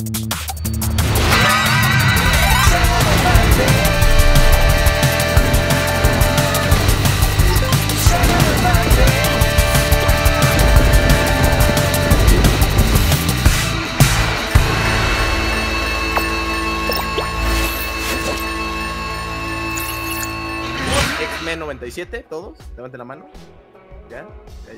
X-Men 97, todos, levanten la mano. Ya.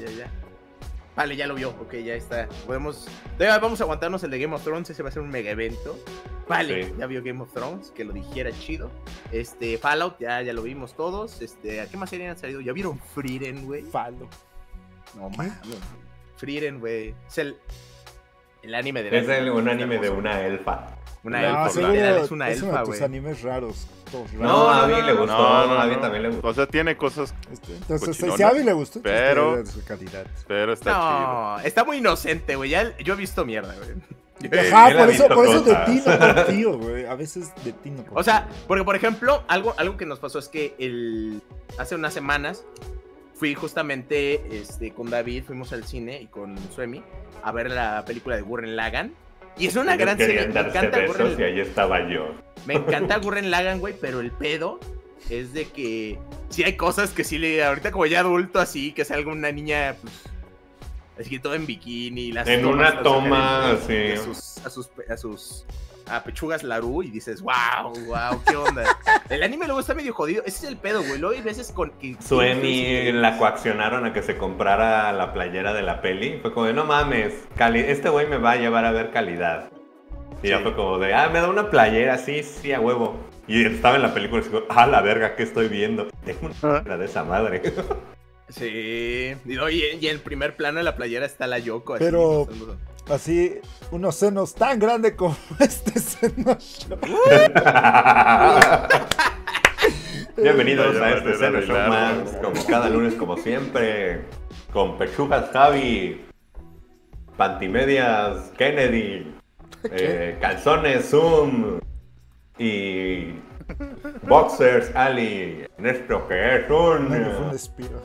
Vale, ya lo vio, ok, ya está. Vamos a aguantarnos el de Game of Thrones, ese va a ser un mega evento. Vale, sí. Ya vio Game of Thrones, que lo dijera chido. Fallout, ya lo vimos todos. ¿A qué más serían han salido? ¿Ya vieron Frieren, güey? Fallout. No mames. Frieren, güey. Es el anime de la... Es un anime de una elfa. Una elfa, es una elfa, güey. Animes raros. No, a mí le gustó. A mí también le gustó. O sea, tiene cosas. Entonces, si a mí le gustó, pero está chido. Está muy inocente, güey. Yo he visto mierda, güey. Ajá, por eso de ti no confío, güey. A veces de ti no confío. O sea, porque por ejemplo, algo que nos pasó es que hace unas semanas fui justamente con David, fuimos al cine y con Suemi a ver la película de Gurren Lagann. Y es una gran serie. Me encanta Gurren Lagann. Y ahí estaba yo. Me encanta Gurren Lagann, güey, pero el pedo es de que sí hay cosas que sí le... Ahorita como ya adulto así, que salga una niña, pues... Así que todo en bikini. En una toma, sí. A sus pechugas Larú y dices, wow, qué onda. El anime luego está medio jodido. Ese es el pedo, güey. Luego hay veces con que... Suemi la coaccionaron a que se comprara la playera de la peli. Fue como de, no mames, este güey me va a llevar a ver calidad. Y ya fue como de, me da una playera, sí, a huevo. Y estaba en la película y digo, la verga, ¿qué estoy viendo? Tengo una playera de esa madre. Sí, y en primer plano de la playera está la Yoko. Así, pero así, unos senos tan grandes como este seno show. Bienvenidos a este seno show más, como cada lunes, como siempre, con pechugas Javi, pantimedias Kennedy, calzones Zoom y boxers Ali, en esto que es un despido.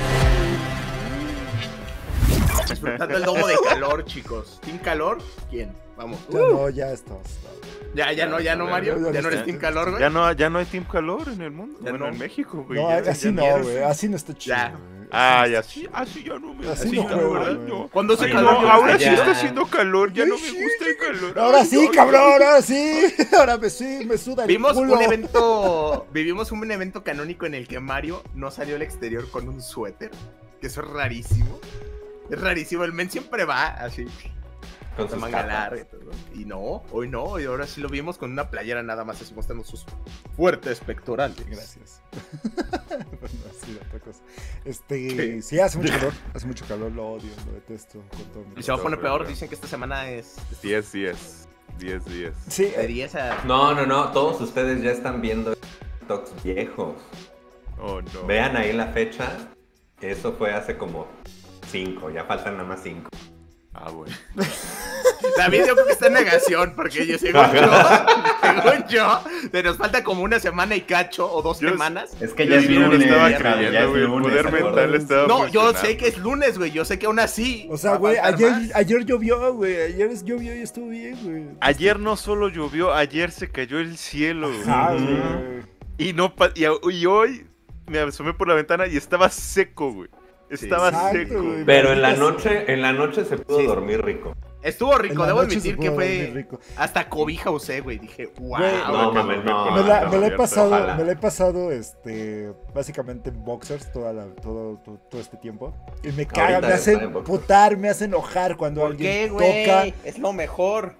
Disfrutando el domo de calor, chicos. ¿Team calor? ¿Quién? Vamos. Ya estamos. Ya no, Mario. Ya no eres Team calor, güey. Ya no hay Team calor en el mundo. Bueno, en México, güey. No, así no, güey. Así no está chido. Así ya no me gusta. No. Cuando hace calor, ahora sí está haciendo calor, ya no me gusta el calor. Ahora sí, cabrón, ahora sí. Ahora me suda el culo. Vivimos un evento canónico en el que Mario no salió al exterior con un suéter. Que eso es rarísimo. Es rarísimo, el men siempre va así. Con sus manga larga y todo. Y no, hoy no, y ahora sí lo vimos con una playera nada más, así mostrando sus fuertes pectorales. Gracias. Sí, otra cosa. Sí, hace mucho calor, lo odio, lo detesto con todo mi... Y se va a poner peor, dicen que esta semana es... 10 días. Sí, de 10 a... No, todos ustedes ya están viendo TikToks viejos. Oh, no. Vean ahí la fecha, eso fue hace como 5, ya faltan nada más 5. Bueno. David yo creo que está en negación, porque yo según yo, nos falta como una semana y cacho, o 2 semanas. Es que ya es lunes. Estaba creyendo, güey, el poder mental estaba No, yo sé que es lunes, güey, yo sé que aún así. O sea, güey, ayer llovió, güey, ayer llovió y estuvo bien, güey. Ayer no solo llovió, ayer se cayó el cielo, güey. Y hoy me asomé por la ventana y estaba seco, güey. Estaba seco. Güey, pero en la noche se pudo dormir rico. Estuvo rico, debo admitir que fue hasta cobija usé, güey. Dije, wow. Me la he pasado básicamente en boxers todo este tiempo. Y me caga, me hacen putar, me hace enojar cuando alguien toca. Es lo mejor.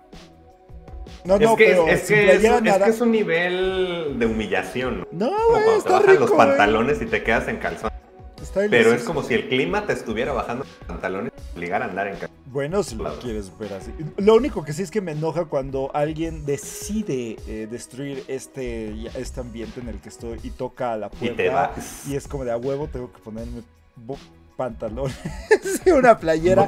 Es que es un nivel de humillación. No, güey, cuando te bajan los pantalones y te quedas en calzón. Pero es como si el clima te estuviera bajando los pantalones y te obligara a andar en calzón. Bueno, si lo quieres ver así. Lo único que sí es que me enoja cuando alguien decide destruir este ambiente en el que estoy y toca a la puerta. Y te vas. Y es como de a huevo tengo que ponerme pantalones y una playera.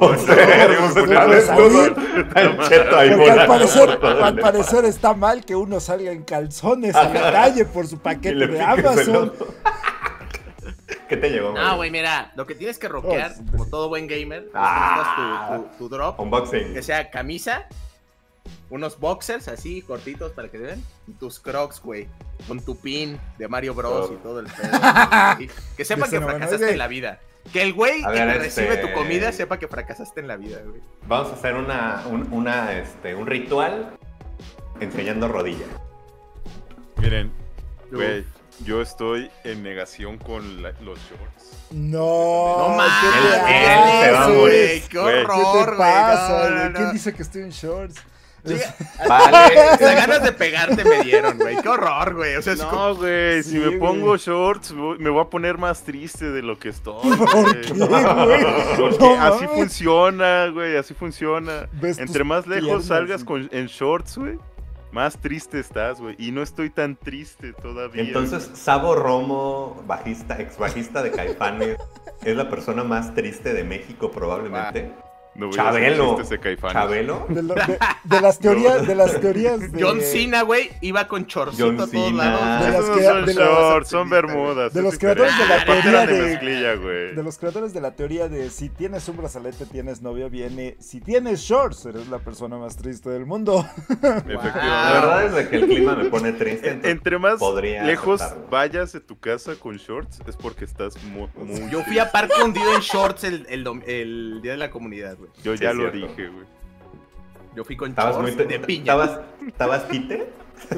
Al parecer está mal que uno salga en calzones a la calle por su paquete de Amazon. ¿Qué te llegó? No, güey, mira, lo que tienes que rockear, como todo buen gamer, tu drop. Unboxing. Que sea camisa, unos boxers así, cortitos para que te vean, y tus crocs, güey, con tu pin de Mario Bros y todo el pedo. Que sepan que fracasaste en la vida. Que el güey que te recibe tu comida sepa que fracasaste en la vida, güey. Vamos a hacer un ritual enseñando rodilla. Miren, güey, yo estoy en negación con los shorts. No mames, güey, qué horror, ¿Qué te pasa, güey? ¿Quién dice que estoy en shorts? Sí, vale. Las ganas de pegarte me dieron, güey. Qué horror, güey. O sea, no, güey. Si me pongo shorts, me voy a poner más triste de lo que estoy. ¿Por qué, güey? Porque No, así funciona, güey. Así funciona. Entre más lejos piernas, salgas en shorts, güey, más triste estás, güey. Y no estoy tan triste todavía. Entonces, Sabo Romo, ex bajista de Caifanes, es la persona más triste de México, probablemente. No Chabelo. Chabelo. De las teorías de John Cena, güey, iba con shortcito a todos lados. Esos no son shorts, son bermudas. De los creadores de la teoría de los creadores de la teoría de si tienes un brazalete tienes novia, viene si tienes shorts eres la persona más triste del mundo. Efectivamente. La verdad es de que el clima me pone triste. Entre más lejos vayas de tu casa con shorts es porque estás muy Yo fui a Parque Hundido en shorts el día de la comunidad, güey. Yo ya lo dije, güey. Yo fui con shorts de piña. ¿Estabas pite?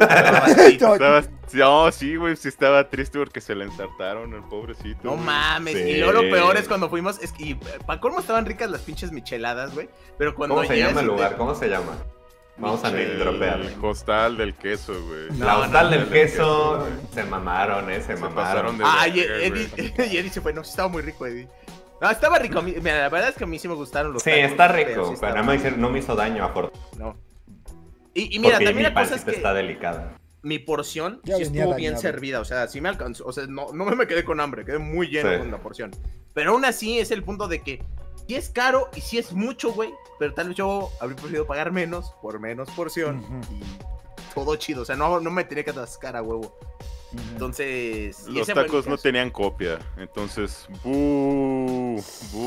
No, sí, güey, sí estaba triste porque se le ensartaron al pobrecito. No mames, sí. Y luego lo peor es cuando fuimos, es que para colmo estaban ricas las pinches micheladas, güey. Pero cuando ¿Cómo se llama el lugar? ¿Cómo se llama? Vamos a dropear. El hostal del queso, güey. La hostal del queso, se mamaron, se mamaron. Y Eddie se fue, no, estaba muy rico, Eddie. No, estaba rico. Mira, la verdad es que a mí sí me gustaron los tacos. Sí, está rico, pero no me hizo daño a Ford. No. Y mira, también la cosa es que está delicada. Mi porción sí estuvo bien servida, o sea, sí me alcanzó, o sea, no me quedé con hambre, quedé muy lleno con la porción. Pero aún así es el punto de que sí es caro y sí es mucho, güey, pero tal vez yo habría preferido pagar menos por menos porción y todo chido, o sea, no me tenía que atascar a huevo. Entonces... Los tacos no tenían copia, entonces... ¡Bú!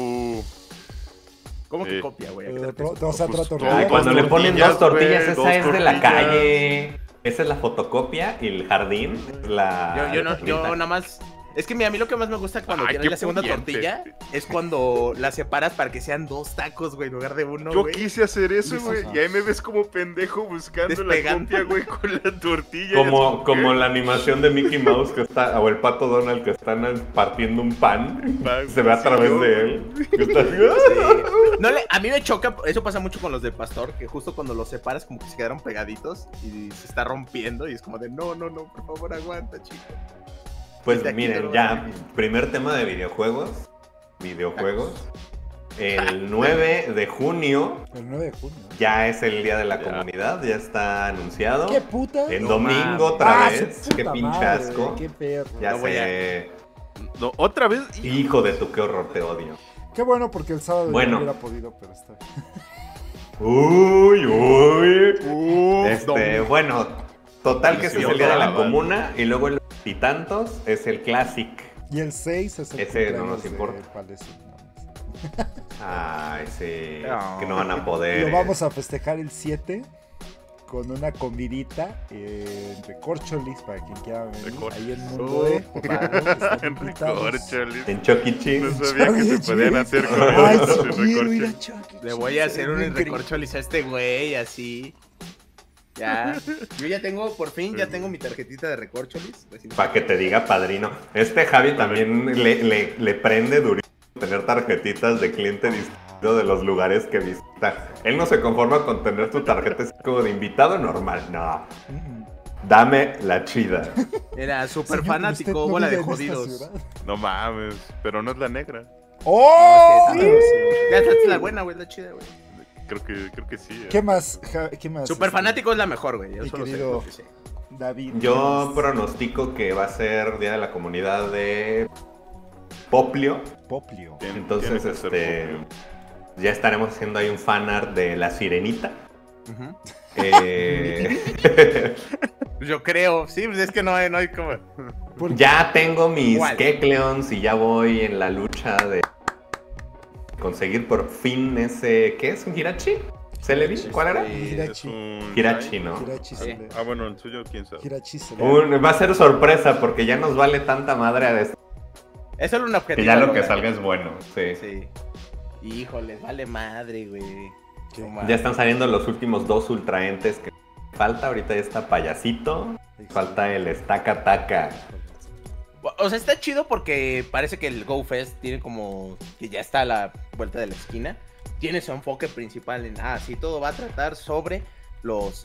¿Cómo que copia, güey? Cuando le ponen dos tortillas, esa es de la calle. Esa es la fotocopia y el jardín es la... Yo nada más... Es que mira, a mí lo que más me gusta cuando tienen la segunda tortilla es cuando la separas para que sean dos tacos, güey, en lugar de uno, Yo quise hacer eso, güey, y ahí me ves como pendejo buscando la copia, güey, con la tortilla. Como la animación de Mickey Mouse que está, o el Pato Donald que están partiendo un pan, se ve a través de él. A mí me choca, eso pasa mucho con los del pastor, que justo cuando los separas como que se quedaron pegaditos y se está rompiendo y es como de no, por favor aguanta, chico. Pues miren, ya, primer tema de videojuegos. El 9 de junio. El 9 de junio. Ya es el día de la comunidad, ya está anunciado. ¡Qué puta! El domingo otra vez. ¡Qué pinchasco! ¡Qué perro! Ya sé. No, otra vez. Hijo de tu, qué horror, te odio. Qué bueno, porque el sábado no hubiera podido, pero está bien. Bueno, total que ese es el día de la comuna y luego el y tantos es el Classic. Y el 6 es el ese no nos importa. Ay, sí. Que no van a poder. Lo vamos a festejar el 7 con una comidita en Recorcholis para quien quiera venir. Ahí en Mundo en Recorcholis. En Chuck E. Cheese. No sabía que se podían hacer comidas en Recorcholis. Le voy a hacer un Recorcholis a este güey, así. Ya, yo ya tengo, por fin, ya tengo mi tarjetita de Recorcholis. Para que te diga padrino. Javi también le prende durísimo tener tarjetitas de cliente distinto de los lugares que visita. Él no se conforma con tener tu tarjeta como de invitado normal, no. Dame la chida. Era súper fanático, bola de jodidos. No mames, pero no es la negra. ¡Oh! No, ya es la buena, güey, la chida, güey. Creo que sí. ¿Qué más? Super fanático es la mejor, güey. Mi querido David. Yo pronostico que va a ser Día de la Comunidad de Poplio. Entonces, ya estaremos haciendo ahí un fanart de la Sirenita. Yo creo, sí, pues es que no hay como... Ya tengo mis Kecleons y ya voy en la lucha de conseguir por fin ese... ¿Qué es? ¿Un Hirachi? Celebi, ¿cuál era? Hirachi. Hirachi, ¿no? Hirachi Celebi. Bueno, el suyo, quién sabe. Hirachi Celebi. Va a ser sorpresa porque ya nos vale tanta madre a esto. Es solo un objetivo. Que ya lo que salga es bueno, sí. Híjole, vale madre, güey. Ya están saliendo los últimos 2 ultraentes que falta. Ahorita ya está Payasito. Falta el Staka Taka. O sea, está chido porque parece que el Go Fest tiene como que ya está a la vuelta de la esquina. Tiene su enfoque principal en, sí, todo va a tratar sobre los,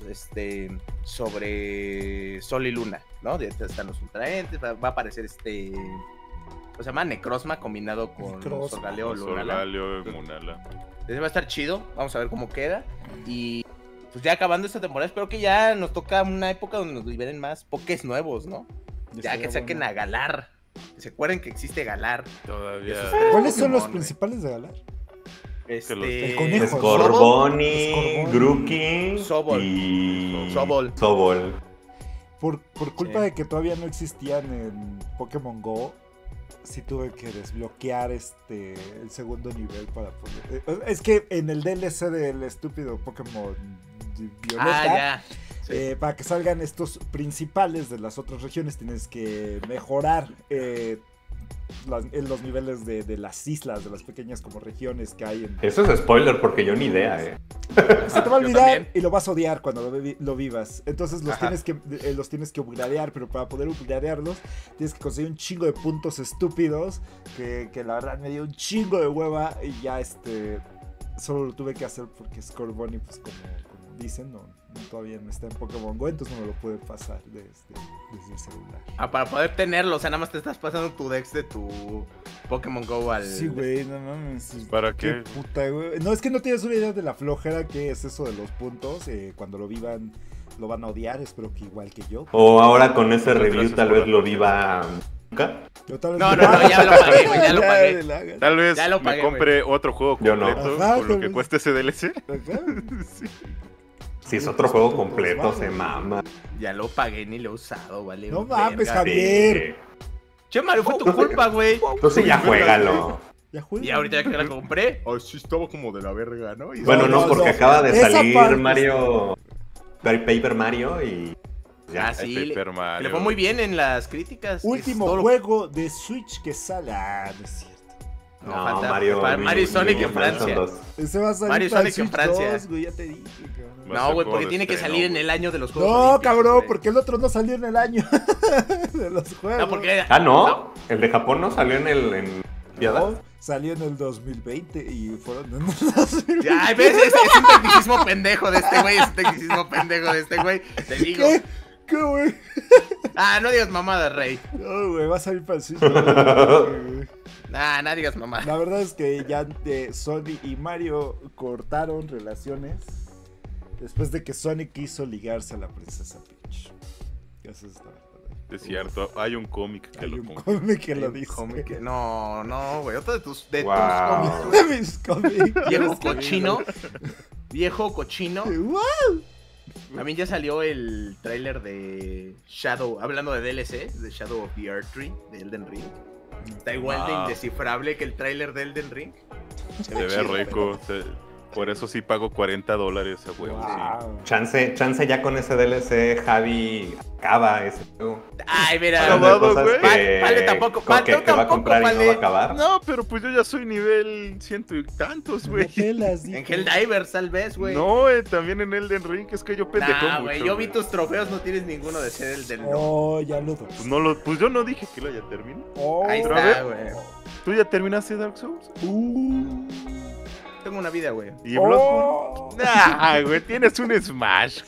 sobre Sol y Luna, ¿no? Ya están los ultraentes, va a aparecer ¿cómo se llama? Necrozma combinado con Solgaleo y Lunala. Solgaleo y Munala. Entonces va a estar chido, vamos a ver cómo queda. Y pues ya acabando esta temporada, espero que ya nos toca una época donde nos liberen más pokés nuevos, ¿no? Ya que saquen a Galar. Que se acuerden que existe Galar. Todavía. ¿Cuáles son los principales de Galar? El conejo. Scorbunny, Grookey Sobol. y Sobol. Por culpa de que todavía no existían en Pokémon Go, sí tuve que desbloquear el segundo nivel para poder... Es que en el DLC del estúpido Pokémon Violeta, para que salgan estos principales de las otras regiones, tienes que mejorar los niveles de las islas, de las pequeñas como regiones que hay en... Eso es spoiler porque yo ni idea, Se te va a olvidar y lo vas a odiar cuando lo vivas. Entonces los tienes que upgradear, pero para poder upgradearlos tienes que conseguir un chingo de puntos estúpidos que la verdad me dio un chingo de hueva y ya solo lo tuve que hacer porque Scorbunny, pues como dicen, todavía no está en Pokémon Go, entonces no me lo pude pasar desde el celular. Para poder tenerlo, o sea, nada más te estás pasando tu Dex de tu Pokémon Go al... Sí, güey, no mames. ¿Para qué? Puta, güey. No, es que no tienes una idea de la flojera que es eso de los puntos. Cuando lo vivan, lo van a odiar, espero que igual que yo. O ahora con ese review tal vez lo viva... ¿Nunca? No, ya lo pagué, güey, ya lo pagué. Tal vez ya lo pagué, me compre otro juego completo por lo que cuesta ese DLC. Sí. Si es otro juego completo, se mama. Ya lo pagué, ni lo he usado, vale. No mames, Javier. Che, Mario, fue tu culpa, güey. Entonces ya juégalo. Y ahorita ya que la compré, sí estaba como de la verga, ¿no? Bueno, no, porque acaba de salir Mario... Paper Mario y... Ya, sí, le fue muy bien en las críticas. Último juego de Switch que sale. No es cierto. No, falta Mario y Sonic en Francia. Ese va a salir Mario y Sonic en Francia. 2, güey, ya te dije, cabrón. No, güey, porque tiene que salir en el año de los juegos. No, cabrón, porque el otro no salió en el año de los juegos. No, porque... ¿no? ¿El de Japón no salió en el... No, salió en el 2020 y fueron en el 2020. Ya, ves, es un tecnicismo pendejo de este güey, Te digo. ¿Qué, güey? No digas mamada, Rey. No, güey, va a salir para el Switch. No digas mamada. La verdad es que ya Sony y Mario cortaron relaciones después de que Sonic quiso ligarse a la princesa Peach. Eso es la verdad. Es cierto, hay un cómic que lo dice. No, güey, otro de tus cómics. De mis cómics. Viejo cochino. ¡Wow! También ya salió el tráiler de Shadow, hablando de DLC, de Shadow of the Erdtree, de Elden Ring. Está igual de indescifrable que el tráiler de Elden Ring. Se ve rico. Por eso sí pago $40 a huevo. Wow. Sí. Chance ya con ese DLC Javi acaba ese juego. Ay, mira, Vale tampoco. Que va a comprar y no va a acabar. No, pero pues yo ya soy nivel 100 y tantos, güey. En Helldivers, tal vez, güey. No, también en Elden Ring, es que yo pendejo mucho. Güey, yo vi tus trofeos, no tienes ninguno de ser el del Oh, ya lo Pues yo no dije que lo haya terminado. Ahí está, güey. ¿Tú ya terminaste Dark Souls? Tengo una vida, güey. ¿Y Bloodborne? Güey, tienes un Smash.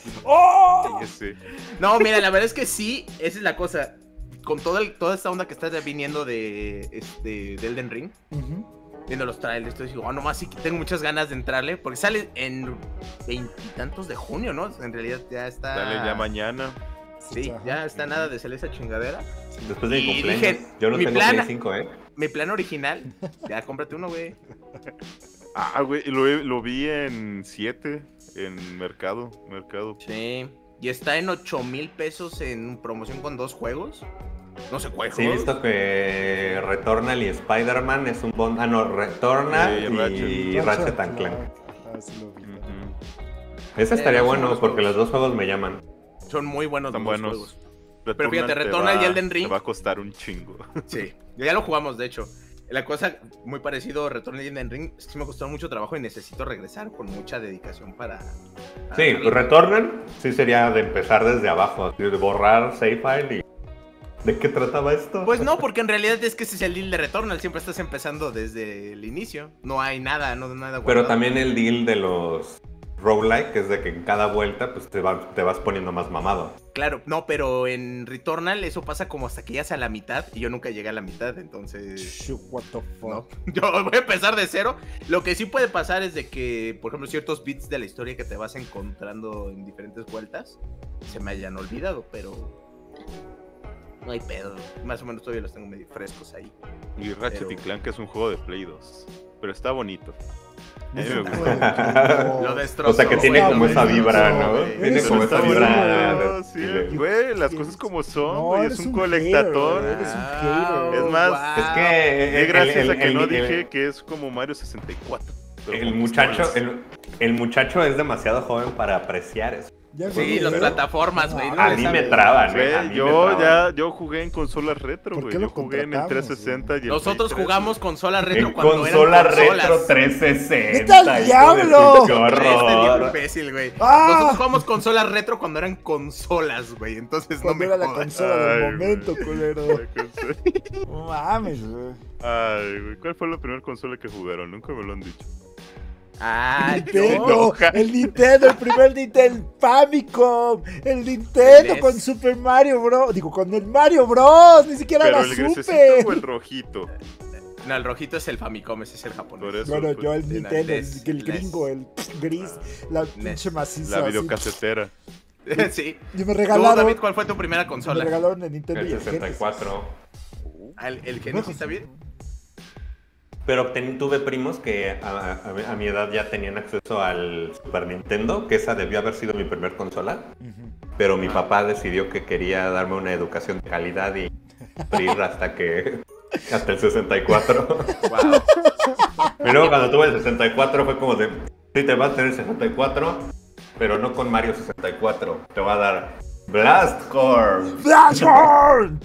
No, mira, la verdad es que sí, esa es la cosa. Con toda esta onda que está viniendo de Elden Ring, viendo los trailers, estoy diciendo, nomás sí que tengo muchas ganas de entrarle, porque sale en 20 y tantos de junio, ¿no? En realidad ya está... Sale ya mañana. Sí, ya está nada de salir esa chingadera. Después de mi cumpleaños. Dije, yo no tengo Play 5, Mi plan original, ya cómprate uno, güey. Güey, lo vi en 7 en Mercado. Sí, y está en 8,000 pesos en promoción con 2 juegos. No sé cuál juego. Sí, he visto que Returnal y Spider-Man es un bond. Returnal y Ratchet and Clank. Sí lo vi. Ese estaría bueno porque los dos juegos me llaman. Son muy buenos los dos juegos. Returnal pero fíjate, Returnal y Elden Ring. Te va a costar un chingo. Sí, ya lo jugamos, de hecho. La cosa muy parecido, Returnal y Elden Ring, es que sí me costó mucho trabajo y necesito regresar con mucha dedicación para... Sí, Returnal sí sería de empezar desde abajo, de borrar save file y... ¿De qué trataba esto? Pues no, porque en realidad es que ese es el deal de Returnal, siempre estás empezando desde el inicio. No hay nada, nada guardado. Pero también el deal de los roguelike es de que en cada vuelta pues te vas poniendo más mamado. Claro, no, pero en Returnal eso pasa como hasta que llegas a la mitad y yo nunca llegué a la mitad, entonces... What the fuck? No. Yo voy a empezar de cero. Lo que sí puede pasar es de que, por ejemplo, ciertos bits de la historia que te vas encontrando en diferentes vueltas se me hayan olvidado, pero... No hay pedo, más o menos todavía los tengo medio frescos ahí. Y Ratchet y Clank es un juego de Play 2, pero está bonito. Lo destrozó. O sea que tiene como esa vibra, ¿no? Tiene como esa vibra. Sí, güey, las cosas como son, no, güey, es un colectatón. Es más, wow. Es que gracias a que no dije que es como Mario 64. El muchacho es demasiado joven para apreciar eso. Sí, las plataformas, güey. A mí me traban, güey. Yo jugué en consolas retro, güey. Yo jugué en el 360 y el Nosotros Play 3, jugamos consolas retro en cuando consola eran consolas. retro 360. ¡Vete al diablo! ¡Qué horror! Imbécil, güey. ¡Ah! Nosotros jugamos consolas retro cuando eran consolas, güey. Entonces cuando no me era la jodas. consola del Ay, momento, güey. culero. No mames, güey. Ay, güey. ¿Cuál fue la primera consola que jugaron? Nunca me lo han dicho. Ah, Nintendo, yo. el Nintendo, el primer Nintendo, Famicom, el Nintendo NES. con Super Mario Bros. Digo, con el Mario Bros. Ni siquiera Pero la el grisecito supe. o el rojito. No, el rojito es el Famicom, ese es el japonés. Por eso, Bueno, pues, yo el sí, Nintendo, NES, el gringo, el gris, la pinche maciza. la así. videocasetera. Sí. Y me ¿Tú, regalaron, David, cuál fue tu primera me consola? regalaron el Nintendo y El el Genesis. 64. ¿El Genesis está bien? Pero tuve primos que a mi edad ya tenían acceso al Super Nintendo, que esa debió haber sido mi primer consola. Pero mi papá decidió que quería darme una educación de calidad y ir hasta el 64. Wow. Y luego cuando tuve el 64 fue como de, sí, te vas a tener el 64, pero no con Mario 64. Te va a dar Blast Corps. ¡Blashhorn!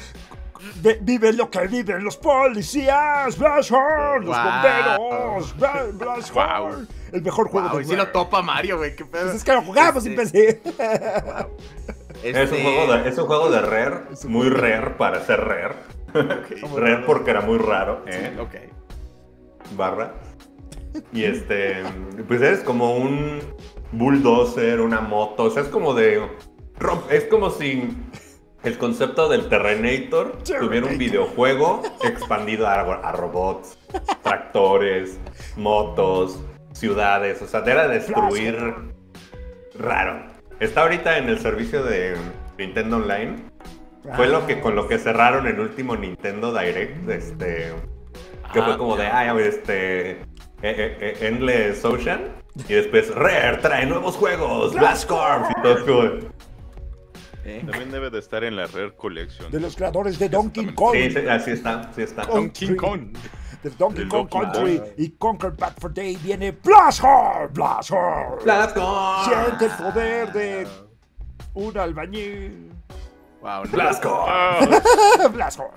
Vive lo que viven los policías, Blashhorn, los bomberos, Blashhorn. El mejor juego Wow, de y si lo topa Mario, güey. ¿Qué pedo? Pues es que lo jugamos, imbécil. Wow. Es un juego de Rare, muy rare para ser Rare. Rare porque era muy raro, Ok. barra. Y pues eres como un bulldozer, una moto, o sea, es como si el concepto del Terrenator tuviera un videojuego expandido a robots, tractores, motos, ciudades, o sea, era destruir raro. Está ahorita en el servicio de Nintendo Online. Fue con lo que cerraron el último Nintendo Direct, que fue como de, Endless Ocean, y después Rare trae nuevos juegos, Blast Corps, y todo como También debe de estar en la Rare Collection. De los creadores de Donkey Kong. Sí, así está. Donkey Kong. De Donkey Kong Donkey Country Kong. y Conquer Bad for Day viene Blashhorn, Blashhorn. Blast Corps. Siente el poder de un albañil. Wow, no. Blast Corps. Blashhorn.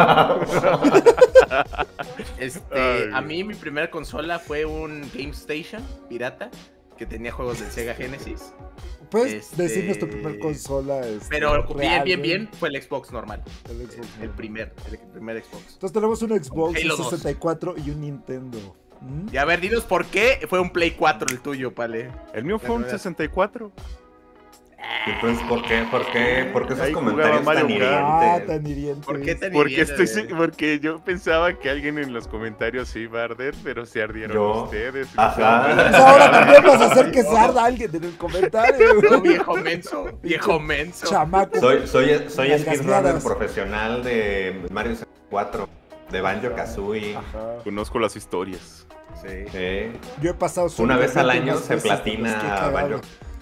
A mí mi primera consola fue un Game Station pirata que tenía juegos del Sega Genesis. ¿Puedes decirnos tu primer consola? Pero real, bien fue el Xbox normal. El Xbox El normal. primer Xbox. Entonces tenemos un Xbox Halo 2. 64 y un Nintendo. Y a ver, dinos por qué fue un Play 4 el tuyo, Pale. El mío fue un 64. Entonces, ¿por qué esos Ahí comentarios jugaba tan Mario Kart. hirientes? Tan hirientes. ¿Por qué tan Porque porque yo pensaba que alguien en los comentarios se iba a arder, pero se ardieron Yo. ustedes. Ajá. Pues ahora también vas a hacer que se arda alguien en el comentario. No, viejo menso. Chamaco. Soy Las speedrunner gasneadas. profesional de Mario 64, de Banjo-Kazooie. Conozco las historias. Sí. Yo he pasado solo Una vez al unas año veces, se pero es que platina cagado. Banjo.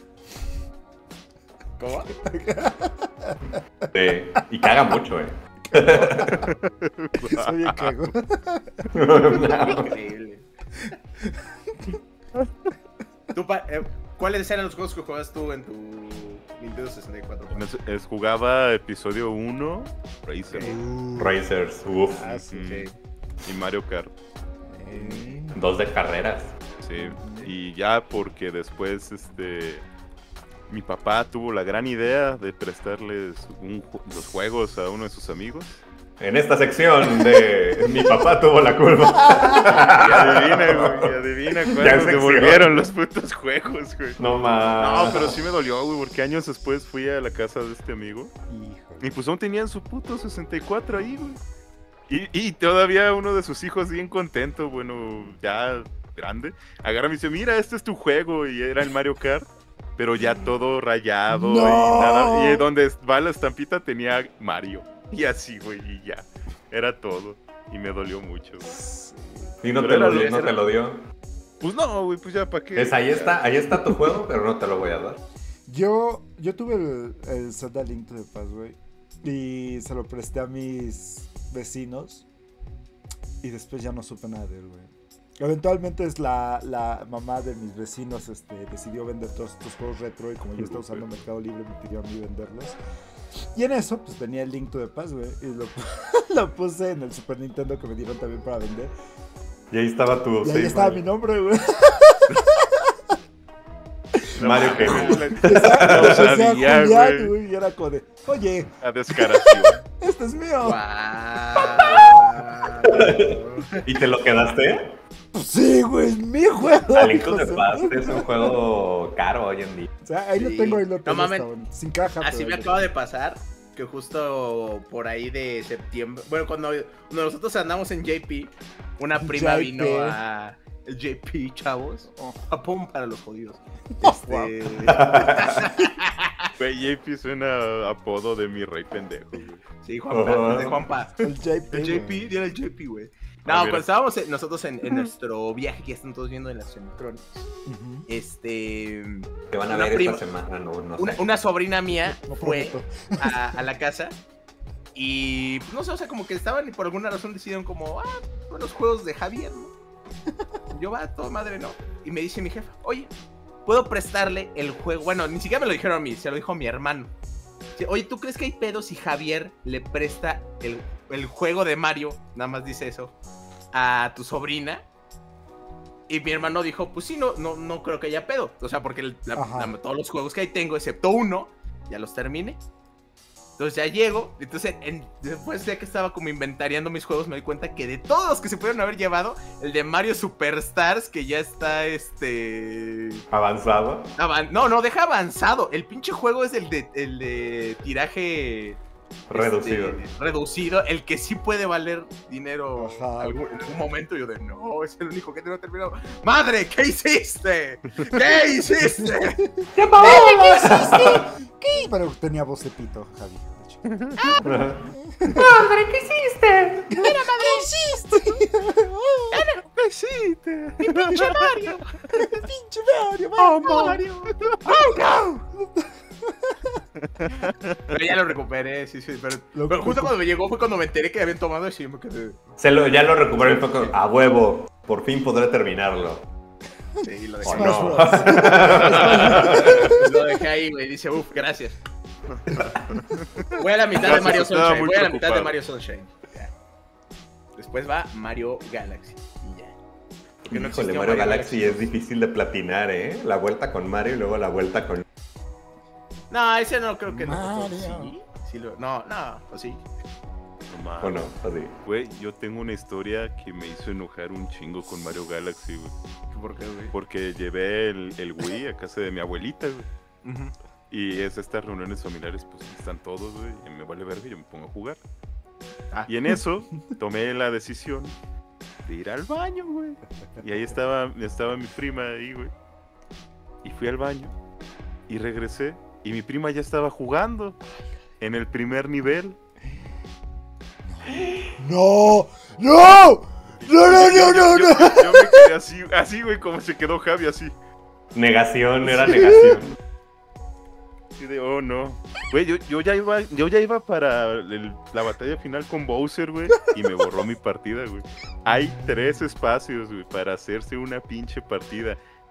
¿Cómo? Sí. Y caga mucho, Soy bien cago. Increíble. ¿Cuáles eran los juegos que jugabas tú en tu Nintendo 64? Jugaba episodio 1, Racers, uff. Sí. Y Mario Kart. 2 de carreras. Sí, y ya porque después mi papá tuvo la gran idea de prestarles los juegos a uno de sus amigos. En esta sección de mi papá tuvo la culpa. Y adivina cuándo devolvieron los putos juegos, güey. No más. No, pero sí me dolió, güey, porque años después fui a la casa de este amigo. Y pues aún tenían su puto 64 ahí, güey. Y todavía uno de sus hijos bien contento, bueno, ya grande, agarra y me dice, mira, este es tu juego, y era el Mario Kart, pero ya todo rayado y nada, y donde va la estampita tenía Mario, y así, güey, y ya, era todo, y me dolió mucho. ¿Y no te lo dio? Pues no, güey, pues ya, ¿para qué? Ahí está tu juego, pero no te lo voy a dar. Yo tuve el Zelda Link to the Past, güey, y se lo presté a mis vecinos y después ya no supe nada de él, güey. Eventualmente es la mamá de mis vecinos decidió vender todos estos juegos retro y como yo estaba usando Mercado Libre me pidió a mí venderlos. Y en eso pues venía el Link to the Past, güey, y lo puse en el Super Nintendo que me dieron también para vender. Y ahí estaba tu... Y ahí estaba mi nombre, güey. Mario que Julián, güey, y era como de, oye, a descaración. Este es mío. Wow. ¿Y te lo quedaste? Pues sí, güey, es mi juego. El Link to the Past es un juego caro hoy en día. O sea, ahí lo tengo, No mames, sin caja. así me acaba de pasar que justo por ahí de septiembre, bueno, cuando nosotros andamos en JP, una prima vino a el JP, chavos, Japón para los jodidos. Güey, JP suena apodo de mi rey pendejo, güey. Sí, Juanpa, de Juanpa. El JP, era el JP, güey. No, cuando estábamos nosotros en nuestro viaje que están todos viendo en las Centrones, que van a ver esta semana, no sé. Una sobrina mía fue a la casa y no sé, o sea, como que estaban y por alguna razón decidieron como, los juegos de Javier, ¿no? Yo va, todo madre, ¿no? Y me dice mi jefa, oye, ¿puedo prestarle el juego? Bueno, ni siquiera me lo dijeron a mí, se lo dijo a mi hermano. Oye, ¿tú crees que hay pedo si Javier le presta el juego de Mario, nada más dice eso, a tu sobrina? Y mi hermano dijo, pues sí, no creo que haya pedo. O sea, porque todos los juegos que ahí tengo, excepto uno, ya los terminé. Entonces ya llego, entonces después ya que estaba como inventariando mis juegos me di cuenta que de todos los que se pudieron haber llevado, el de Mario Superstars, que ya está ¿avanzado? No, deja avanzado. El pinche juego es el de tiraje reducido, el que sí puede valer dinero en algún momento. Yo no, es el único que no he terminado. ¡Madre! ¿Qué hiciste? ¿Qué hiciste? ¿Qué hiciste? ¿Qué? Pero tenía voz de pito, Javi. ¡Madre! ¿Qué hiciste? ¡Mira, madre! ¿Qué hiciste? ¿Qué hiciste? ¡Mi pinche Mario! ¡Mi pinche Mario! ¡Vamos! Mario! ¡Oh, no! Pero ya lo recuperé, sí, pero justo cuando me llegó fue cuando me enteré que habían tomado y sí me quedé. Ya lo recuperé un poco. A huevo, por fin podré terminarlo. Sí, lo dejé. No. Lo dejé ahí, güey. Dice, gracias. Voy a la mitad de Mario Sunshine. Ya. Después va Mario Galaxy. Y ya. Híjole, Mario Galaxy es difícil de platinar, ¿eh? La vuelta con Mario y luego la vuelta con... No, ese no creo que Mario. No, o sí. ¿O no? Así. Güey, yo tengo una historia que me hizo enojar un chingo con Mario Galaxy, güey. ¿Por qué, güey? Porque llevé el Wii a casa de mi abuelita, güey. Y estas reuniones familiares, pues están todos, güey. Y me vale verga y yo me pongo a jugar. Y en eso tomé la decisión de ir al baño, güey. Y ahí estaba mi prima ahí, güey. Y fui al baño y regresé. Y mi prima ya estaba jugando en el primer nivel. ¡No! Yo me quedé así, güey, como se quedó Javi, así. Negación, era negación. Así de, oh, no. Güey, yo ya iba para la batalla final con Bowser, güey, y me borró mi partida, güey. Hay 3 espacios, güey, para hacerse una pinche partida.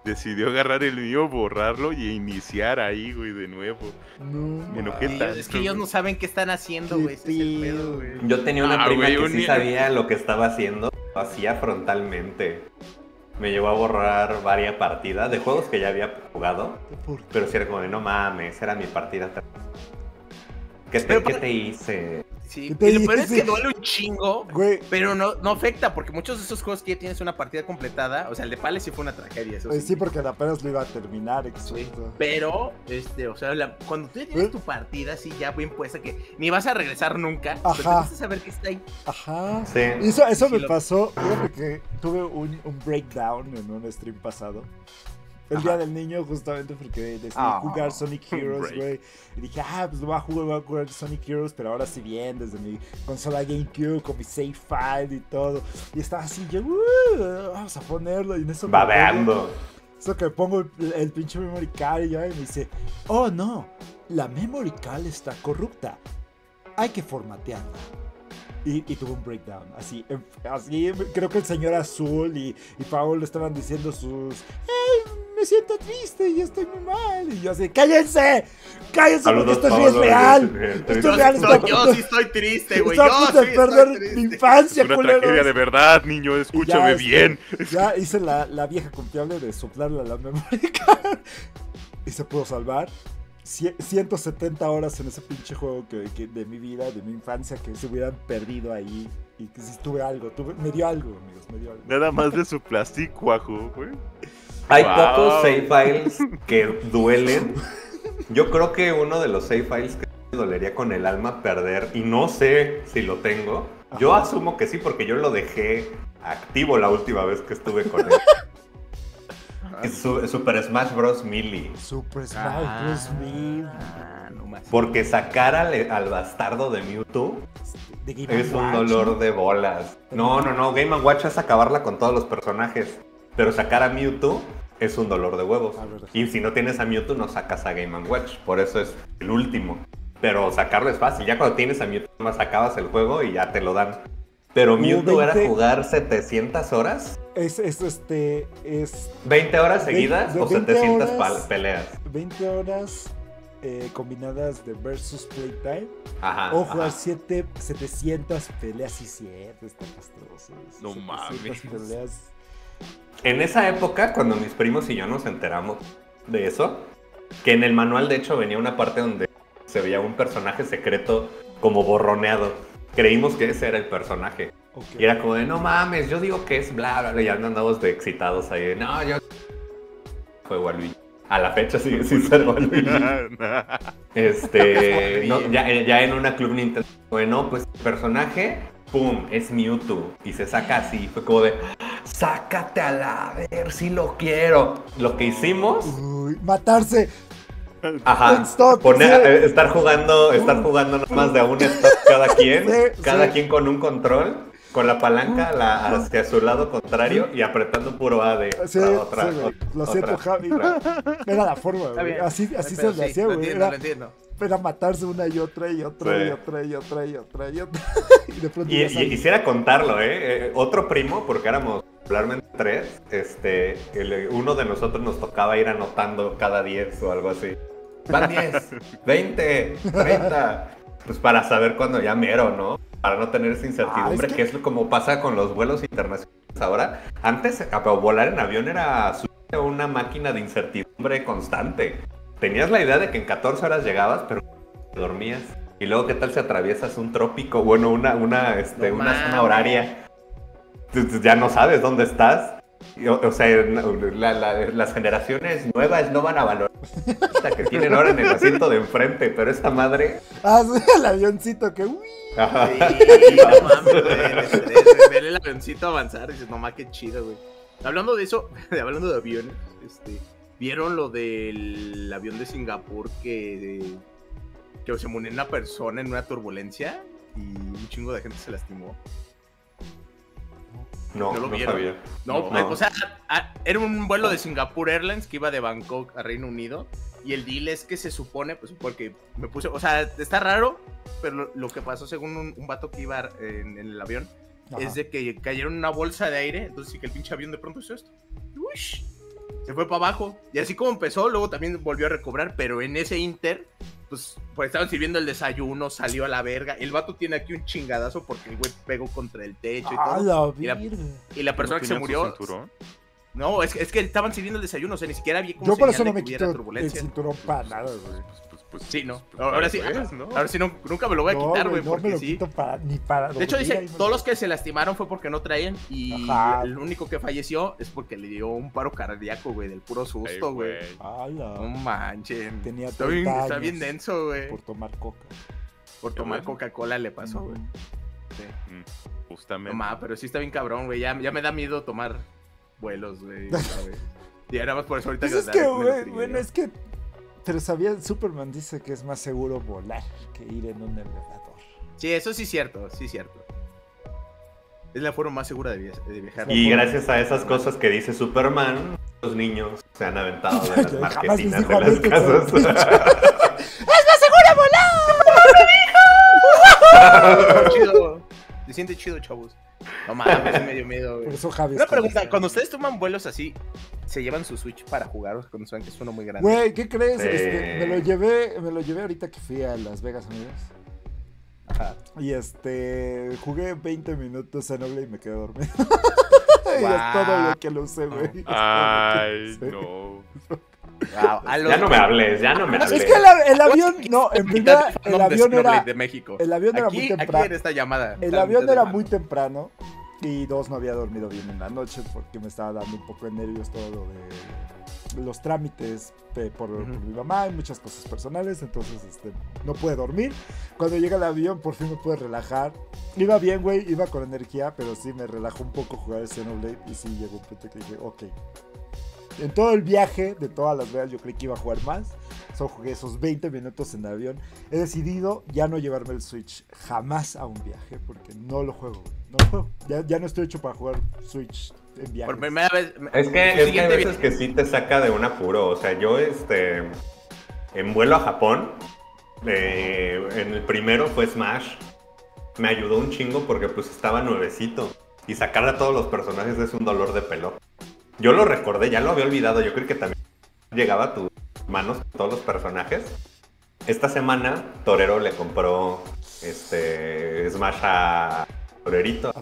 decidió agarrar el mío, borrarlo y iniciar ahí, güey, de nuevo. No, me enojé tanto. Es que ellos no saben qué están haciendo, güey. Ese es el pedo, güey. Yo tenía una prima güey, que sí sabía lo que estaba haciendo. Lo hacía frontalmente. Me llevó a borrar varias partidas de juegos que ya había jugado. Pero sí era como de, no mames, era mi partida. ¿Qué te hice? Sí, y lo peor es que duele un chingo, güey. Pero no afecta, porque muchos de esos juegos que ya tienes una partida completada, o sea, el de Pale sí fue una tragedia, eso sí. porque apenas lo iba a terminar, exacto. Sí, pero, o sea, cuando tú ya tienes tu partida así ya bien puesta, que ni vas a regresar nunca, pero te vas a saber que está ahí. Ajá. Sí. Eso me pasó, fíjate que tuve un breakdown en un stream pasado. El día del niño, justamente porque decidí jugar Sonic Heroes, güey. Y dije, pues lo voy a jugar Sonic Heroes, pero ahora sí bien, desde mi consola GameCube, con mi save file y todo. Y estaba así, yo, vamos a ponerlo. Y en eso babeando. Eso que pongo el pinche memory card y me dice, oh no, la memory card está corrupta. Hay que formatearla. Y tuvo un breakdown, así creo que el señor Azul y Paul estaban diciendo me siento triste y estoy muy mal, y yo así, ¡cállense! Porque esto sí es real, yo sí estoy triste, güey, estoy a punto de perder mi infancia, es una tragedia de verdad, niño, escúchame bien. Ya hice la vieja confiable de soplarle a la memoria card y se pudo salvar. 170 horas en ese pinche juego que de mi vida, de mi infancia, que se hubieran perdido ahí. Y que si me dio algo, amigos, me dio algo. Nada más de su plástico, güey. Hay pocos save files que duelen. Yo creo que uno de los save files que me dolería con el alma perder, y no sé si lo tengo, yo asumo que sí, porque yo lo dejé activo la última vez que estuve con él. Super Smash Bros. Melee. Super Smash Bros. Melee. Porque sacar al bastardo de Mewtwo es un dolor de bolas. No, Game & Watch es acabarla con todos los personajes. Pero sacar a Mewtwo es un dolor de huevos. Y si no tienes a Mewtwo, no sacas a Game & Watch. Por eso es el último. Pero sacarlo es fácil. Ya cuando tienes a Mewtwo, nomás acabas el juego y ya te lo dan. Pero Mewtwo era jugar 700 horas. Es 20 horas seguidas o 700 peleas. 20 horas combinadas de versus playtime. Ajá. O jugar 700 peleas y 7. Está castroso. No mames. Peleas. En esa época, cuando mis primos y yo nos enteramos de eso, que en el manual de hecho venía una parte donde se veía un personaje secreto como borroneado. Creímos que ese era el personaje. Okay. Y era como de, no mames, yo digo que es bla, bla, bla. Y andamos de excitados ahí. No, yo... Fue Waluigi. A la fecha sigue sin ser Waluigi. Ya en una Club Nintendo. Bueno, pues el personaje, pum, es Mewtwo. Y se saca así. Fue como de, sácate a la ver si lo quiero. Lo que hicimos... matarse. Ajá, estar jugando nomás de a un stock cada quien, quien con un control, con la palanca hacia su lado contrario y apretando puro A de otra. Lo siento, Javi. Era la forma, güey. Así se le hacía, güey. Lo entiendo. Era matarse una y otra. Y de pronto y quisiera contarlo, otro primo, porque éramos regularmente 3, uno de nosotros nos tocaba ir anotando cada 10 o algo así. Van 10, 20, 30. Pues para saber cuándo ya mero, ¿no? Para no tener esa incertidumbre, que es como pasa con los vuelos internacionales ahora. Antes, volar en avión era una máquina de incertidumbre constante. Tenías la idea de que en 14 horas llegabas, pero dormías. Y luego, ¿qué tal si atraviesas un trópico? Bueno, una zona horaria. Ya no sabes dónde estás. O sea, las generaciones nuevas no van a valorar que tienen ahora en el asiento de enfrente, pero esta madre... el avioncito que... Ajá. Sí, no mames, ver el avioncito avanzar y dices, mamá, qué chido, güey. Hablando de eso, hablando de aviones, ¿vieron lo del avión de Singapur que se murió una persona en una turbulencia y un chingo de gente se lastimó? No sabía. No, o sea, era un vuelo de Singapore Airlines que iba de Bangkok a Reino Unido. Y el deal es que se supone, pues porque me puse, o sea, está raro, pero lo que pasó según un vato que iba en el avión, es de que cayeron en una bolsa de aire, entonces sí que el pinche avión de pronto hizo esto. Ush, Se fue para abajo. Y así como empezó, luego también volvió a recobrar. Pero en ese inter, pues estaban sirviendo el desayuno, salió a la verga. El vato tiene aquí un chingadazo porque el güey pegó contra el techo y todo. Y la persona que se murió... No, es que estaban sirviendo el desayuno, o sea, ni siquiera había como yo por eso no me quito el cinturón para nada, güey. Pues sí, no. Ahora sí, ahora sí nunca me lo voy a quitar, güey, no porque me lo sí. Quito ni para de hecho, dice, todos los que se lastimaron fue porque no traían y el único que falleció es porque le dio un paro cardíaco, güey, del puro susto, güey. No manchen. Está bien denso, güey. Por tomar coca. Por tomar Coca-Cola le pasó, güey. Sí. Justamente. No, pero sí está bien cabrón, güey. Ya me da miedo tomar vuelos, güey. Y nada más por eso ahorita... Pues es que, güey, bueno, es que... Pero sabía, Superman dice que es más seguro volar que ir en un elevador. Sí, eso sí es cierto, Es la forma más segura de viajar. Y gracias a esas cosas que dice Superman, los niños se han aventado de las marquesinas de las casas. ¡Es más seguro volar! Chido. Se siente chido, chavos. No mames, me dio miedo, güey. Por eso Javi. Una pregunta, cuando ustedes toman vuelos así, ¿se llevan su Switch para jugar cuando saben que es uno muy grande? Güey, ¿qué crees? Me lo llevé ahorita que fui a Las Vegas, amigos. Ajá. Y jugué 20 minutos en Xenoblade y me quedé dormido. Y es todo lo que lo usé, güey. Ay, no. Wow, ya no me hables. Es que el avión, no, en primera, el avión era de México. El avión era muy temprano. Aquí en esta llamada. El avión era muy temprano y no había dormido bien en la noche porque me estaba dando un poco de nervios todo lo de los trámites por mi mamá y muchas cosas personales, entonces no pude dormir. Cuando llega el avión por fin me pude relajar. Iba bien, güey, iba con energía, pero sí me relajó un poco jugar el Xenoblade y sí llegó un punto que dije, ok. En todo el viaje de todas las veces yo creí que iba a jugar más. Solo jugué esos 20 minutos en avión. He decidido ya no llevarme el Switch jamás a un viaje porque no lo juego. No lo juego. Ya no estoy hecho para jugar Switch en viajes. Por primera vez. Es que hay veces que sí te saca de un apuro. O sea, yo en vuelo a Japón, en el primero fue Smash. Me ayudó un chingo porque pues estaba nuevecito. Y sacar a todos los personajes es un dolor de pelo. Yo lo recordé, ya lo había olvidado. Yo creo que también llegaba a tus manos todos los personajes. Esta semana Torero le compró Smash a Torerito.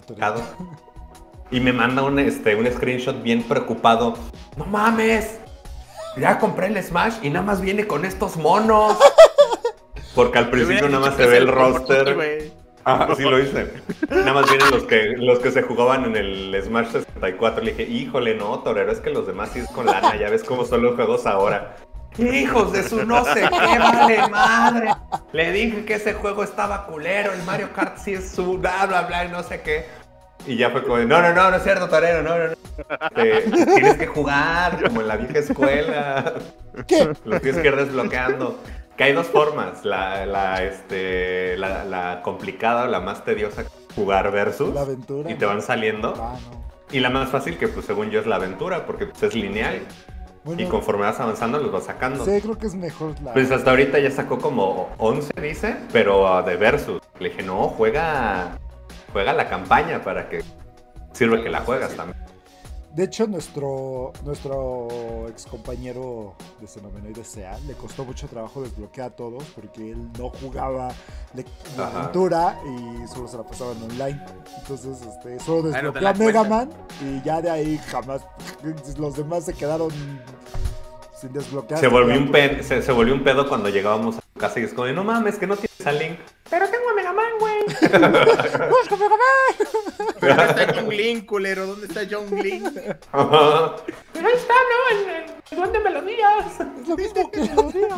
Y me manda un screenshot bien preocupado. ¡No mames! Ya compré el Smash y nada más viene con estos monos. Porque al principio nada más se ve el roster. Ah, sí lo hice. Nada más vienen los que se jugaban en el Smash 64. Le dije, híjole, no, Torero, es que los demás sí es con lana. Ya ves cómo son los juegos ahora. Hijos de su no sé qué, vale madre. Le dije que ese juego estaba culero. El Mario Kart sí es su bla, bla, bla, y no sé qué. Y ya fue como, no es cierto, Torero, no. Tienes que jugar como en la vieja escuela. ¿Qué? Los tienes que ir desbloqueando. Que hay dos formas, la complicada o la más tediosa, jugar versus, la aventura, y te van saliendo, no. Y la más fácil, que pues según yo es la aventura, porque pues es lineal, bueno, y conforme vas avanzando los vas sacando. Sí, creo que es mejor la... Pues hasta ahorita ya sacó como 11, dice, pero de versus. Le dije, no, juega la campaña para que sirve que la juegas también. De hecho, nuestro ex compañero de Xenomenoide Sea le costó mucho trabajo desbloquear a todos porque él no jugaba la aventura y solo se la pasaba en online. Entonces, solo desbloqueó a Mega Man y ya de ahí jamás los demás se quedaron sin desbloquear. Se volvió un pedo cuando llegábamos a casa y es como, no mames, que no tienes a Link. Pero tengo a Mega Man, güey. ¡Busca Mega Man! ¿Dónde está John Link, culero? ¿Dónde está John Link? Pero ahí está, ¿no? En el Duende Melodías. Es lo mismo que Melodía.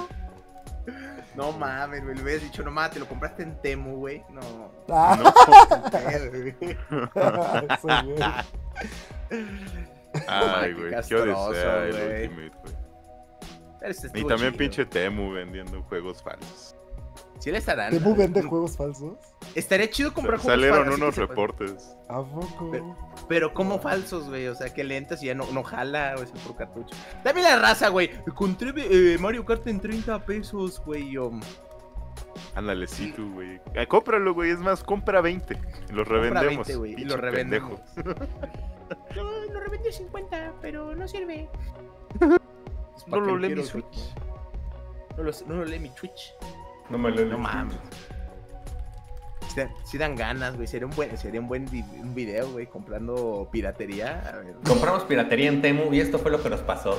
No mames, me lo hubieras dicho, no mames, te lo compraste en Temu, güey. No. Ay, güey, qué odisea el Ultimate, güey. Y también pinche Temu vendiendo juegos falsos. ¿Sí le estarán? ¿Temu vende juegos falsos? Estaría chido comprar juegos falsos. Salieron unos reportes. ¿A poco? Pero ¿cómo falsos, güey? O sea, que le entras y ya no jala, o es el puro cartucho. Dame la raza, güey. Encontré Mario Kart en 30 pesos, güey. Ándale, sí, tú, güey. Cómpralo, güey. Es más, compra 20. Los revendemos. 20, y los revendemos. Yo lo revendí 50, pero no sirve. No lo lee mi Switch. No lo lee mi Twitch. No me lo No mames. Sí dan ganas, güey. Sería un buen video, güey, comprando piratería. A ver. Compramos piratería en Temu y esto fue lo que nos pasó.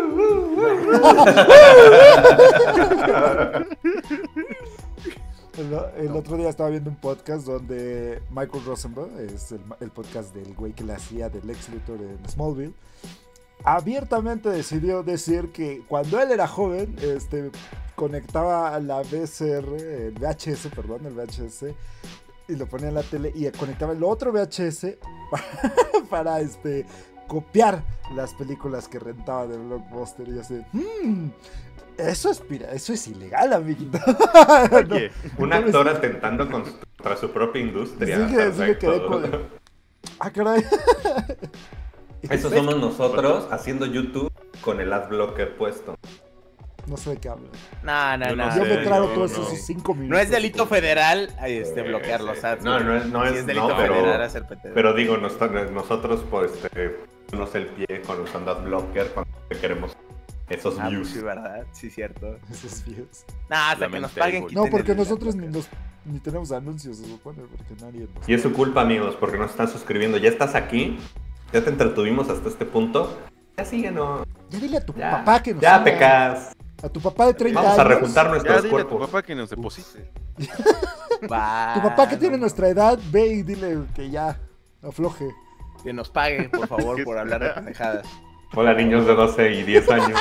El otro día estaba viendo un podcast donde Michael Rosenberg, es el podcast del güey que le hacía del Lex Luthor en Smallville, abiertamente decidió decir que cuando él era joven, conectaba la el VHS, y lo ponía en la tele y conectaba el otro VHS para copiar las películas que rentaba de Blockbuster y así. Eso es ilegal, amiguito. Oye, un actor atentando contra su propia industria. Sí que quedé con... Ah, caray. Eso somos nosotros haciendo YouTube con el adblocker puesto. No sé de qué hablo. No. Yo me trago todos esos 5 minutos. No es delito federal bloquear los ads. No es delito federal hacer PTD. Pero digo, nosotros pues ponemos el pie con usando adblocker cuando queremos esos views. Sí, ¿verdad? Sí, cierto. Esos views. Hasta que nos paguen. No, porque nosotros ni tenemos anuncios, se supone, porque nadie nos... Y es su culpa, amigos, porque no se están suscribiendo. Ya estás aquí, ya te entretuvimos hasta este punto. Ya síguenos. Ya dile a tu papá que nos Ya siga. pecas. A tu papá de 30 Vamos años. a rejuntar nuestros dile cuerpos. a tu papá que nos deposite. Tu papá que tiene nuestra edad, ve y dile que ya afloje. Que nos pague, por favor, por hablar de pendejadas. Hola, niños de 12 y 10 años.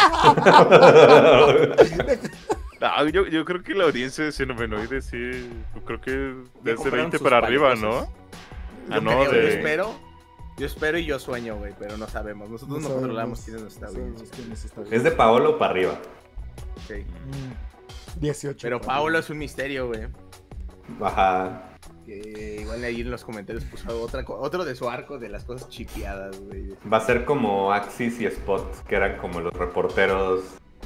No, yo creo que la audiencia de Xenomenoide sí, yo creo que desde compraron 20 sus para arriba, paletas. ¿no? Yo espero y yo sueño, güey, pero no sabemos. Nosotros no controlamos quién es nuestra audiencia. Es de Paolo para arriba. Sí. 18. Pero Paolo es un misterio, güey. Ajá. Que igual ahí en los comentarios puso otro de su arco de las cosas chipeadas, güey. Va a ser como Axis y Spot, que eran como los reporteros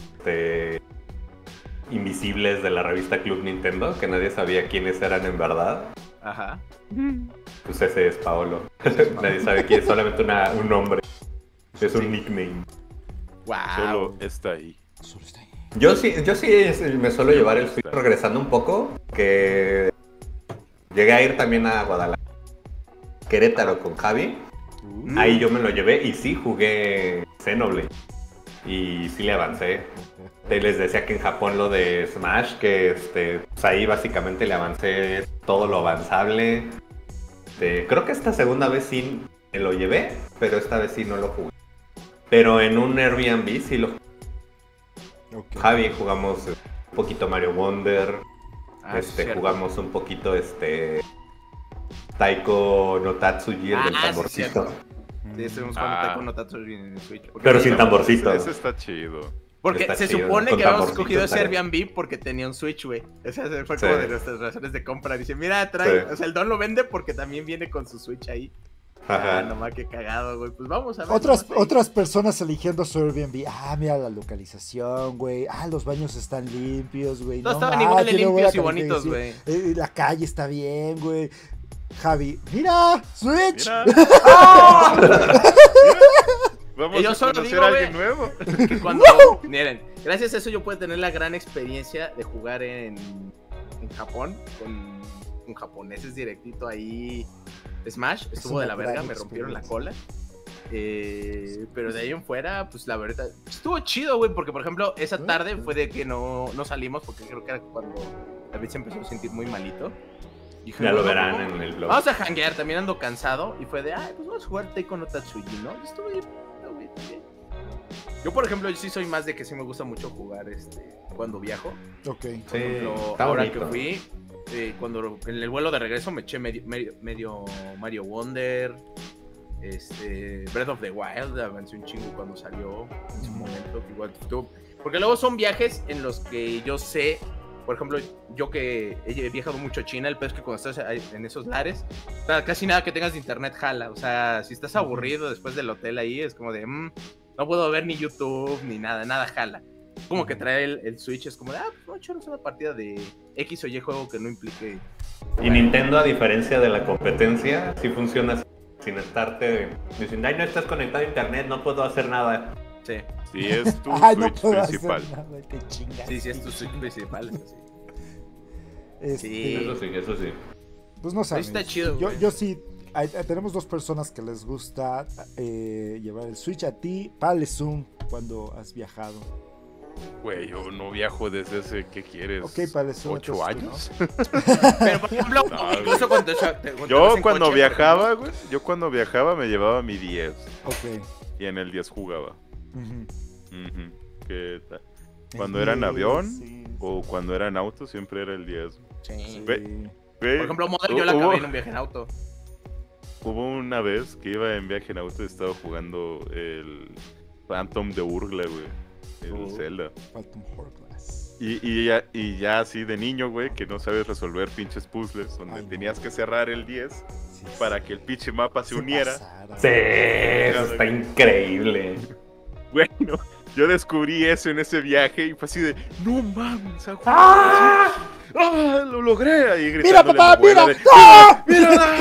invisibles de la revista Club Nintendo, que nadie sabía quiénes eran en verdad. Ajá. Pues ese es Paolo. Nadie sabe quién es, solamente un nombre. Es un nickname. Wow. Solo está ahí. Yo sí me suelo llevar el Switch regresando un poco, que llegué a ir también a Guadalajara, Querétaro con Javi. Ahí yo me lo llevé y sí jugué Xenoblade. Y sí le avancé. Les decía que en Japón lo de Smash, que pues ahí básicamente le avancé todo lo avanzable. Creo que esta segunda vez sí me lo llevé, pero esta vez sí no lo jugué. Pero en un Airbnb sí lo jugué. Okay. Javi jugamos un poquito Mario Wonder. Jugamos un poquito Taiko no Tatsuji, el del tamborcito. Sí, estuvimos jugando Taiko no Tatsuji en Switch. Pero sin tamborcito. Ese está chido. Porque se supone que habíamos escogido ese Airbnb porque tenía un Switch, güey. O sea, fue como de nuestras razones de compra. Dice, mira, trae... Sí. O sea, el Don lo vende porque también viene con su Switch ahí. Ajá. Nomás que cagado, güey. Pues vamos a ver. Otras personas eligiendo su Airbnb. Mira la localización, güey. Los baños están limpios, güey. Todos estaban igual de limpios y bonitos, güey. La calle está bien, güey. Javi, mira, Switch. Mira. Vamos yo a solo conocer digo, a alguien nuevo. Que cuando, miren, gracias a eso yo puedo tener la gran experiencia de jugar en Japón con japoneses directito ahí. Smash estuvo de la verga, me rompieron la cola. Pero de ahí en fuera, pues la verdad, estuvo chido, güey, porque por ejemplo, esa tarde fue de que no salimos, porque creo que era cuando David se empezó a sentir muy malito. Dije, ya lo verán en el blog. Vamos a hanguear, también ando cansado. Y fue de, pues vamos a jugar Taiko no Tatsuji, ¿no? Y estuvo bien, güey, también. Yo, por ejemplo, yo sí soy más de que sí me gusta mucho jugar cuando viajo. Ok. Por ejemplo, ahora que fui, cuando en el vuelo de regreso me eché medio Mario Wonder, Breath of the Wild, avancé un chingo cuando salió en su momento. Igual, porque luego son viajes en los que yo sé, por ejemplo, yo que he viajado mucho a China, el peor es que cuando estás en esos lares, casi nada que tengas de internet jala. O sea, si estás aburrido después del hotel ahí, es como de, no puedo ver ni YouTube ni nada jala. Como que trae el Switch, es como de, pues no es una partida de X o Y juego que no implique. Y Nintendo, a diferencia de la competencia, sí funciona sin estarte diciendo, no estás conectado a internet, no puedo hacer nada. Sí. Sí, es tu Switch principal. Sí, es tu Switch principal. Sí. Eso sí. Pues no sabes. Está chido. Yo sí. Tenemos 2 personas que les gusta llevar el Switch. A ti, Palezum, cuando has viajado. Güey, yo no viajo desde hace, ¿qué quieres? Ok, Palezum. 8 años. ¿No? Pero, por ejemplo, incluso cuando yo cuando viajaba, güey, me llevaba mi 10. Ok. Y en el 10 jugaba. ¿Qué tal? Cuando era en avión o cuando era en auto, siempre era el 10. Sí. Por ejemplo, Model yo la acabé en un viaje en auto. Hubo una vez que iba en viaje en auto y estaba jugando el Phantom de Urgla, güey. El Zelda. Phantom Hourglass. Y ya así de niño, güey, que no sabes resolver pinches puzzles, donde tenías que cerrar el 10 para que el pinche mapa se uniera. Sí, eso está increíble. Bueno, yo descubrí eso en ese viaje y fue así de, no mames, lo logré. Ahí mira, papá, mira. Mira.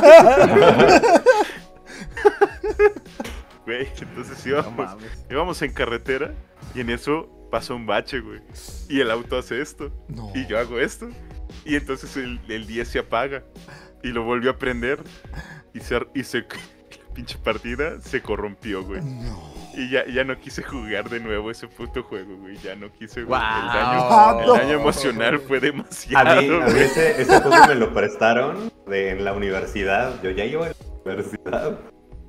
Güey, entonces íbamos en carretera y en eso pasa un bache, güey. Y el auto hace esto. No. Y yo hago esto. Y entonces el 10 se apaga. Y lo volvió a prender. Y la pinche partida se corrompió, güey. No. Y ya no quise jugar de nuevo ese puto juego, güey. Ya no quise, güey. Wow. El daño emocional fue demasiado. A mí ese juego me lo prestaron en la universidad. Yo ya iba a la universidad.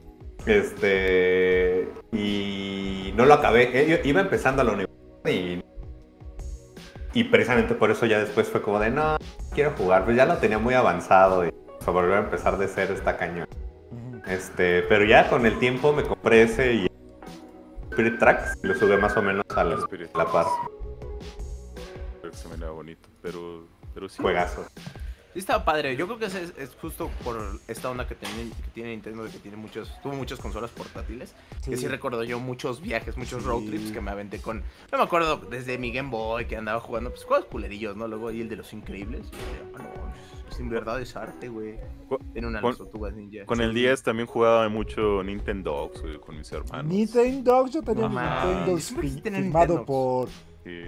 Y no lo acabé. Iba empezando a la universidad y precisamente por eso ya después fue como de no quiero jugar. Pues ya lo tenía muy avanzado y volver a empezar de cero está cañón. Pero ya con el tiempo me compré ese y Spirit Tracks y lo subí más o menos a la par. Se me da bonito, pero sí. Juegazo. Sí estaba padre, yo creo que es justo por esta onda que tiene Nintendo, de que tuvo muchas consolas portátiles, que sí recuerdo yo muchos viajes, muchos road trips que me aventé no me acuerdo, desde mi Game Boy que andaba jugando, pues juegos culerillos, ¿no? Luego ahí el de los Increíbles, en verdad es arte, güey. Tiene una de las tortugas ninja. Con el 10 también jugaba mucho Nintendo, güey, con mis hermanos. Nintendo, yo tenía Nintendo firmado por... Sí.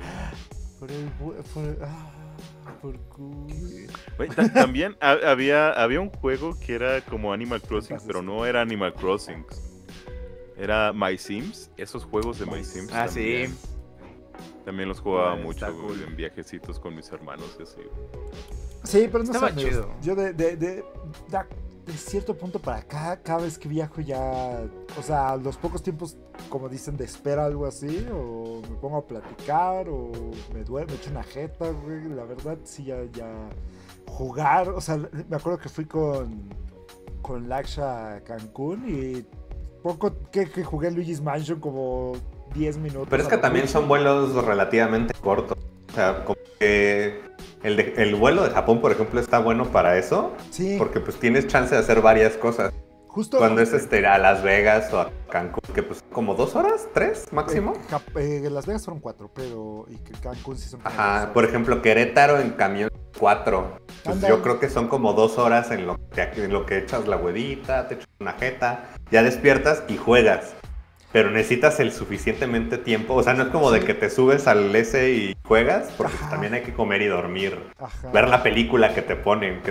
Por también había un juego que era como Animal Crossing, pero no era Animal Crossing. Era My Sims. Esos juegos de My Sims también. Sí. También los jugaba mucho en viajecitos con mis hermanos y así. Sí, pero no estaba sé, chido. Yo de cierto punto para acá, cada vez que viajo ya, o sea, los pocos tiempos, como dicen, de espera algo así, o me pongo a platicar, o me echo una jeta, güey, la verdad, sí, ya jugar, o sea, me acuerdo que fui con Laksha a Cancún y poco que jugué Luigi's Mansion como 10 minutos. Pero es que también son vuelos relativamente cortos, o sea, como que... El vuelo de Japón, por ejemplo, está bueno para eso. Sí. Porque pues tienes chance de hacer varias cosas. Justo cuando es a Las Vegas o a Cancún, que pues como 2 horas, 3 máximo. Las Vegas fueron 4, pero y que Cancún sí son 4 horas. Por ejemplo, Querétaro en camión 4. Pues yo creo que son como 2 horas en lo que echas la huevita, te echas una jeta, ya despiertas y juegas. Pero necesitas el suficientemente tiempo. O sea, no es como de que te subes al S y juegas, porque pues, también hay que comer y dormir. Ajá. Ver la película que te ponen.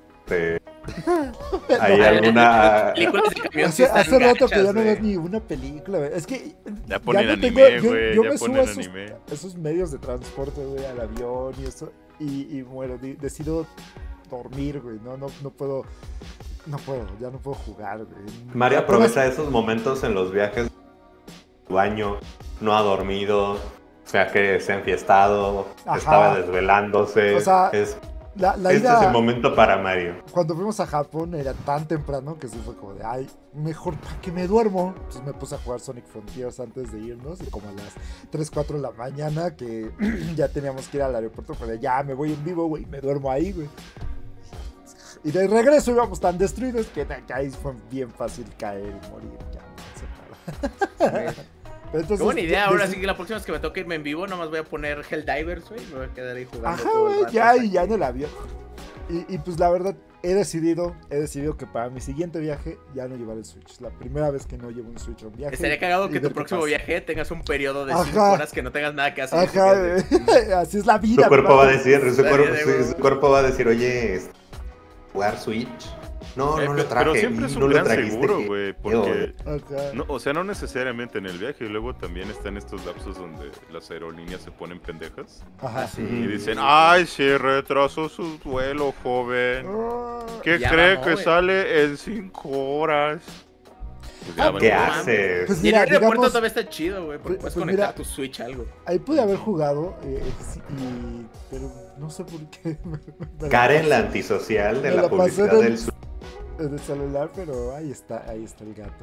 Hay alguna... Hace rato que ya no ves ni una película. Es que ya ponen anime, güey. Yo me subo a esos medios de transporte, güey, al avión y eso. Y bueno, decido dormir, güey. No puedo, ya no puedo jugar, güey. Mario aprovecha esos momentos en los viajes. Baño, no ha dormido, o sea que se ha enfiestado, estaba desvelándose. O sea, este es el momento para Mario. Cuando fuimos a Japón era tan temprano que sí fue como de, ay, mejor para que me duermo. Entonces me puse a jugar Sonic Frontiers antes de irnos y como a las 3, 4 de la mañana que ya teníamos que ir al aeropuerto, fue de, ya me voy en vivo, güey, me duermo ahí, güey. Y de regreso íbamos tan destruidos que ahí fue bien fácil caer y morir. Ya, no sé. Entonces, qué buena idea, ahora sí que la próxima vez que me toque irme en vivo, nomás voy a poner Helldivers, güey, me voy a quedar ahí jugando. Ajá, güey, ya en el avión. Y pues la verdad, he decidido que para mi siguiente viaje ya no llevar el Switch. La primera vez que no llevo un Switch a un viaje. Estaría cagado que tu próximo viaje tengas un periodo de 5 horas que no tengas nada que hacer. Así es la vida. Su cuerpo va a decir, oye, jugar Switch. No lo traje. Pero siempre es un gran seguro, güey, porque... No, o sea, no necesariamente en el viaje. Y luego también están estos lapsos donde las aerolíneas se ponen pendejas. Ajá, sí. Y dicen, ay, se retrasó su vuelo, joven. ¿Qué cree que sale en 5 horas? Pues ¿qué haces? Pues mira, el aeropuerto todavía está chido, güey, porque puedes conectar tu Switch a algo. Ahí pude haber jugado, pero no sé por qué. Karen, la antisocial de la publicidad del Switch. El celular, pero ahí está el gato.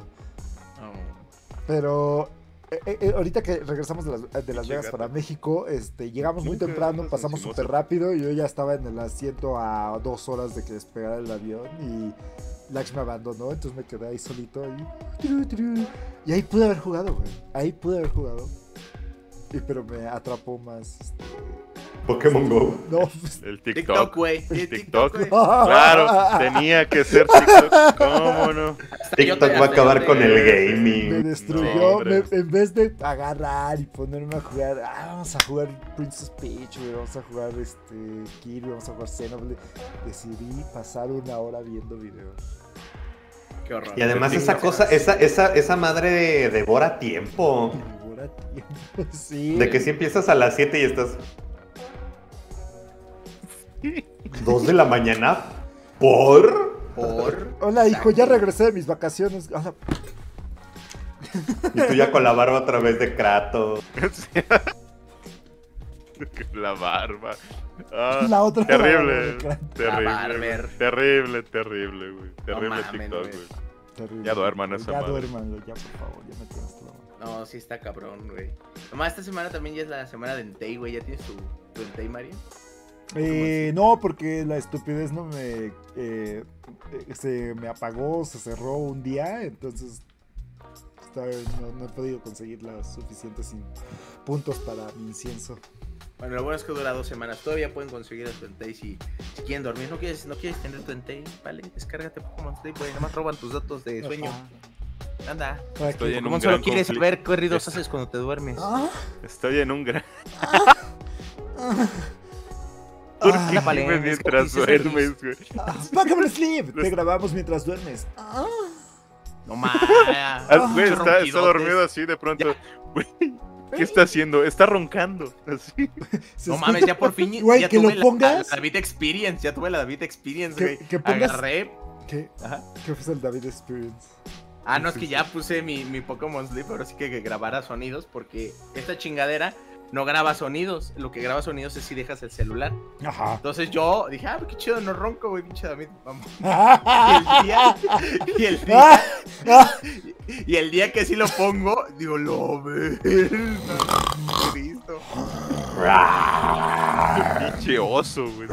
Pero ahorita que regresamos de Las Vegas para México, llegamos muy temprano, pasamos súper rápido y yo ya estaba en el asiento a 2 horas de que despegara el avión y Lax me abandonó, entonces me quedé ahí solito y ahí pude haber jugado, güey. Pero me atrapó más Pokémon Go. No, el TikTok, güey. El TikTok. Claro, tenía que ser TikTok. ¿Cómo no? TikTok va a acabar con el gaming. Me destruyó. En vez de agarrar y ponerme a jugar, vamos a jugar Princess Peach, güey, vamos a jugar Kirby, vamos a jugar Xenoblade, decidí pasar 1 hora viendo videos. Qué horror. Y además esa madre devora tiempo. Sí. De que si empiezas a las 7 y estás 2 de la mañana. ¿Por? Hola, hijo, ya regresé de mis vacaciones. Hola. Y tú ya con la barba otra vez de Kratos. La barba. La otra terrible. Terrible, güey. Terrible TikTok, güey. Ya duerman esa madre. Ya duérmanlo, ya, por favor, ya me tienes todo. No, sí está cabrón, güey. Nomás esta semana también ya es la semana de Entei, güey. ¿Ya tienes tu Entei, Mario? No, porque la estupidez no se me apagó, se cerró un día, entonces no he podido conseguir los suficientes puntos para mi incienso. Bueno, lo bueno es que dura 2 semanas. Todavía pueden conseguir tu Entei si quieren dormir. ¿No quieres tener tu Entei? Vale, descárgate Pokémon Sleep, güey. Nomás roban tus datos de sueño. Anda. Estoy en ¿Cómo solo quieres saber qué ruidos haces cuando te duermes? Estoy en un gran... ¿Por qué gimes mientras duermes, güey? Pokémon Sleep, te grabamos mientras duermes. No mames. Güey, está dormido así de pronto. Güey, ¿qué está haciendo? Está roncando. Así. No mames, ya por fin. Güey, ya que tuve lo pongas. La David Experience. Ya tuve la David Experience, güey. Que pongas. Agarré. ¿Qué fue el David Experience? No, es que ya puse mi Pokémon Sleep. Ahora sí que grabara sonidos. Porque esta chingadera no graba sonidos. Lo que graba sonidos es si dejas el celular. Ajá. Entonces yo dije, qué chido, no ronco, güey, pinche David. Vamos. Y el día que sí lo pongo, digo, lo ves. Cristo. Pinche oso, güey.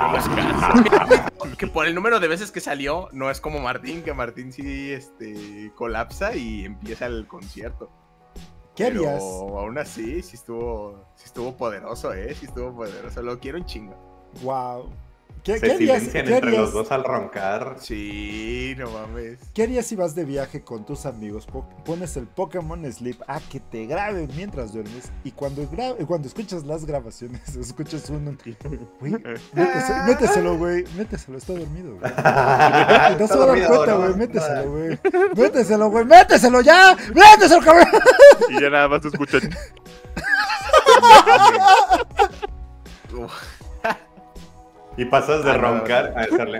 Que por el número de veces que salió, no es como Martín, que Martín sí colapsa y empieza el concierto. ¿Qué harías? Pero aún así, sí estuvo poderoso, sí estuvo poderoso. Lo quiero un chingo. Wow. Se silencian entre los dos al roncar. Sí, no mames. ¿Qué harías si vas de viaje con tus amigos? Pones el Pokémon Sleep a que te graben mientras duermes y cuando escuchas las grabaciones, escuchas uno. Güey, méteselo, güey. Méteselo, está dormido, güey. No se va a dar cuenta, güey. Méteselo, güey. Méteselo, güey. Méteselo ya. Méteselo, cabrón. Y ya nada más te escuchan. Y pasas de roncar a hacerle.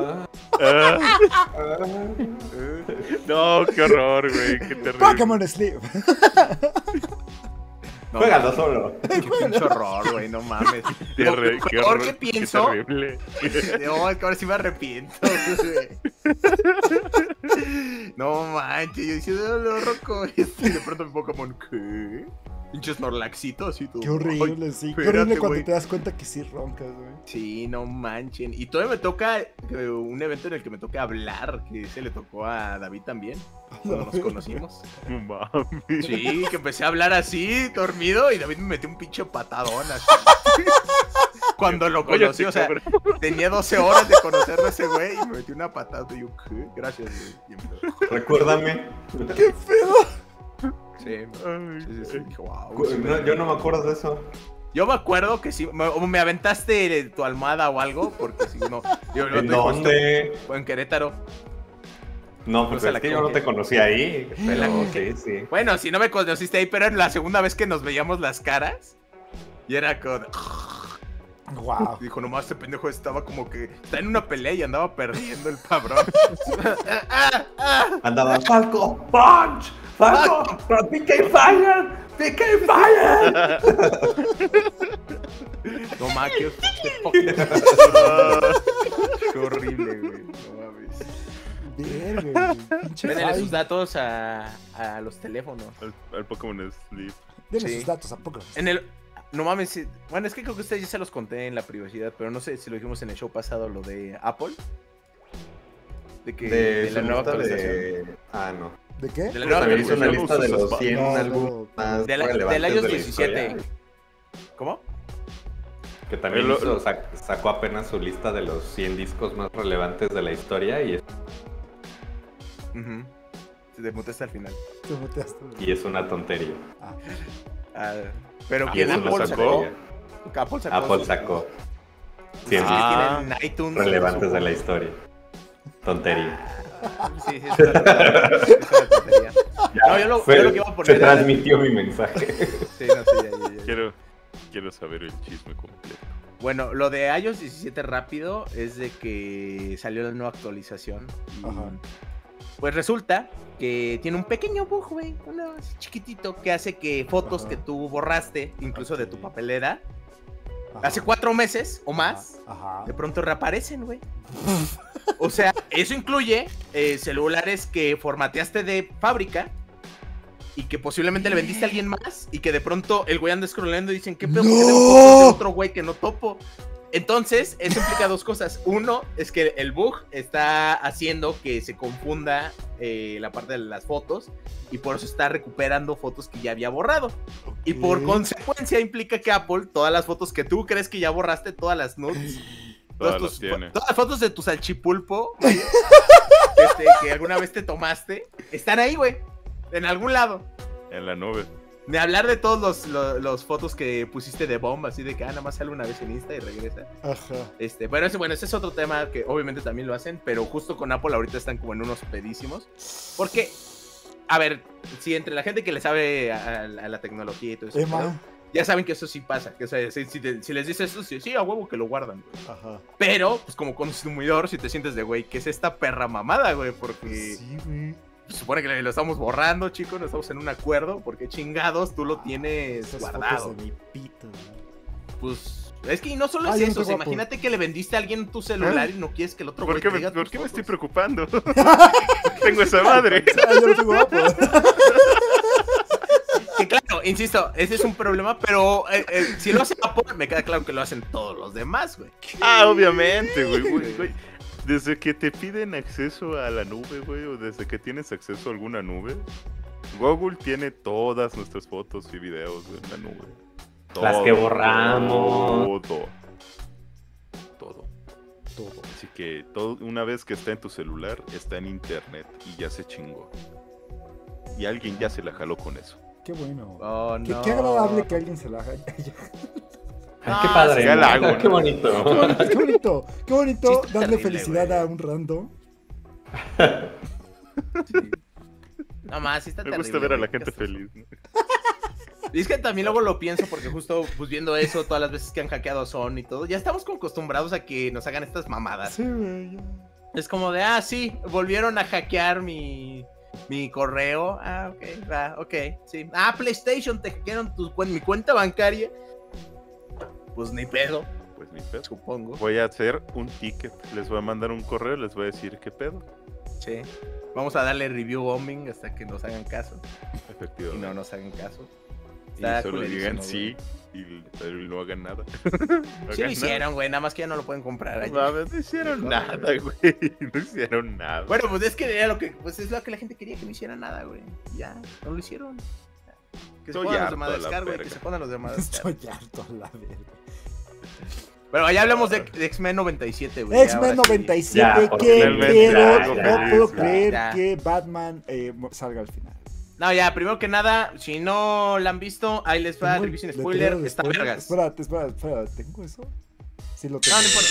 No, qué horror, güey. Qué terrible. Pokémon Sleep. No, juégalo solo. Qué pinche horror, güey, no mames. Qué horror, ¿qué pienso? Qué terrible. No, es que ahora sí me arrepiento, güey. No manches, yo decía, lo roco. Y de pronto mi Pokémon, ¿qué? Pinches Snorlaxito, así todo. Qué horrible, sí. Qué horrible cuando te das cuenta que sí roncas, güey. Sí, no manchen. Y todavía me toca un evento en el que me toca hablar, que se le tocó a David también, cuando nos conocimos. Mami. Sí, que empecé a hablar así, dormido, y David me metió un pinche patadón así. cuando lo conocí, o sea, tenía 12 horas de conocerlo a ese güey y me metí una patada y yo, ¿qué? Gracias, güey. Recuérdame. ¡Qué pedo! Sí. Wow, no, yo no me acuerdo de eso. Yo me acuerdo que sí, me aventaste tu almohada o algo, porque si no... ¿En dónde? En Querétaro. No, pues es que yo no te conocí ahí. Pero sí. Bueno, si no me conociste ahí, pero era la segunda vez que nos veíamos las caras. Y era con... Wow. Dijo, nomás este pendejo estaba como que... Está en una pelea y andaba perdiendo el cabrón. Andaba Falco, punch, Falco, PK Fire, PK Fire. No mames, qué horrible, güey. No mames. Denle sus datos a los teléfonos. Al Pokémon Sleep. Denle sus datos a Pokémon. No mames, bueno, es que creo que ustedes ya se los conté en la privacidad, pero no sé si lo dijimos en el show pasado, lo de Apple. De la nueva actualización. No. ¿De qué? De la nueva También hizo una lista de los 100 álbumes más relevantes del iOS de la 17. historia. ¿Cómo? Que también sacó apenas su lista de los 100 discos más relevantes de la historia y Te mutaste al final. Y es una tontería. Pero ¿quién Apple sacó? Apple sacó 100 tienen iTunes relevantes de la historia. Tontería. Sí, es una tontería. No, yo lo que iba a poner se transmitió mi mensaje. Sí, no, ya. Quiero saber el chisme completo. Bueno, lo de iOS 17 rápido es de que salió la nueva actualización. Pues resulta que tiene un pequeño bug, güey, uno así chiquitito, que hace que fotos que tú borraste, incluso de tu papelera, hace 4 meses o más, de pronto reaparecen, güey. O sea, eso incluye celulares que formateaste de fábrica y que posiblemente le vendiste a alguien más y que de pronto el güey anda scrollando y dicen, ¿qué pedo? ¿Por qué tengo fotos de otro güey que no topo? Entonces, eso implica 2 cosas. Uno, es que el bug está haciendo que se confunda la parte de las fotos y por eso está recuperando fotos que ya había borrado. Y por consecuencia implica que Apple, todas las fotos que tú crees que ya borraste, todas las nudes, todas las fotos de tu salchipulpo que alguna vez te tomaste, están ahí, güey, en algún lado. En la nube. De hablar de todos los fotos que pusiste de bomba, así de que nada más sale una vez en Insta y regresa. Bueno, ese es otro tema que obviamente también lo hacen, pero justo con Apple ahorita están como en unos pedísimos. Porque, a ver, si entre la gente que le sabe a la tecnología y todo eso, ya saben que eso sí pasa. Que, o sea, si les dices eso, sí, a huevo que lo guardan, güey. Pero, pues como consumidor, si te sientes de, güey, ¿qué es esta perra mamada, güey? Porque... Sí, güey. Se supone que lo estamos borrando, chicos, no estamos en un acuerdo, porque chingados tú lo tienes guardado. De mi pito, pues es que no solo es eso, o sea, imagínate que le vendiste a alguien tu celular y no quieres que el otro güey te diga ¿Por qué me estoy preocupando? Tengo esa madre. Yo no tengo Apple. Que claro, insisto, ese es un problema, pero si lo hace Apple, me queda claro que lo hacen todos los demás, güey. Obviamente, güey. Desde que te piden acceso a la nube, güey, o desde que tienes acceso a alguna nube, Google tiene todas nuestras fotos y videos en la nube. Las que borramos. Todo. Así que una vez que está en tu celular, está en internet y ya se chingó. Y alguien ya se la jaló con eso. Qué bueno. Oh, no. Qué agradable que alguien se la haga. Qué padre. Qué bonito. Qué bonito Sí, darle terrible, felicidad güey. a un random. Sí. No más, sí está Me terrible. gusta ver a la güey, gente qué feliz, ¿no? Y es que también luego lo pienso porque justo pues viendo eso, todas las veces que han hackeado a Sony y todo, ya estamos como acostumbrados a que nos hagan estas mamadas. Sí, güey. Es como de, sí, volvieron a hackear mi correo. Ok, sí. PlayStation, te hackearon mi cuenta bancaria. Pues ni pedo. Pues ni pedo. Supongo. Voy a hacer un ticket. Les voy a mandar un correo, les voy a decir qué pedo. Sí. Vamos a darle review bombing hasta que nos hagan caso. Efectivamente. Y no nos hagan caso. Y solo digan sí pero no hagan nada. Sí lo hicieron, güey, nada más que ya no lo pueden comprar. No hicieron nada, güey. No hicieron nada. Bueno, pues es que era es lo que la gente quería, que no hiciera nada, güey. Ya, no lo hicieron. Que se pongan los de Madagascar, güey, que se pongan los de Madagascar. Estoy harto a la verga. Pero ya hablamos de X-Men 97, güey. X-Men 97, qué pedo. No puedo creer que Batman salga al final. No, ya, primero que nada, si no la han visto, ahí les va revisión spoiler, está vergas. Espérate, ¿tengo eso? Sí lo tengo. No importa.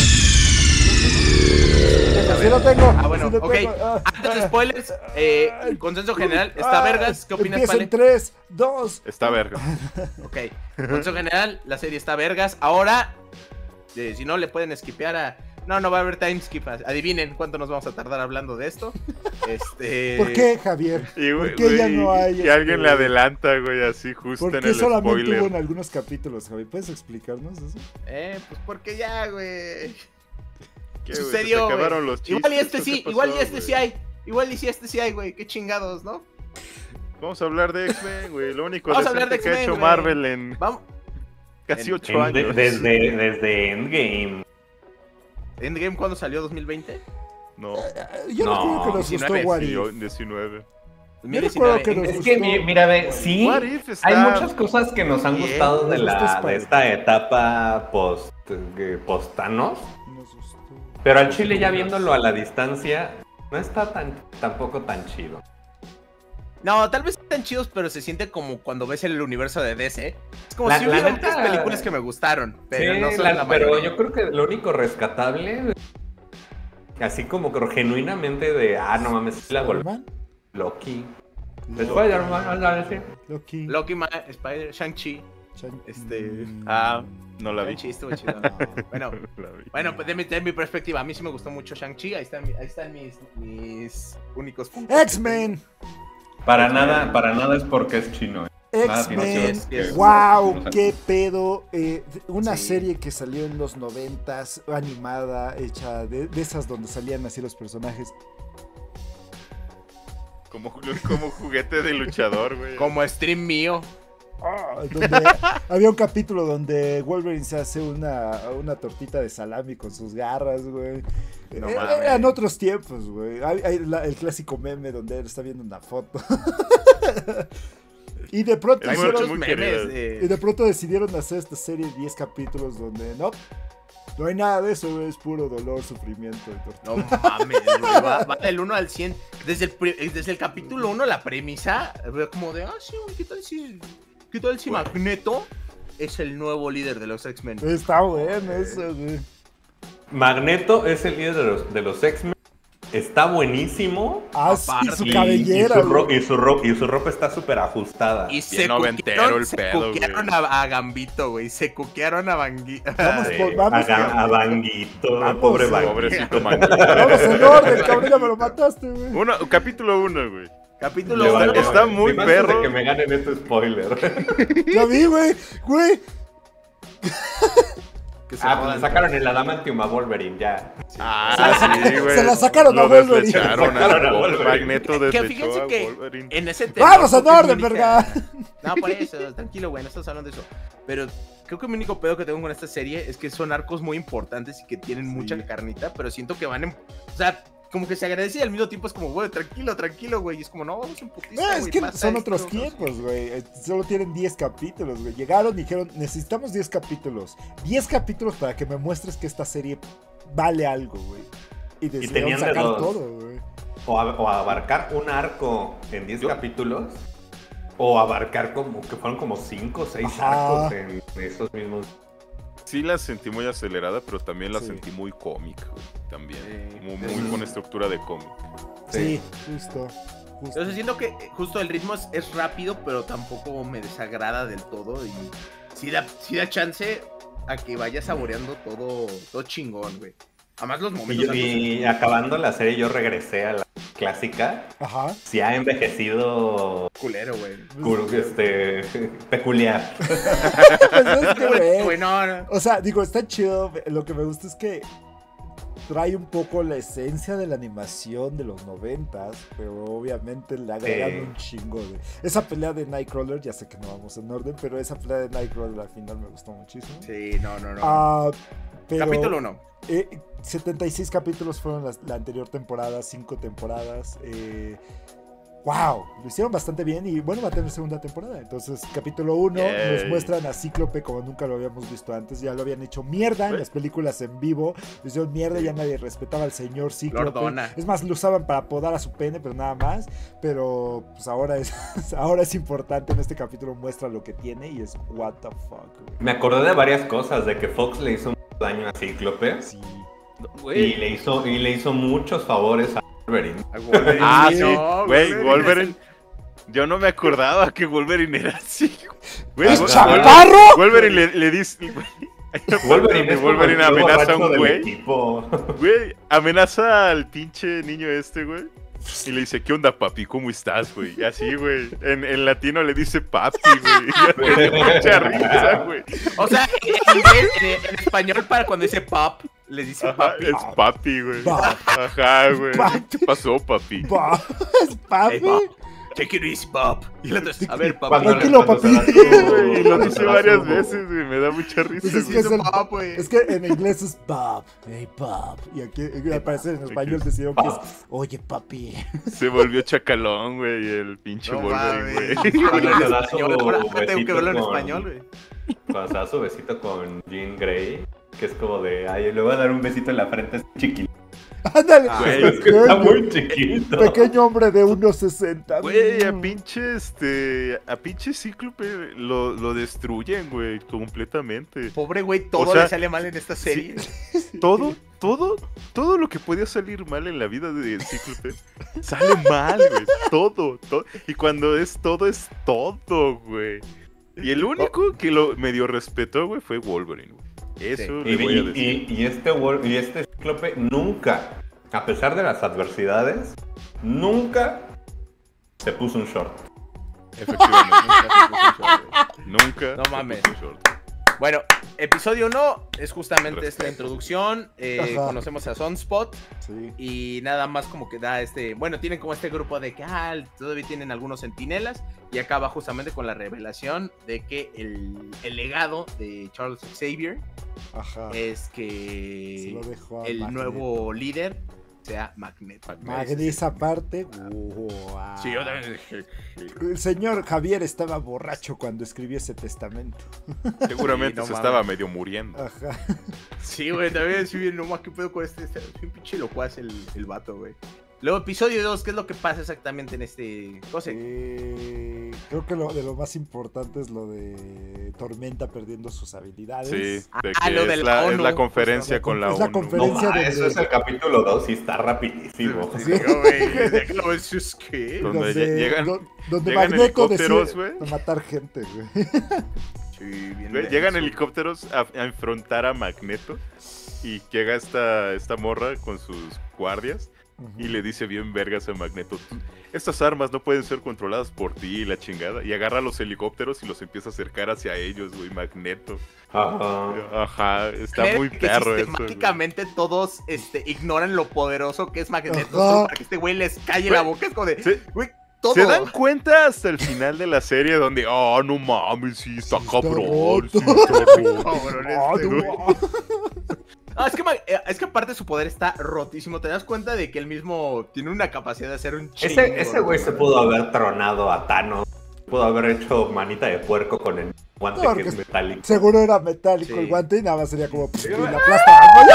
Sí lo tengo. Ah, bueno, ok. Antes de spoilers, consenso general, está vergas. ¿Qué opinas, Pale? 3, 2. Está vergas. Ok, consenso general, la serie está vergas. Ahora, si no, le pueden skipear a... No va a haber time skip. Adivinen cuánto nos vamos a tardar hablando de esto. ¿Por qué, Javier? ¿Por qué ya no hay? Y alguien le adelanta, güey, así justo en el spoiler. ¿Por qué solamente hubo en algunos capítulos, Javier? ¿Puedes explicarnos eso? Pues porque ya, güey. ¿Qué sucedió, güey? Igual y este sí, igual y este sí hay. Igual y si este sí hay, güey. Qué chingados, ¿no? Vamos a hablar de X-Men, güey. Lo único decente que ha hecho Marvel en casi 8 años. Desde Endgame. ¿Endgame cuándo salió? ¿2020? No. Yo no creo que nos gustó What If. 19. Es que, mira, sí, hay muchas cosas que nos han gustado de esta etapa post-Thanos. Pero al chile, ya viéndolo a la distancia, no está tampoco tan chido. No, tal vez están chidos, pero se siente como cuando ves el universo de DC. Es como si hubieran 3 películas que me gustaron, pero no son la pero yo creo que lo único rescatable, así como que genuinamente no mames, la volví. Loki. Spider-Man, Loki, Spider, Shang-Chi. No la vi. Estuvo chido. Bueno, pues de mi perspectiva, a mí sí me gustó mucho Shang-Chi. Ahí están mis únicos puntos. X-Men. Para nada es porque es chino. X-Men, wow, qué pedo. Una serie que salió en los 90s, animada, hecha de esas donde salían así los personajes. Como juguete de luchador, güey. Como stream mío. Donde había un capítulo donde Wolverine se hace una tortita de salami con sus garras, güey. Eran otros tiempos, güey. Hay el clásico meme donde él está viendo una foto. Y de pronto decidieron hacer esta serie de 10 capítulos donde no hay nada de eso, güey. Es puro dolor, sufrimiento y tortura. No mames, güey. Va del 1 al 100. Desde el capítulo 1 la premisa, como de, sí, ¿qué tal si Magneto es el nuevo líder de los X-Men? Está bueno eso, güey. Magneto es el líder de los X-Men. Está buenísimo. Sí, su cabellera. Y su ropa está súper ajustada. Y se cuquearon a Gambito, güey. Se cuquearon a Banguito. A Banguito. Pobre Banguito. Pobrecito Banguito. Vamos en orden, cabrón, ya me lo mataste, güey. Capítulo 1, güey. Capítulo 1. Está muy perro. Que me ganen este spoiler. La vi, güey. Pues le sacaron el Adamantium a Wolverine, ya. Sí, güey. Se la sacaron a Wolverine. Magneto fíjense a que Wolverine. En ese tema. ¡Vamos en orden, verga! No, por eso, tranquilo, güey, no estamos hablando de eso. Pero creo que mi único pedo que tengo con esta serie es que son arcos muy importantes y que tienen mucha carnita, pero siento que van o sea, como que se agradece y al mismo tiempo es como, güey, tranquilo, güey. Y es como, no, vamos en putiza, es que son otros tiempos, güey. Solo tienen 10 capítulos, güey. Llegaron y dijeron, necesitamos 10 capítulos. 10 capítulos para que me muestres que esta serie vale algo, güey. Y decidieron sacar todo, güey. O abarcar un arco en 10 capítulos, o abarcar que fueron como 5 o 6 arcos en esos mismos. Sí la sentí muy acelerada, pero también la sentí muy cómica, güey. También. Muy con estructura de cómic. Sí, justo. Entonces siento que justo el ritmo es rápido, pero tampoco me desagrada del todo. Y sí da chance a que vaya saboreando todo chingón, güey. Además los momentos... Y acabando la serie yo regresé a la clásica. Ajá. Sí ha envejecido... Culero, güey. Peculiar. Güey, no. O sea, digo, está chido. Lo que me gusta es que trae un poco la esencia de la animación de los 90s, pero obviamente le agregan un chingo de... Esa pelea de Nightcrawler, ya sé que no vamos en orden, pero esa pelea de Nightcrawler al final me gustó muchísimo. Sí, no. Pero, capítulo 1. 76 capítulos fueron la anterior temporada, 5 temporadas. wow, lo hicieron bastante bien y bueno, va a tener segunda temporada. Entonces, capítulo 1 nos muestran a Cíclope como nunca lo habíamos visto antes. Ya lo habían hecho mierda en las películas en vivo. Lo hicieron mierda, ya nadie respetaba al señor Cíclope. Lordona. Es más, lo usaban para podar a su pene, pero nada más. Pero pues ahora es importante. En este capítulo muestra lo que tiene y es what the fuck, güey. Me acordé de varias cosas, de que Fox le hizo mucho daño a Cíclope. Sí. Y le hizo muchos favores a Wolverine. Ah, sí, güey, Wolverine. Yo no me acordaba que Wolverine era así. ¿Es chaparro? Wolverine le dice... Wolverine amenaza a un güey. Güey, amenaza al pinche niño güey. Y le dice, ¿qué onda, papi? ¿Cómo estás, güey? Y así, güey. En latino le dice papi, güey. Me dio mucha risa, güey. O sea, en español para cuando dice pop, le dice papi. Es papi, güey. Ajá, güey. ¿Qué pasó, papi? ¿Es papi? Hey, take it easy, Bob. Y la otra, a ver, papi. Tranquilo, papi. Y lo dice varias veces, güey. Me da mucha risa. Pues es que en inglés es Bob. Hey, Bob. Y aquí al parecer en español decidieron que es oye, papi. Se volvió chacalón, güey. El pinche Wolverine, güey. Ahora tengo que verlo en español, güey. Cuando se da su besito con Jean Grey, que es como de, ay, le voy a dar un besito en la frente, es chiquito. Ándale, güey, es que está muy chiquito. Pequeño hombre de 1.60. Güey, a pinche Cíclope lo destruyen, güey, completamente. Pobre güey, todo le sale mal en esta serie. Sí, todo lo que podía salir mal en la vida de Cíclope sale mal, güey. Todo. Y cuando es todo, güey. Y el único que lo medio respetó, güey, fue Wolverine, güey. Eso le voy a decir. Y este Cíclope nunca, a pesar de las adversidades, nunca se puso un short. Efectivamente, nunca. No mames. Bueno, episodio 1 es justamente esta introducción. Conocemos a Sunspot. Sí. Y nada más como que da bueno, tienen como este grupo de que todavía tienen algunos centinelas. Y acaba justamente con la revelación de que el legado de Charles Xavier es que el nuevo líder sea Magneto. Esa parte. Sí, yo también dije. El señor Javier estaba borracho cuando escribió ese testamento. Seguramente se estaba medio muriendo. Ajá. Sí, güey, también sí, no más, ¿qué pedo con este? Un pinche locuaz el vato, güey. Luego, episodio 2, ¿qué es lo que pasa exactamente en este cosa? Creo que de lo más importante es lo de Tormenta perdiendo sus habilidades. Sí, lo de la ONU. Es la conferencia con la ONU. La conferencia eso es el capítulo 2 y está rapidísimo. Sí, güey, ¿qué? Donde Magneto decide matar gente, güey. Sí, bien llegan helicópteros a enfrentar a Magneto y llega esta morra con sus guardias. Y le dice bien vergas a Magneto, estas armas no pueden ser controladas por ti y la chingada. Y agarra los helicópteros y los empieza a acercar hacia ellos, güey, Magneto. Ajá, está muy perro eso. Sistemáticamente todos ignoran lo poderoso que es Magneto solo para que este güey les calle la boca. Es como de, güey, todo. Se dan cuenta hasta el final de la serie donde, no mames, sí, está cabrón. Sí, está cabrón. Es que aparte su poder está rotísimo. Te das cuenta de que él mismo tiene una capacidad de hacer un chingo. Ese güey se pudo haber tronado a Thanos. Pudo haber hecho manita de puerco con el guante que es metálico. Seguro era metálico el guante y nada más sería como y la aplasta.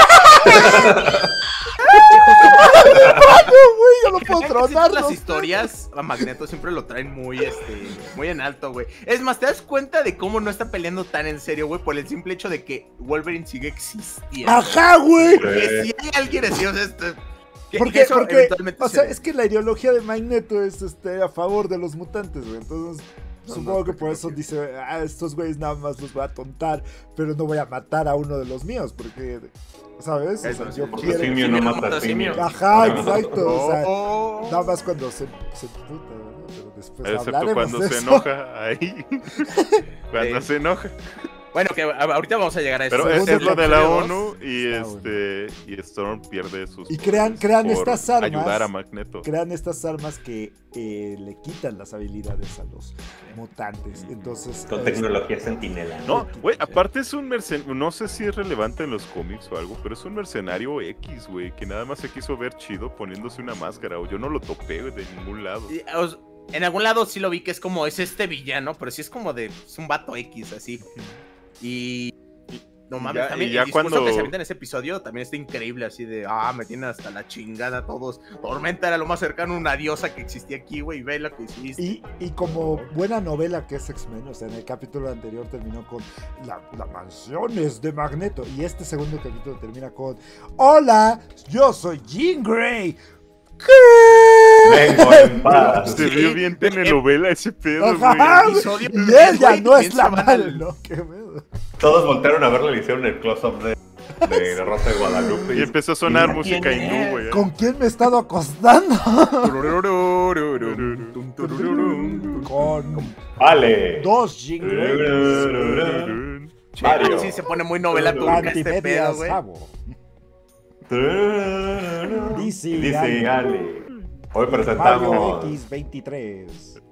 Yo no puedo tronarlo. Las historias a Magneto siempre lo traen muy en alto, güey. Es más, te das cuenta de cómo no está peleando tan en serio, güey, por el simple hecho de que Wolverine sigue existiendo. Ajá, güey. Porque si hay alguien así, o sea, porque o sea, es que la ideología de Magneto es a favor de los mutantes, güey. Entonces, supongo que por eso dice, estos güeyes nada más los voy a tontar, pero no voy a matar a uno de los míos, porque, ¿sabes? O sea, yo quiero... Simio no mata simio. Ajá, exacto. O sea, nada más cuando se puta, ¿no? Pero después excepto cuando se enoja, ahí. Cuando se enoja. Bueno, que ahorita vamos a llegar a eso. Pero es lo de la ONU y Storm pierde sus... Y crean estas armas. Ayudar a Magneto. Crean estas armas que le quitan las habilidades a los mutantes. Entonces... Con tecnología sentinela. No, güey, aparte es un mercenario... No sé si es relevante en los cómics o algo, pero es un mercenario X, güey, que nada más se quiso ver chido poniéndose una máscara. O yo no lo topé de ningún lado. En algún lado sí lo vi que es como, es este villano, pero sí es como es un vato X, así. Y no mames, también el discurso que se avienta en ese episodio también está increíble, así de, me tienen hasta la chingada todos. Tormenta era lo más cercano a una diosa que existía aquí, güey, ve lo que hiciste. Y como buena novela que es X-Men, o sea, en el capítulo anterior terminó con la mansión es de Magneto, y este segundo capítulo termina con, hola, yo soy Jean Grey. Vengo en paz. Se vio bien telenovela ese pedo, güey. Y ella no es la madre, ¿no? Qué pedo. Todos voltearon a verla y le hicieron el close-up de la Rosa de Guadalupe. Y empezó a sonar música hindú, güey. ¿Con quién me he estado acostando? Con... Vale. 2 Jean Mario. Sí, se pone muy novela turca este pedo, güey. DC Gale. Hoy presentamos Mario X23.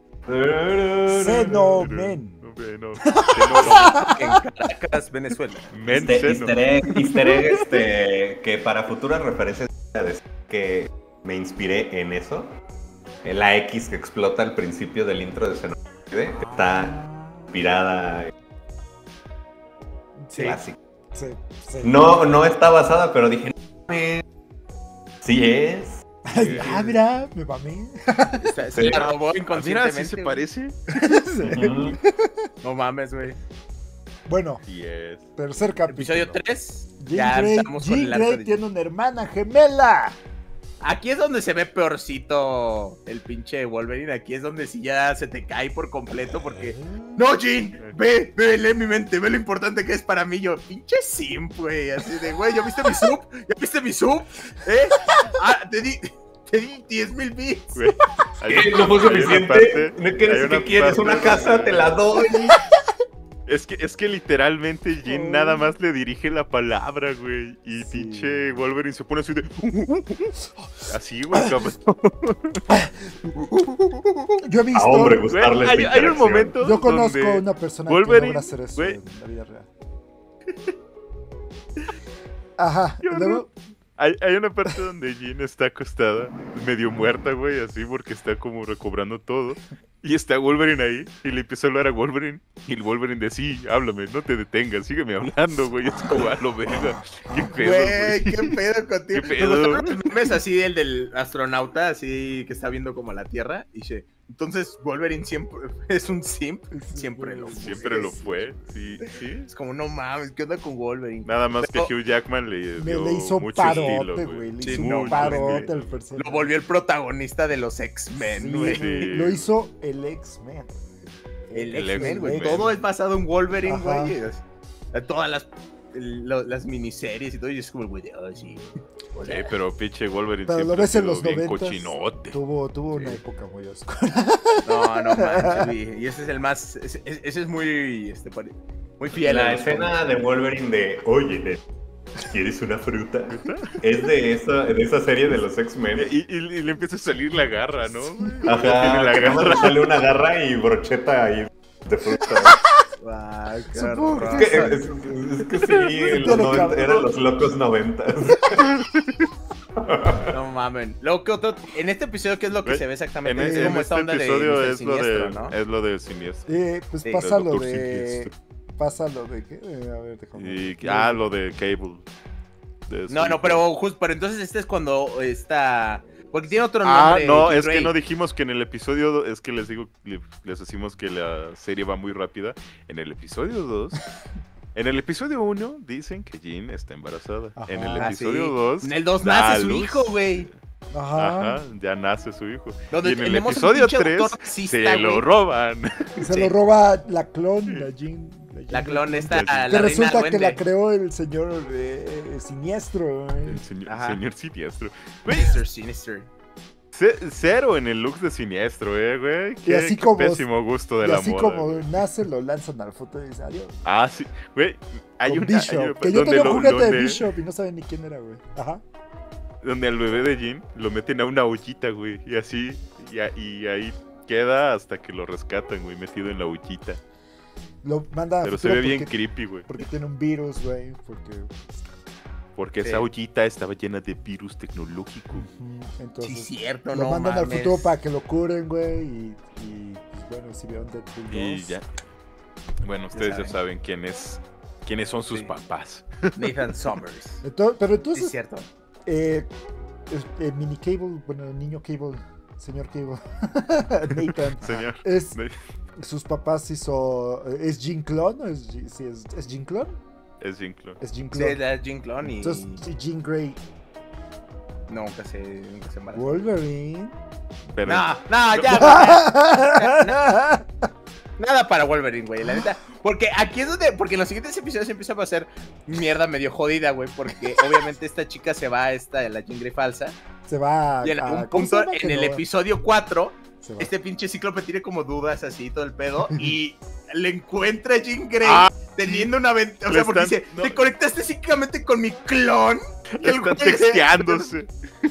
Xenomen. En Caracas, Venezuela. Easter egg, que para futuras referencias que me inspiré en eso. La X que explota al principio del intro de Xenoblade está inspirada en clásico. Sí. No está basada, pero dije, sí es. Mira, me mamé. Se la robó inconscientemente. Mira, ¿sí se parece? No mames, güey. Bueno, tercer capítulo. Episodio 3. Jean Grey tiene una hermana gemela. Aquí es donde se ve peorcito el pinche Wolverine. Aquí es donde sí ya se te cae por completo porque... ¡No, Jean! Ve, lee mi mente, ve lo importante que es para mí. Yo, pinche simp, güey. Así de, güey, ¿ya viste mi sub? ¿Ya viste mi sub? Te di 10,000 bits. ¿Qué? ¿No fue suficiente? ¿Qué quieres? ¿Una casa? Te la doy. Es que literalmente Jean nada más le dirige la palabra, güey. Y pinche Wolverine se pone así de... Así, güey, cabrón. Yo he visto... hombre, gustarles hay un momento yo conozco a una persona Wolverine, que logra hacer eso en la vida real. Ajá. Luego... Hay una parte donde Jean está acostada, medio muerta, güey, así, porque está como recobrando todo. Y está Wolverine ahí, y le empieza a hablar a Wolverine. Y el Wolverine dice, sí, háblame, no te detengas, sígueme hablando, güey. Es como, lo verga. ¿Qué pedo, güey? ¿Qué pedo contigo? ¿Qué pedo? Me gustaron los memes así, el del astronauta, así, que está viendo como la Tierra, y dice... Entonces, Wolverine siempre es un simp. Siempre lo fue. Siempre lo fue, sí. Es como, no mames, ¿qué onda con Wolverine? Nada más que Hugh Jackman le hizo mucho parote, estilo, güey. Le hizo un parote al personaje. Lo volvió el protagonista de los X-Men, güey. Sí. Lo hizo el X-Men. El X-Men, güey. Todo es basado en Wolverine, güey. Todas las miniseries y todo. Y es como, güey, sí. Sí, pero pinche Wolverine pero lo ves en los 90. Cochinote. Tuvo una época muy oscura. No manches, y ese es el más... Ese es muy fiel. La escena de Wolverine de, oye, ¿quieres una fruta? Es de esa serie de los X-Men. Y le empieza a salir la garra, ¿no? Ajá, le sale una garra y brocheta ahí de fruta. Es que sí, eran los locos 90. No mamen. En este episodio, ¿qué es lo que se ve exactamente? Es como esta onda episodio de siniestro, ¿no? Es lo del siniestro. Pues sí, pasa lo de... ¿qué? A ver, déjame. Lo de Cable. No, pero entonces este es cuando está... Porque tiene otro nombre. No, es que no dijimos que en el episodio... Es que les decimos que la serie va muy rápida. En el episodio 2... En el episodio 1 dicen que Jean está embarazada. Ajá. En el episodio 2... En el 2 nace su hijo, güey. Ajá, ya nace su hijo. Donde y en el episodio 3 se lo roban. Se lo roba la clon, la Jean. La clon está que resulta que la creó el señor Siniestro. El señor Siniestro. Mr. Sinister. Cero en el look de Siniestro, güey. Y así como, pésimo gusto de la moda. Y así como nace, lo lanzan al futuro y dice adiós. Ah, sí, güey. Hay un Bishop, que yo tenía un juguete de Bishop y no saben ni quién era, güey. Ajá. Donde al bebé de Jin lo meten a una ollita, güey. Y así, y ahí queda hasta que lo rescatan, güey, metido en la ollita. Lo manda Pero se ve bien creepy, güey. Porque tiene un virus, güey. Porque esa ollita estaba llena de virus tecnológico. Entonces, sí, cierto, lo mandan al futuro para que lo curen, güey. Y pues, bueno, si vieron Deadpool 2. Y ya. Bueno, ustedes ya saben quiénes son sus papás. Nathan Summers. Pero entonces. Sí, cierto. Mini Cable, bueno, el niño Cable, señor Cable. Nathan. Señor. Sus papás hizo. ¿Es Jean Clone? ¿Es Jean Clone? Es Jean Clone. Es Jean Clone. Sí, es Jean Clone y... Entonces, Jean Grey. Nunca se embarazó. Wolverine. Pero... No, ya. Nada para Wolverine, güey, la neta. Porque aquí es donde... Porque en los siguientes episodios empieza a ser mierda medio jodida, güey. Porque obviamente esta chica se va la Jean Grey falsa. Se va y en algún punto, en el episodio 4... Este pinche Cíclope tiene como dudas así, todo el pedo. Y le encuentra a Jean Grey teniendo una ventana. O sea, porque dice, te conectaste psíquicamente con mi clon. Están texteándose.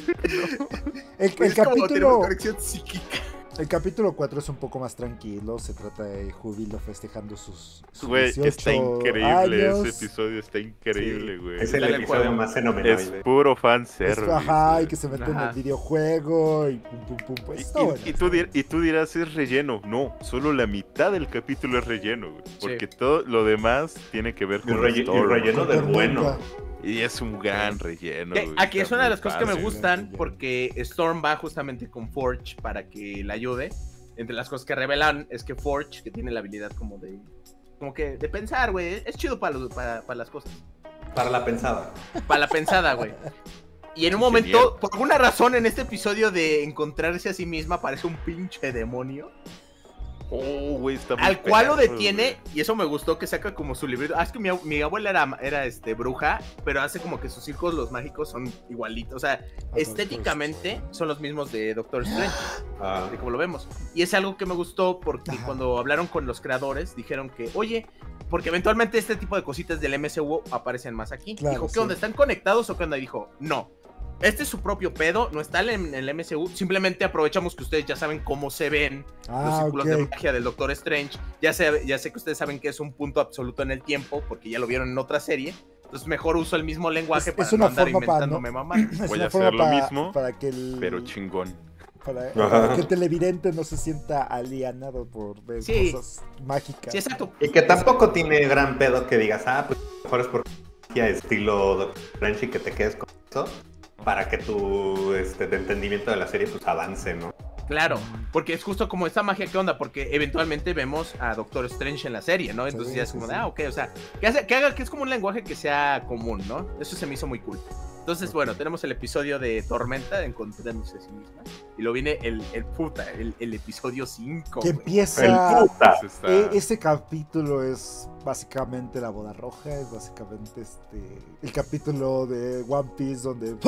El capítulo... Tenemos conexión psíquica. El capítulo 4 es un poco más tranquilo. Se trata de Júbilo festejando sus güey, está increíble años. ese episodio, está increíble, güey. Es el episodio más fenomenal. Es puro fanservice. Ajá, y que se mete en el videojuego y pum, pum, pum. Y tú dirás, es relleno. No, solo la mitad del capítulo es relleno, güey. Porque todo lo demás tiene que ver con el relleno del bueno. Y es un gran relleno. Aquí es una de las cosas que me gustan, porque Storm va justamente con Forge para que la ayude. Entre las cosas que revelan es que Forge, que tiene la habilidad como de pensar, güey, es chido para las cosas. Para la pensada. Para la pensada, güey. Y en un momento, por alguna razón, en este episodio de encontrarse a sí misma, aparece un pinche demonio. Oh, güey, está muy al cual lo detiene, y eso me gustó, que saca como su librito. Es que mi abuela era bruja, pero hace como que sus hijos, los mágicos, son igualitos. O sea, estéticamente son los mismos de Doctor Strange, de como lo vemos. Y es algo que me gustó porque cuando hablaron con los creadores, dijeron que, oye, porque eventualmente este tipo de cositas del MCU aparecen más aquí. Claro, dijo, ¿qué onda? ¿Están conectados o qué onda? Y dijo, no. Este es su propio pedo, no está en el MCU. Simplemente aprovechamos que ustedes ya saben cómo se ven los círculos de magia del Doctor Strange. Ya sé que ustedes saben que es un punto absoluto en el tiempo, porque ya lo vieron en otra serie. Entonces mejor uso el mismo lenguaje para no andar inventándome mamá. Voy a hacer lo mismo, para que pero chingón. Para que el televidente no se sienta alienado por ver cosas mágicas. Sí, exacto. Y que tampoco tiene gran pedo que digas, pues mejor es porque estilo Doctor Strange y que te quedes con eso. Para que tu entendimiento de la serie pues avance, ¿no? Claro, porque es justo como esta magia, ¿qué onda? Porque eventualmente vemos a Doctor Strange en la serie, ¿no? Entonces ya es como ok, o sea, que es como un lenguaje que sea común, ¿no? Eso se me hizo muy cool. Entonces, bueno, tenemos el episodio de Tormenta, de encontrándose a sí misma. Y luego viene el episodio 5. Que empieza... Ese capítulo es básicamente la boda roja, es básicamente el capítulo de One Piece donde...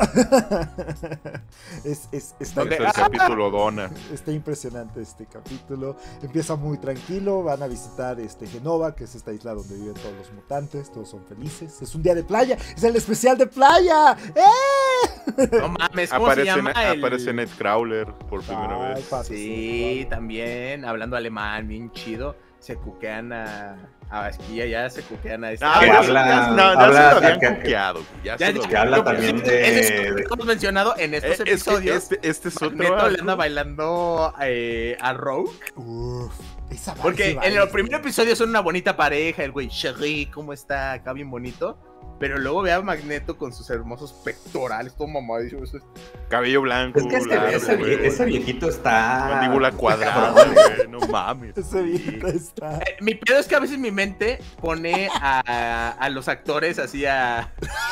Está el capítulo Dona. Está impresionante este capítulo. Empieza muy tranquilo, van a visitar Genova, que es esta isla donde viven todos los mutantes, todos son felices. Es un día de playa, es el especial de playa. No mames, ¿cómo se llama? Aparece Nightcrawler por primera vez. Sí, también, hablando alemán, bien chido. Se cuquean a Esquilla, ya se cuquean a ya se lo habían cuqueado. Que habla también de... Lo hemos mencionado en estos episodios. Este es otro. Magneto le anda bailando a Rogue. Porque en el primer episodio son una bonita pareja, el güey Sherry, ¿cómo está? Acá bien bonito. Pero luego ve a Magneto con sus hermosos pectorales, todo mamadísimo. Cabello blanco. Es que ese viejito está... Mandíbula cuadrada, güey, no mames. Ese viejito está... mi pedo es que a veces mi mente pone a los actores así a...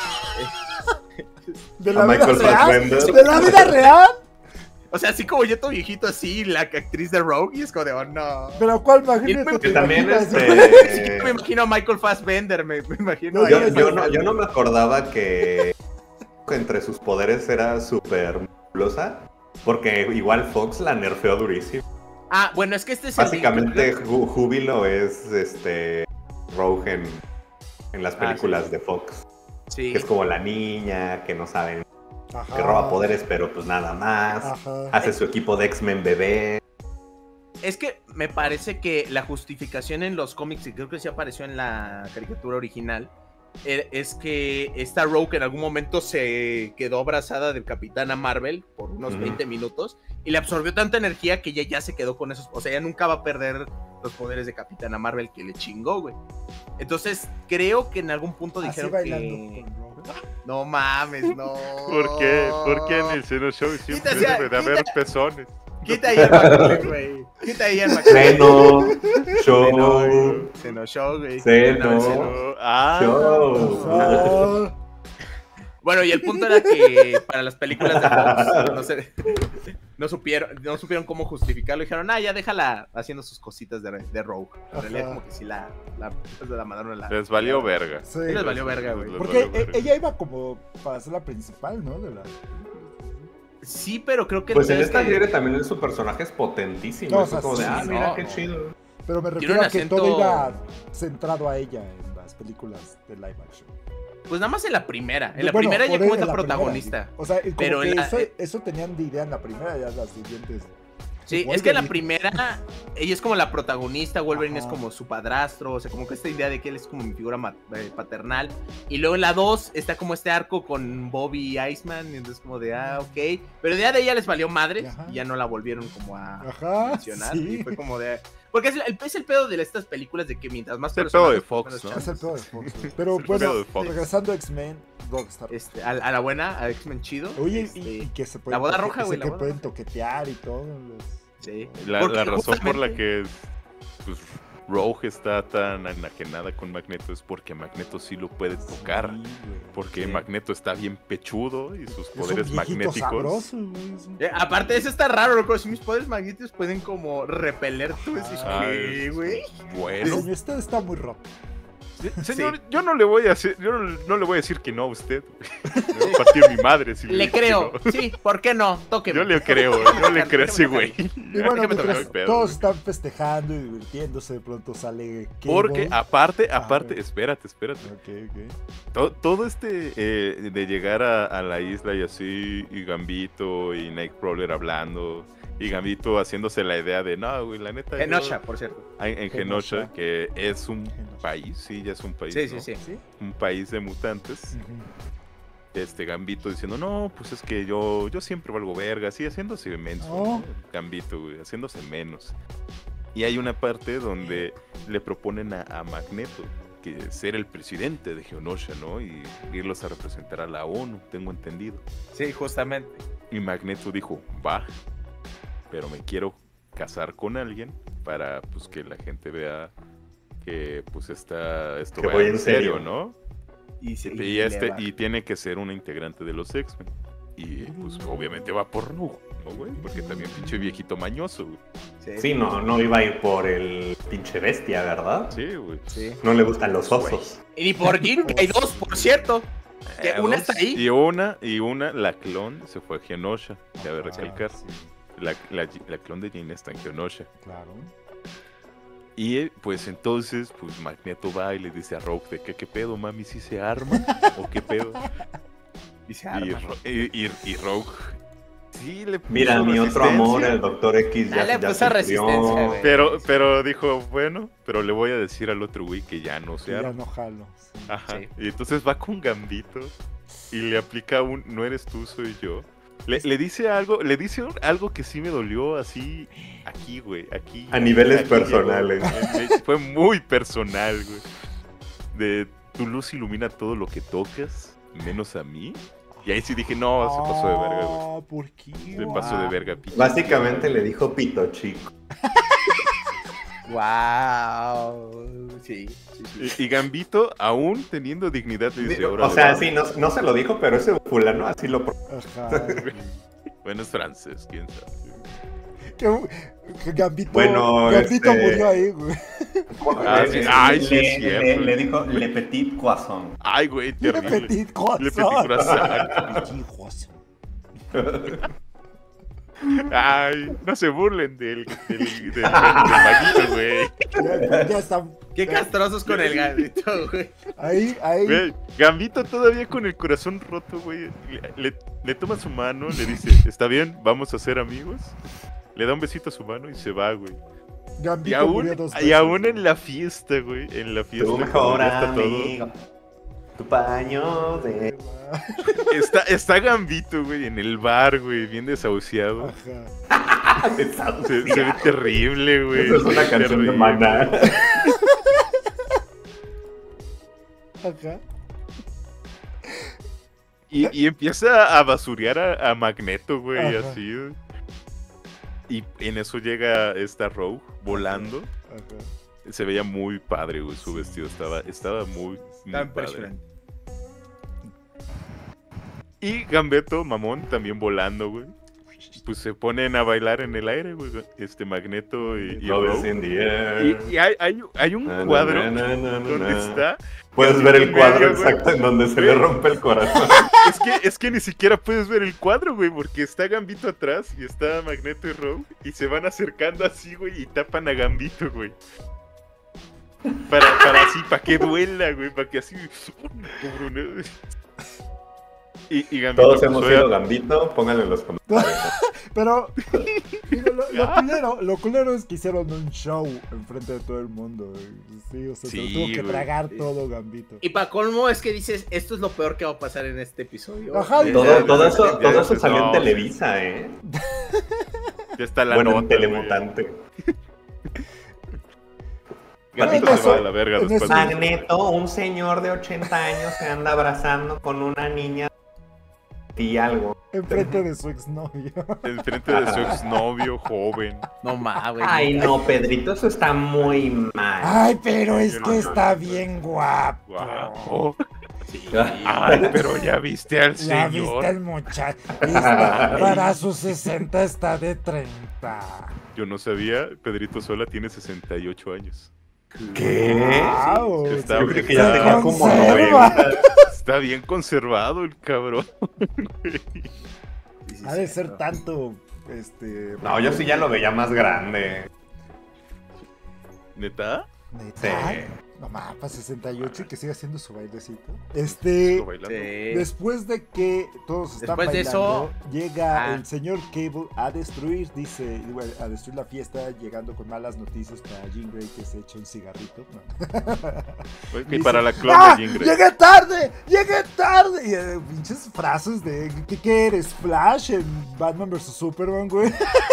¿De la vida real? ¿De la vida real? O sea, así como yo todo viejito, así, la actriz de Rogue, y es como de, oh, no. Pero ¿cuál Magneto? Que también me imagino a Michael Fassbender, me imagino. Yo no me acordaba que entre sus poderes era súper musculosa. Porque igual Fox la nerfeó durísimo. Ah, bueno, es que este es básicamente Júbilo es Rogue en las películas de Fox. Sí. Que es como la niña, que no saben, que roba poderes, pero pues nada más. Hace su equipo de X-Men bebé. Es que me parece que la justificación en los cómics, y creo que sí apareció en la caricatura original, es que esta Rogue en algún momento se quedó abrazada del Capitana Marvel por unos 20 minutos y le absorbió tanta energía que ella ya se quedó con esos, o sea, ella nunca va a perder los poderes de Capitana Marvel que le chingó, güey. Entonces, creo que en algún punto dijeron que... No mames, no. ¿Por qué? ¿Por qué en el Seno Show siempre debe de haber pezones? Quita ahí el McCoy, güey. Quita ahí el McCoy. Seno Show, güey. Seno. Show. Bueno, y el punto era que para las películas de Fox no supieron cómo justificarlo. Dijeron, ya déjala haciendo sus cositas de Rogue. En realidad como que sí la mandaron a la... Les valió verga. Sí, les valió verga, güey. Porque ella iba como para ser la principal, ¿no? Sí, pero creo que... Pues en esta serie también su personaje es potentísimo. No, es como de, mira qué chido. Pero me refiero a que todo iba centrado a ella en las películas de live action. Pues nada más en la primera. En la primera ella como esta protagonista. O sea, como pero que eso tenían de idea en la primera, ya las siguientes... Sí, es que en la primera ella es como la protagonista, Wolverine es como su padrastro, o sea, como que esta idea de que él es como mi figura paternal. Y luego en la 2 está como este arco con Bobby y Iceman, y entonces como de, ok. Pero de ella les valió madre y ya no la volvieron como a mencionar. Sí. Y fue como de... Porque es el pedo de estas películas de que mientras más... Es el pedo de Fox, ¿no? Es el pedo de Fox. Pero bueno, regresando a X-Men, Rockstar. A la buena, a X-Men chido. Oye, y que se pueden... La boda roja, güey. Que pueden toquetear y todo. Sí. La razón por la que pues, Rogue está tan enajenada con Magneto es porque Magneto sí lo puede tocar. Sí, porque Magneto está bien pechudo y sus poderes magnéticos. Sabroso, aparte de eso está raro, loco. Si mis poderes magnéticos pueden como repeler tú. Güey. Bueno. Señor, usted está muy roto. Señor, yo no le voy a decir que no a usted. Me va a partir mi madre. Si le creo. No. Sí, ¿por qué no? Tóqueme. Yo le creo a ese güey. Y bueno, todos están festejando y divirtiéndose, de pronto sale... Porque aparte, espérate. Okay. Todo de llegar a la isla y así, y Gambito y Nightcrawler hablando... Y Gambito haciéndose la idea de, no, güey, la neta... Genosha, por cierto. En Genosha, que es un país, sí, ya es un país, sí, ¿no? Sí. Un país de mutantes. Gambito diciendo, no, pues es que yo siempre valgo verga, así, haciéndose menso, ¿no? Gambito, güey, haciéndose menos. Y hay una parte donde le proponen a Magneto que ser el presidente de Genosha, ¿no? Y irlos a representar a la ONU, tengo entendido. Sí, justamente. Y Magneto dijo, va, pero me quiero casar con alguien para pues que la gente vea que pues esto que va en serio, ¿no? Y tiene que ser una integrante de los X-Men. Y pues obviamente va por Rogue, ¿no, güey? Porque también pinche viejito mañoso, güey. Sí, no iba a ir por el pinche bestia, ¿verdad? Sí, güey. Sí. No le gustan los osos. Y ni por Jin, que hay dos, por cierto. Que una está ahí. Y una, la clon, se fue a Genosha, cabe recalcar. Sí. La clon de Jane está en Genosha. Claro. Y pues entonces, pues Magneto va y le dice a Rogue de ¿qué pedo, mami? ¿Sí se arma? ¿O qué pedo? Y se arma. Y Rogue sí le puso mira, mi otro amor, el Dr. X ya le puso resistencia, güey. Pero dijo, bueno, pero le voy a decir al otro güey que ya no se arma. Ya no jalo. Sí. Ajá. Sí. Y entonces va con Gambito y le aplica no eres tú, soy yo. Le dice algo que sí me dolió así aquí, güey, aquí. A niveles personales. Fue muy personal, güey. De tu luz ilumina todo lo que tocas, menos a mí. Y ahí sí dije, no, se pasó de verga, güey. ¿Por qué? Se pasó de verga, pito. Básicamente le dijo pito chico. Wow. Sí. Y Gambito, aún teniendo dignidad, le dice, o sea, sí, no se lo dijo, pero ese fulano así lo... Ajá. Bueno, es francés, quién sabe. Que Gambito, bueno, Gambito murió ahí, güey. Sí, es cierto. Le dijo Le Petit Croissant. Ay, güey, terrible. Le Petit Croissant. Le Petit Croissant. Ay, no se burlen del Maguito, güey. Ya está. Qué castrosos con el Gambito, güey. Ahí. Güey, Gambito todavía con el corazón roto, güey. Le toma su mano, le dice, está bien, vamos a ser amigos. Le da un besito a su mano y se va, güey. Gambito murió 2 veces. Y aún en la fiesta, güey. En la fiesta. Tu mejor amigo. Tu paño de... Está Gambito, güey, en el bar, güey, bien desahuciado. Ajá. Se ve terrible, güey. Esa es una canción de Maná. Ajá. Y empieza a basurear a Magneto, güey, Ajá. así. Y en eso llega esta Rogue volando. Ajá. Se veía muy padre, güey, su vestido. Estaba muy Está padre. impresionante. Y Gambito, mamón, también volando, güey. Pues se ponen a bailar en el aire, güey. Magneto y Rogue in the air. Y hay un cuadro donde está. Puedes ver el cuadro medio, exacto en donde se le rompe el corazón. Es que ni siquiera puedes ver el cuadro, güey, porque está Gambito atrás y está Magneto y Rogue y se van acercando así, güey, y tapan a Gambito, güey. Para que duela, güey, para que así... Y Gambito, Todos hemos sido Gambito, pónganlo en los comentarios. Pero digo, lo culero es que hicieron un show enfrente de todo el mundo. Sí, o sea, Sí, se tuvo que güey. tragar todo Gambito. Y para colmo es que dices, esto es lo peor que va a pasar en este episodio. Ajá, Todo eso salió en No, Televisa, Ya está la bueno, en nota, Telemutante. Gambito se va a la verga en después eso- de... Magneto, un señor de 80 años se anda abrazando con una niña y algo. Enfrente de su exnovio. Enfrente de su exnovio joven. No mames, güey. Ay, no, Pedrito, eso está muy mal. Ay, pero es Yo que no, está no, bien guapo. Guapo. Ay, pero ya viste al Ya viste señor. el muchacho. Para sus 60 está de 30. Yo no sabía, Pedrito Sola tiene 68 años. ¿Qué? Wow, Está- Yo creí que ya se tenía como conserva. 90. Está bien conservado el cabrón. Ha de ser tanto. No, yo sí ya lo veía más grande. ¿Neta? ¿Neta? Sí. No mames, 68 y que siga haciendo su bailecito. Estuvo bailando. Después de que todos están Después de bailando, eso- llega Ah. el señor Cable a destruir, a destruir la fiesta, llegando con malas noticias para Jean Grey que se echa un cigarrito. Y para la clon ¡Ah! de Jean Grey. ¡Llegué tarde! ¡Llegué tarde! Y pinches frases de ¿qué eres? ¿Flash en Batman vs Superman, güey?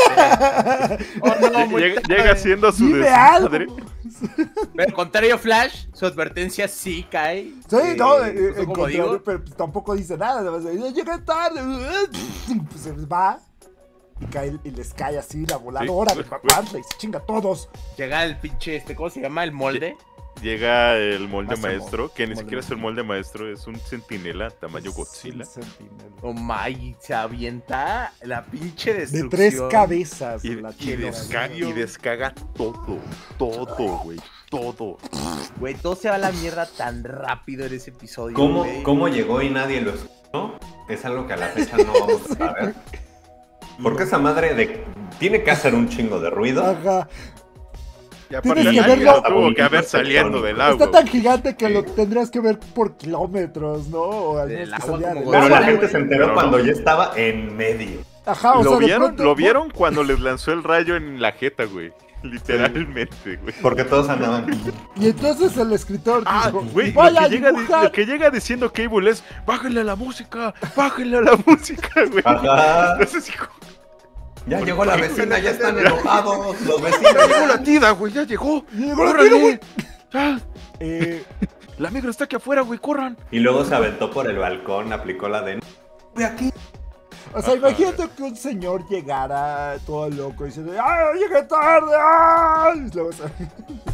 Oh, no, muy tarde. Llega siendo su Dime algo. desmadre. Pero al contrario, Flash, su advertencia sí cae. Sí, no, pues, en como contrario, digo, pero pues, tampoco dice nada. Nada más dice, llegué tarde. Pues se va y, cae, y les cae así la voladora de Papantla y se chinga a todos. llega el pinche, ¿cómo se llama? El molde. Llega el molde Máximo. maestro, que ni Molde siquiera es el molde maestro, es un centinela tamaño Godzilla. Sentinela. Oh my, se avienta la pinche De destrucción. 3 cabezas. Y, la y chingadera. descaga todo, güey, todo. Güey, todo se va a la mierda tan rápido en ese episodio. güey. ¿Cómo llegó y nadie lo escuchó? Es algo que a la fecha no vamos a saber. Porque esa madre tiene que hacer un chingo de ruido. Ajá. Y Tienes aparte que alguien verlo. tuvo que haber saliendo del agua. Está tan gigante que lo tendrías que ver por kilómetros, ¿no? O al Del menos que agua saliera como del Pero la agua. gente se enteró Pero cuando no. ya estaba en medio. Ajá, o sea, de pronto- Lo vieron cuando les lanzó el rayo en la jeta, güey. Literalmente, güey. Porque todos andaban. Y entonces el escritor dijo, Güey, voy a lo dibujar. que llega diciendo Cable es, bájenle a la música, güey. Ajá. Entonces, hijo, Ya llegó la vecina, ya están enojados. Los ya llegó vecinos. la tida, güey, ya llegó. Llegó la ¡Córrale! tira, güey. Ya, Eh, la migra está aquí afuera, güey, corran. Y luego se aventó por el balcón, aplicó la de. Ve aquí. o sea, imagínate que un señor llegara todo loco y diciendo, ¡ay, llegué tarde! ¡Ay! Y luego, o sea,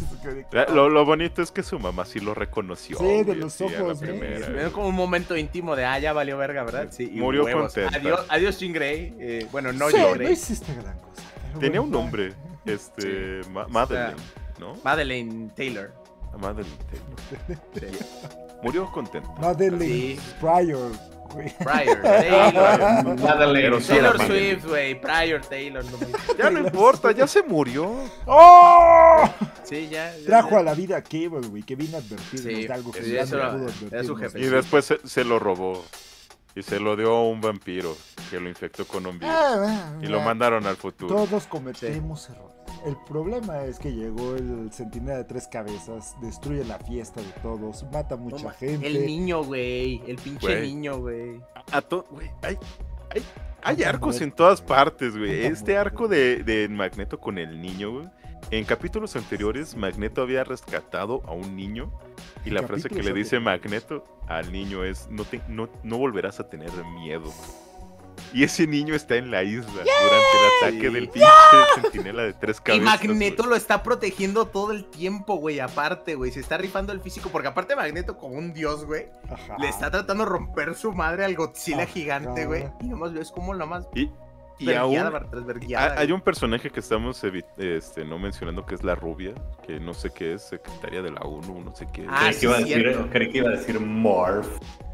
Lo bonito es que su mamá sí lo reconoció. Sí, de güey, los así, a la ojos, primera, Me güey. dio como un momento íntimo de, ya valió verga, ¿verdad? Sí. y Murió huevos. contenta. Adiós, Jean Grey. Bueno, no sí, Jean no Grey. hiciste gran cosa. pero Tenía un bueno. nombre, Madeleine, ¿no? Madeleine Taylor. Madeleine Taylor. Murió contenta. Madeleine Sí. Pryor güey. Pryor Taylor. Nada Taylor Swift, güey. Pryor Taylor. Ya no importa, ya se murió. ¡Oh! Sí, ya. Trajo a la vida a Cable, güey, que vino a advertirnos de algo que sí, ya eso no pudo era advertirnos. su jefe. Y después se lo robó. Y se lo dio a un vampiro que lo infectó con un virus. Y lo mandaron al futuro. Todos cometemos errores. El problema es que llegó el centinela de 3 cabezas, destruye la fiesta de todos, mata a mucha gente. El niño, güey. El pinche niño, güey. Güey, hay arcos en todas partes, güey. Este arco de Magneto con el niño, güey. En capítulos anteriores, Magneto había rescatado a un niño. Y la frase que le dice Magneto al niño es: no volverás a tener miedo. Y ese niño está en la isla durante el ataque del pinche centinela de 3 cabezas. Y Magneto lo está protegiendo todo el tiempo, güey. Aparte, güey, se está rifando el físico. Porque aparte Magneto, como un dios, güey, le está tratando de romper su madre al Godzilla gigante, güey. Y nomás ves como nomás... Y aún hay un personaje que estamos no mencionando, que es la rubia, que no sé qué es, secretaria de la ONU, no sé qué es. Creí que iba a decir Morph.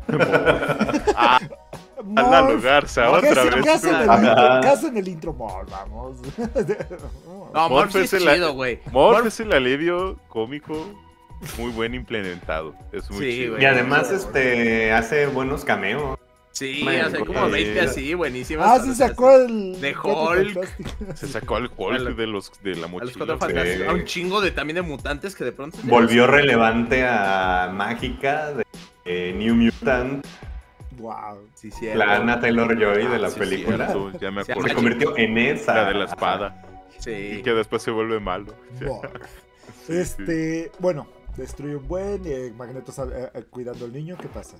Lalo Garza, otra vez. ¿Qué hacen en el intro? Vamos. No, Morph es chido, güey. Morph es el alivio cómico muy buen implementado. Es muy chido. Y además hace buenos cameos. Sí, hace como 20 así, buenísimas. Se sacó el... de Hulk. Se sacó al Hulk de la mochila. A un chingo también de mutantes que de pronto... Volvió relevante a Mágica de New Mutant. Wow. Sí, sí. La Anna Taylor-Joy de la película. Ya me acuerdo. Se convirtió en esa. La de la espada. Sí. Y que después se vuelve malo. Bueno, destruye un buen Magneto cuidando al niño. ¿Qué pasa?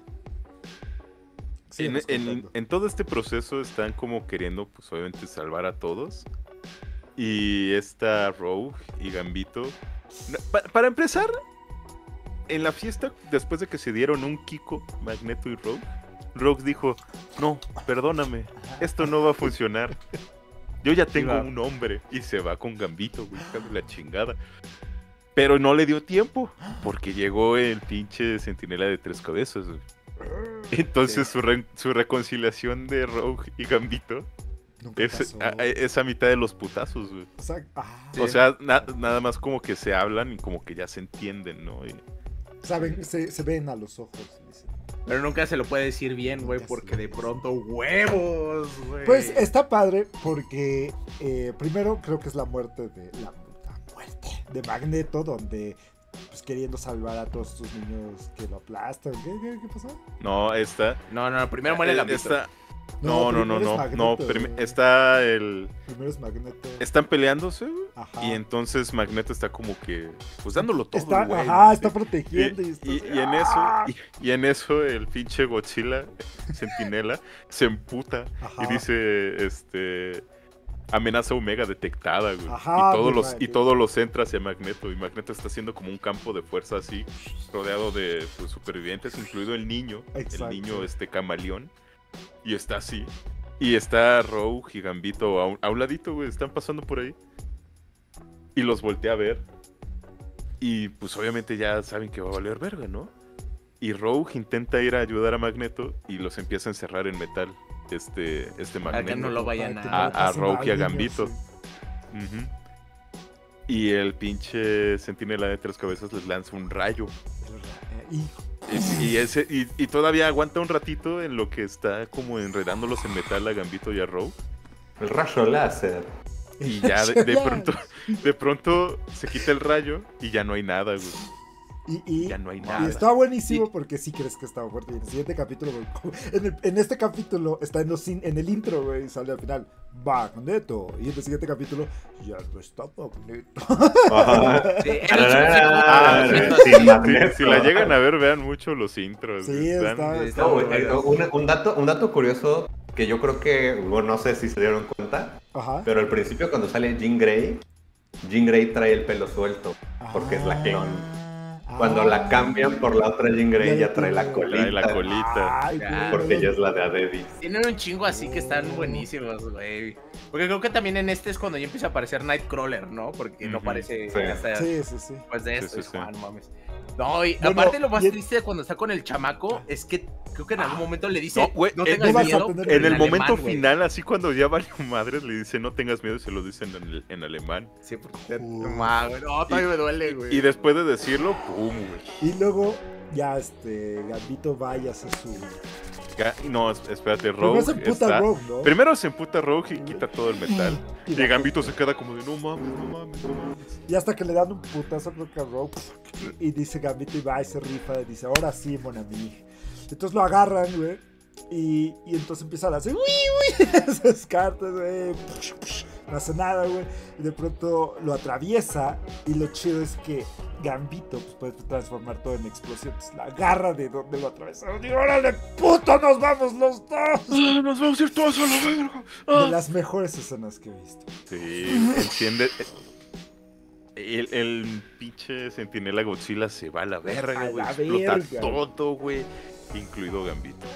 En todo este proceso están como queriendo, pues obviamente, salvar a todos. Y esta Rogue y Gambito. Para empezar, en la fiesta, después de que se dieron un Kiko, Magneto y Rogue dijo: no, perdóname, esto no va a funcionar. Yo ya tengo un hombre. Y se va con Gambito, güey, la chingada. Pero no le dio tiempo, porque llegó el pinche centinela de 3 cabezas, güey. Entonces su reconciliación de Rogue y Gambito es a mitad de los putazos, güey. O sea, nada más como que se hablan y como que ya se entienden, ¿no? Se ven a los ojos, dicen. Pero nunca se lo puede decir bien, güey, porque de pronto huevos, güey. Pues está padre porque primero creo que es la muerte de Magneto, donde pues queriendo salvar a todos sus niños que lo aplastan. ¿Qué pasó? No, primero muere la pista. No. Está el... Primero es Magneto. Están peleándose, güey. Y entonces Magneto está como que, pues dándolo todo, güey. Está protegiendo. Y en eso el pinche Godzilla, Centinela, se emputa y dice, amenaza Omega detectada, güey. Y todos los entra hacia Magneto. Y Magneto está haciendo como un campo de fuerza así, rodeado de supervivientes, incluido el niño. Exacto. El niño camaleón. Y está así. Y está Rogue y Gambito a un ladito, güey. Están pasando por ahí. Y los voltea a ver. Y pues obviamente ya saben que va a valer verga, ¿no? Y Rogue intenta ir a ayudar a Magneto y los empieza a encerrar en metal. Magneto. Para que no lo vayan a Rogue y a Gambito. Y el pinche centinela de 3 cabezas les lanza un rayo. Y todavía aguanta un ratito en lo que está como enredándolos en metal a Gambito y a Rogue. El rayo láser. Y ya de pronto se quita el rayo y ya no hay nada, güey. Ya no hay nada. Y está buenísimo porque sí crees que estaba fuerte. Y en el siguiente capítulo, en este capítulo está en el intro, güey, sale al final Magneto. Y en el siguiente capítulo ya no está Magneto. Si la llegan a ver, vean mucho los intros. Sí, un dato curioso que yo creo que, no sé si se dieron cuenta, pero al principio cuando sale Jean Grey trae el pelo suelto porque es la clon. Cuando la cambian por la otra Jean Grey ya trae la colita. Porque ella es la de Adebis. Tienen un chingo así que están buenísimos, güey. Porque creo que también en es cuando ya empieza a aparecer Nightcrawler, ¿no? Porque no parece Sí. pues de esto. Sí. No mames. No, y bueno, aparte lo más triste de cuando está con el chamaco es que creo que en algún momento le dice, no tengas miedo. En el momento final, así cuando ya valió madres, le dice, no tengas miedo, y se lo dicen en alemán. Sí, porque no, todavía me duele, güey. Y después de decirlo, pum, güey. Y luego ya Gambito va y hace su... No, espérate, Rogue está... ¿no? Primero se emputa Rogue y quita todo el metal. Y Gambito se queda como de, no mames. Y hasta que le dan un putazo creo que a Rogue. Y dice Gambito y va y se rifa. Y dice, ahora sí, mon ami. Entonces lo agarran, güey. Y entonces empiezan a hacer esas cartas, güey. No hace nada, güey. Y de pronto lo atraviesa. Y lo chido es que Gambito pues, puede transformar todo en explosión. Pues la agarra de donde lo atravesaron. Y órale, puto, nos vamos los dos. Nos vamos a ir todos a la verga. De las mejores escenas que he visto. Sí, enciende. El pinche Centinela Godzilla se va a la verga, güey. Explota todo, güey. Incluido Gambito.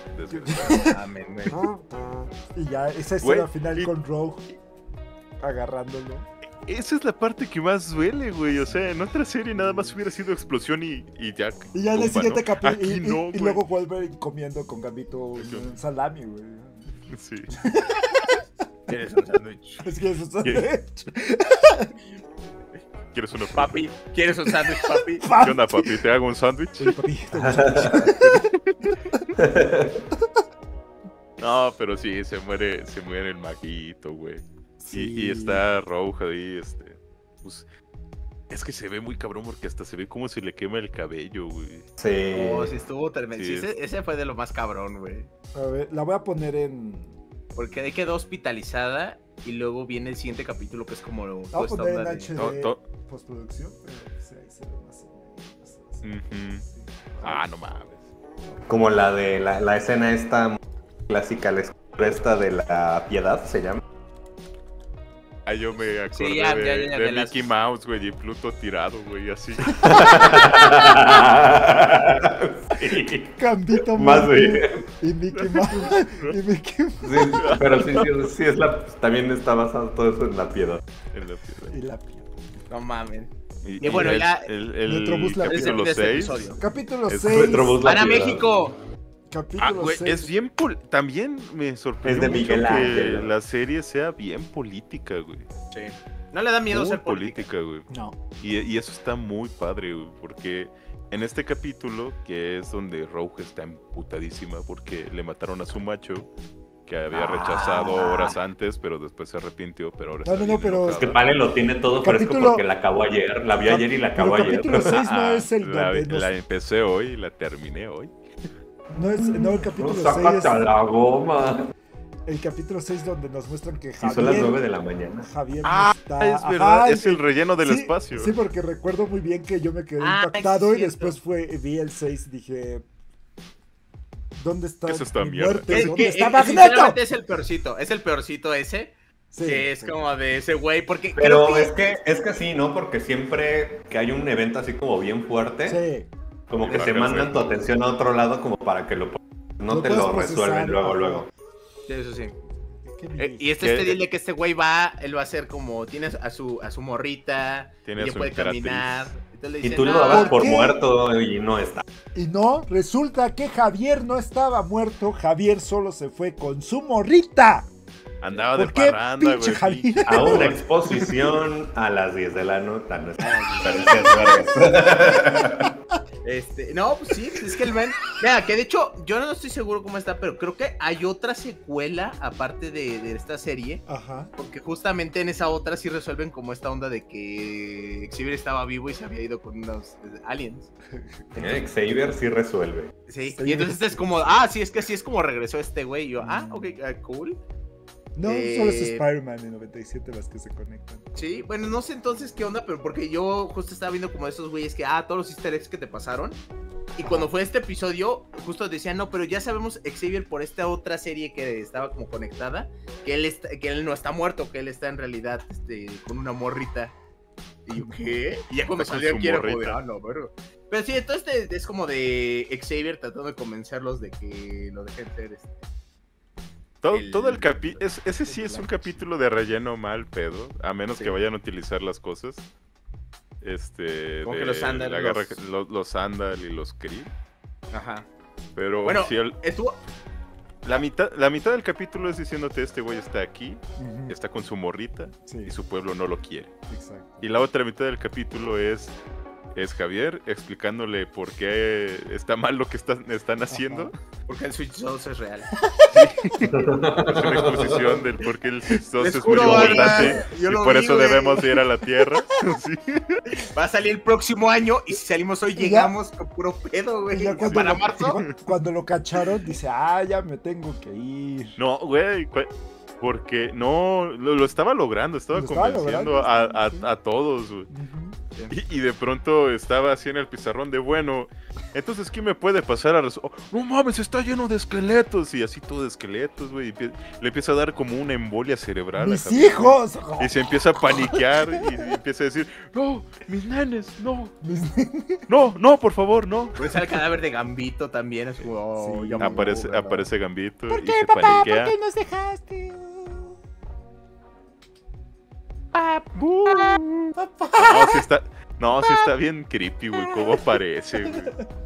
Y ya esa escena final con Rogue agarrándolo. Esa es la parte que más duele, güey. O sea, en otra serie nada más hubiera sido explosión y ya. Y ya en el siguiente capítulo. Y luego vuelve comiendo con Gambito un salami, güey. Sí. ¿Quieres un sándwich? ¿Quieres un sándwich? ¿Quieres una papi? ¿Quieres un sándwich, papi? ¿Qué onda, papi? ¿Te hago un sándwich? Sí, papi. No, pero sí, se muere el maguito, güey. Sí. Y está Rogue ahí, pues, es que se ve muy cabrón porque hasta se ve como si le quema el cabello, güey. Sí. Oh, sí estuvo tremendo. Sí, ese fue de lo más cabrón, güey. A ver, la voy a poner en... Porque ahí quedó hospitalizada y luego viene el siguiente capítulo que es como... La voy a poner en HD postproducción, pero se ve más o menos. Ah, no mames. Como la de la escena esta clásica, la esta de la piedad, se llama. Ah, yo me acordé de Mickey Mouse, güey, y Pluto tirado, güey, así. Sí. Gambito más bien. Y Mickey Mouse. Sí, pero sí también está basado todo eso en la piedad. Y la piedad. No mames. Y bueno, ya el capítulo 6. Capítulo 6. ¡Para México! Capítulo 6. Es bien también me sorprende mucho que la serie sea bien política, güey. Sí. No le da miedo muy ser política, güey. No. Y eso está muy padre, güey, porque en este capítulo, que es donde Rogue está emputadísima porque le mataron a su macho, que había rechazado horas antes, pero después se arrepintió, pero ahora pero... Es que Pale lo tiene todo fresco porque la acabó ayer, la vi ayer y la acabó ayer. El capítulo 6 no es el donde... La empecé hoy y la terminé hoy. No, el capítulo 6 sácate la goma. El capítulo 6 donde nos muestran que Javier... Y son las 9 de la mañana. Javier no está... es verdad, es el relleno del espacio. Sí, porque recuerdo muy bien que yo me quedé impactado y después vi el 6 y dije... ¿Dónde está mi muerte? ¿Dónde está Magneto? Es el peorcito ese. Sí, que es como de ese güey, porque... Pero es que sí, ¿no? Porque siempre que hay un evento así como bien fuerte... Sí. Como que te mandan tu atención a otro lado como para que no te lo resuelven luego. Sí, eso sí. Y este dile que este güey él va a hacer como, tiene a su morrita, y puede caminar. Le dicen, y tú lo dabas por muerto y no está. Y no, resulta que Javier no estaba muerto, Javier solo se fue con su morrita. Andaba de parranda, güey. A una exposición a las 10 de la noche. No, pues sí, es que el man... Mira, que de hecho, yo no estoy seguro cómo está, pero creo que hay otra secuela aparte de esta serie. Ajá. Porque justamente en esa otra sí resuelven como esta onda de que Xavier estaba vivo y se había ido con unos aliens. Xavier sí resuelve. Sí, y entonces es como, sí, es que así es como regresó este güey. Y yo, ok, cool. No, solo es Spider-Man en 97 las que se conectan. Sí, bueno, no sé entonces qué onda, pero porque yo justo estaba viendo como esos güeyes que, todos los easter eggs que te pasaron. Y cuando fue este episodio, justo decían, no, pero ya sabemos Xavier por esta otra serie que estaba como conectada, que él no está muerto, que él está en realidad con una morrita. Y yo, ¿qué? Y ya cuando salió aquí era como de, no, pero sí, entonces es como de Xavier tratando de convencerlos de que lo dejen ser Todo el capítulo, ese sí es un capítulo de relleno mal pedo, a menos que vayan a utilizar las cosas. Como que los Sandal, los Sandal y los Kree. Ajá. Pero bueno, si estuvo... La mitad del capítulo es diciéndote este güey está aquí, está con su morrita y su pueblo no lo quiere. Exacto. Y la otra mitad del capítulo es Javier explicándole por qué está mal lo que están haciendo. Porque el Switch 2 es real. Sí. Es una exposición del por qué el Switch 2 es muy importante y por eso debemos ir a la Tierra. Sí. Va a salir el próximo año y si salimos hoy llegamos con puro pedo, güey. Para marzo. Cuando lo cacharon dice, ya me tengo que ir. No, güey, porque no, lo estaba logrando, estaba convenciendo a todos, güey. Y de pronto estaba así en el pizarrón de, bueno, entonces ¿qué me puede pasar a no mames, está lleno de esqueletos. Y así todo de esqueletos, güey. Le empieza a dar como una embolia cerebral. ¡Mis hijos! Y se empieza a paniquear y empieza a decir, no, mis nenes, no. No, por favor, no. Pues el cadáver de Gambito también. Es como, sí, aparece Gambito. ¿Por qué, y se papá? paniquea. ¿Por qué nos dejaste? No, sí está bien creepy, güey, cómo aparece, güey.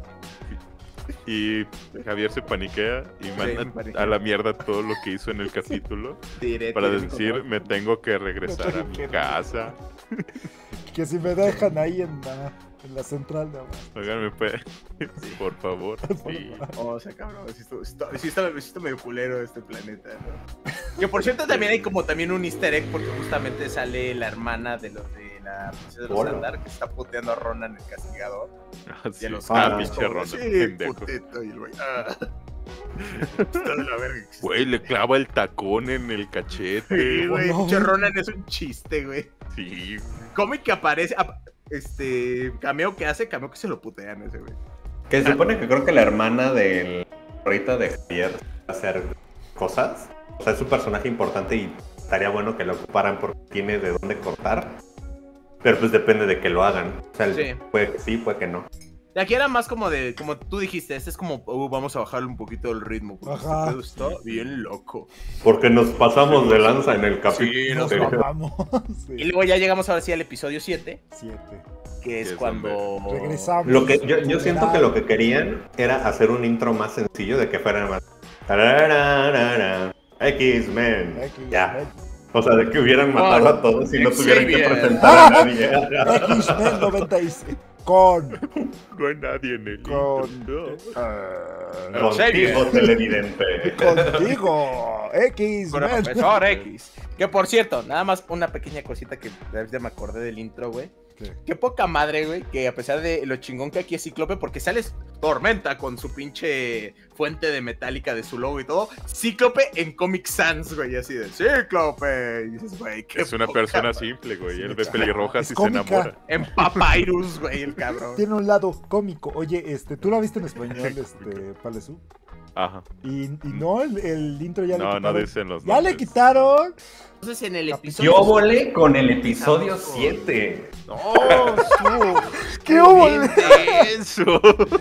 Y Javier se paniquea y manda a la mierda todo lo que hizo en el capítulo para decir, me tengo que regresar a mi casa. Que si me dejan ahí en la central de abajo. Oigan, por favor. Sí. O sea, cabrón, sí está medio culero este planeta, ¿no? Que por cierto también hay como también un easter egg porque justamente sale la hermana de los de la princesa de los Sandar que está puteando a Ronan el castigador. Sí. Pinche Ronan, sí, pendejo. Putito, y el güey, está de la verga. Güey, le clava el tacón en el cachete. Sí, güey, pinche Ronan es un chiste, güey. Sí. ¿Cómo que aparece? Cameo que se lo putean ese güey. Que se supone que creo que la hermana del ahorita de Javier va a hacer cosas. O sea, es un personaje importante y estaría bueno que lo ocuparan porque tiene de dónde cortar. Pero pues depende de que lo hagan. O sea, sí. Puede que sí, puede que no. De aquí era más como tú dijiste, este es como, vamos a bajarle un poquito el ritmo. Porque este pedo está bien loco. Porque nos pasamos de lanza en el capítulo. Sí, nos vamos. Sí. Y luego ya llegamos ahora sí al episodio 7. 7. Que es cuando regresamos. Lo que yo siento que lo que querían era hacer un intro más sencillo de que fuera más X-Men. Ya. O sea, de que hubieran matado a todos y no tuvieran que presentar a nadie. X-Men 96. No hay nadie en el intro. Contigo, televidente. Contigo, X-Men. Profesor X. Que por cierto, nada más una pequeña cosita que ya me acordé del intro, güey. Qué poca madre, güey, que a pesar de lo chingón que aquí es Cíclope, porque sales Tormenta con su pinche fuente de metálica de su logo y todo, Cíclope en Comic Sans, güey, así de Cíclope. Y dices, güey, es una persona madre. Simple, güey, él ve pelirrojas y se enamora. En Papyrus, güey, el cabrón. Tiene un lado cómico. Oye, ¿tú la viste en español, Palesú? Ajá. Y no, el intro ya le quitaron. No dicen los ¡Ya nombres. le quitaron! Entonces en el episodio... Yo volé con el episodio 7. No, ¡Qué óvole! Eso.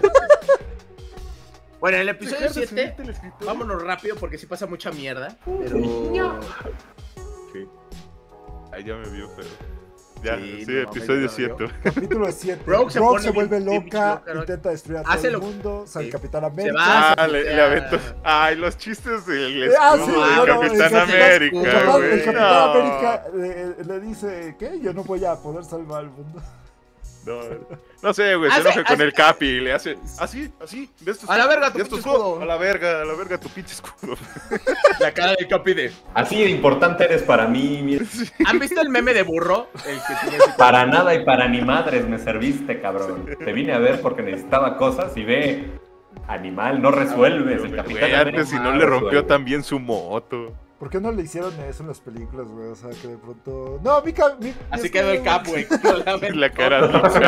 Bueno, en el episodio 7, vámonos rápido porque sí pasa mucha mierda. Pero... Sí. Ahí ya me vio, pero... Ya, sí, episodio 7. Capítulo 7. Rogue se vuelve loca, intenta destruir a todo el mundo, sale el Capitán América. Le aventó. Ay, los chistes del escudo del Capitán América, güey. El Capitán América le dice, ¿qué? Yo no voy a poder salvar al mundo. No sé, güey, se enoja con el Capi y le hace así, ¿ves tu a la verga tu pinche escudo. A la verga tu pinche escudo. La cara del Capi de... Así de importante eres para mí, mira. ¿Han visto el meme de burro? El que tiene para nada y para ni madres me serviste, cabrón. Te vine a ver porque necesitaba cosas y ve, animal, no resuelves. El Capitán América antes si no le rompió también su moto. ¿Por qué no le hicieron eso en las películas, güey? O sea, que de pronto... No, así quedó el Cap, güey. La cara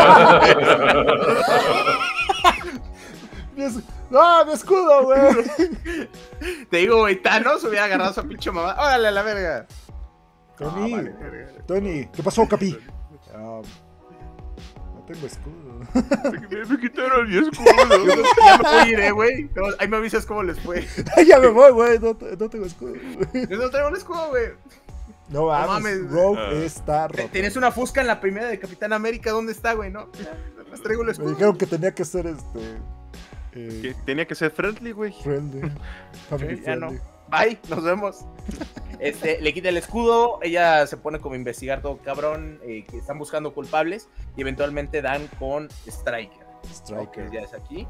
¡No, mi escudo, güey! Te digo, güey, Thanos hubiera agarrado a su pinche mamá. ¡Órale, a la verga! Tony, ¿qué pasó, Capi? No tengo escudo. Me quitaron mi escudo. Ya me voy a ir, güey. Ahí me avisas cómo les fue. Ya me voy, güey. No tengo escudo. Yo no traigo un escudo, güey. No mames, Rogue está roto. Tienes una fusca en la primera de Capitán América, ¿dónde está, güey? No, les traigo el escudo. Me dijeron que tenía que ser que tenía que ser friendly, güey. Friendly. Family ya friendly. no. Bye, nos vemos. Le quita el escudo, ella se pone como a investigar todo cabrón, que están buscando culpables y eventualmente dan con Stryker. Okay, ya es aquí.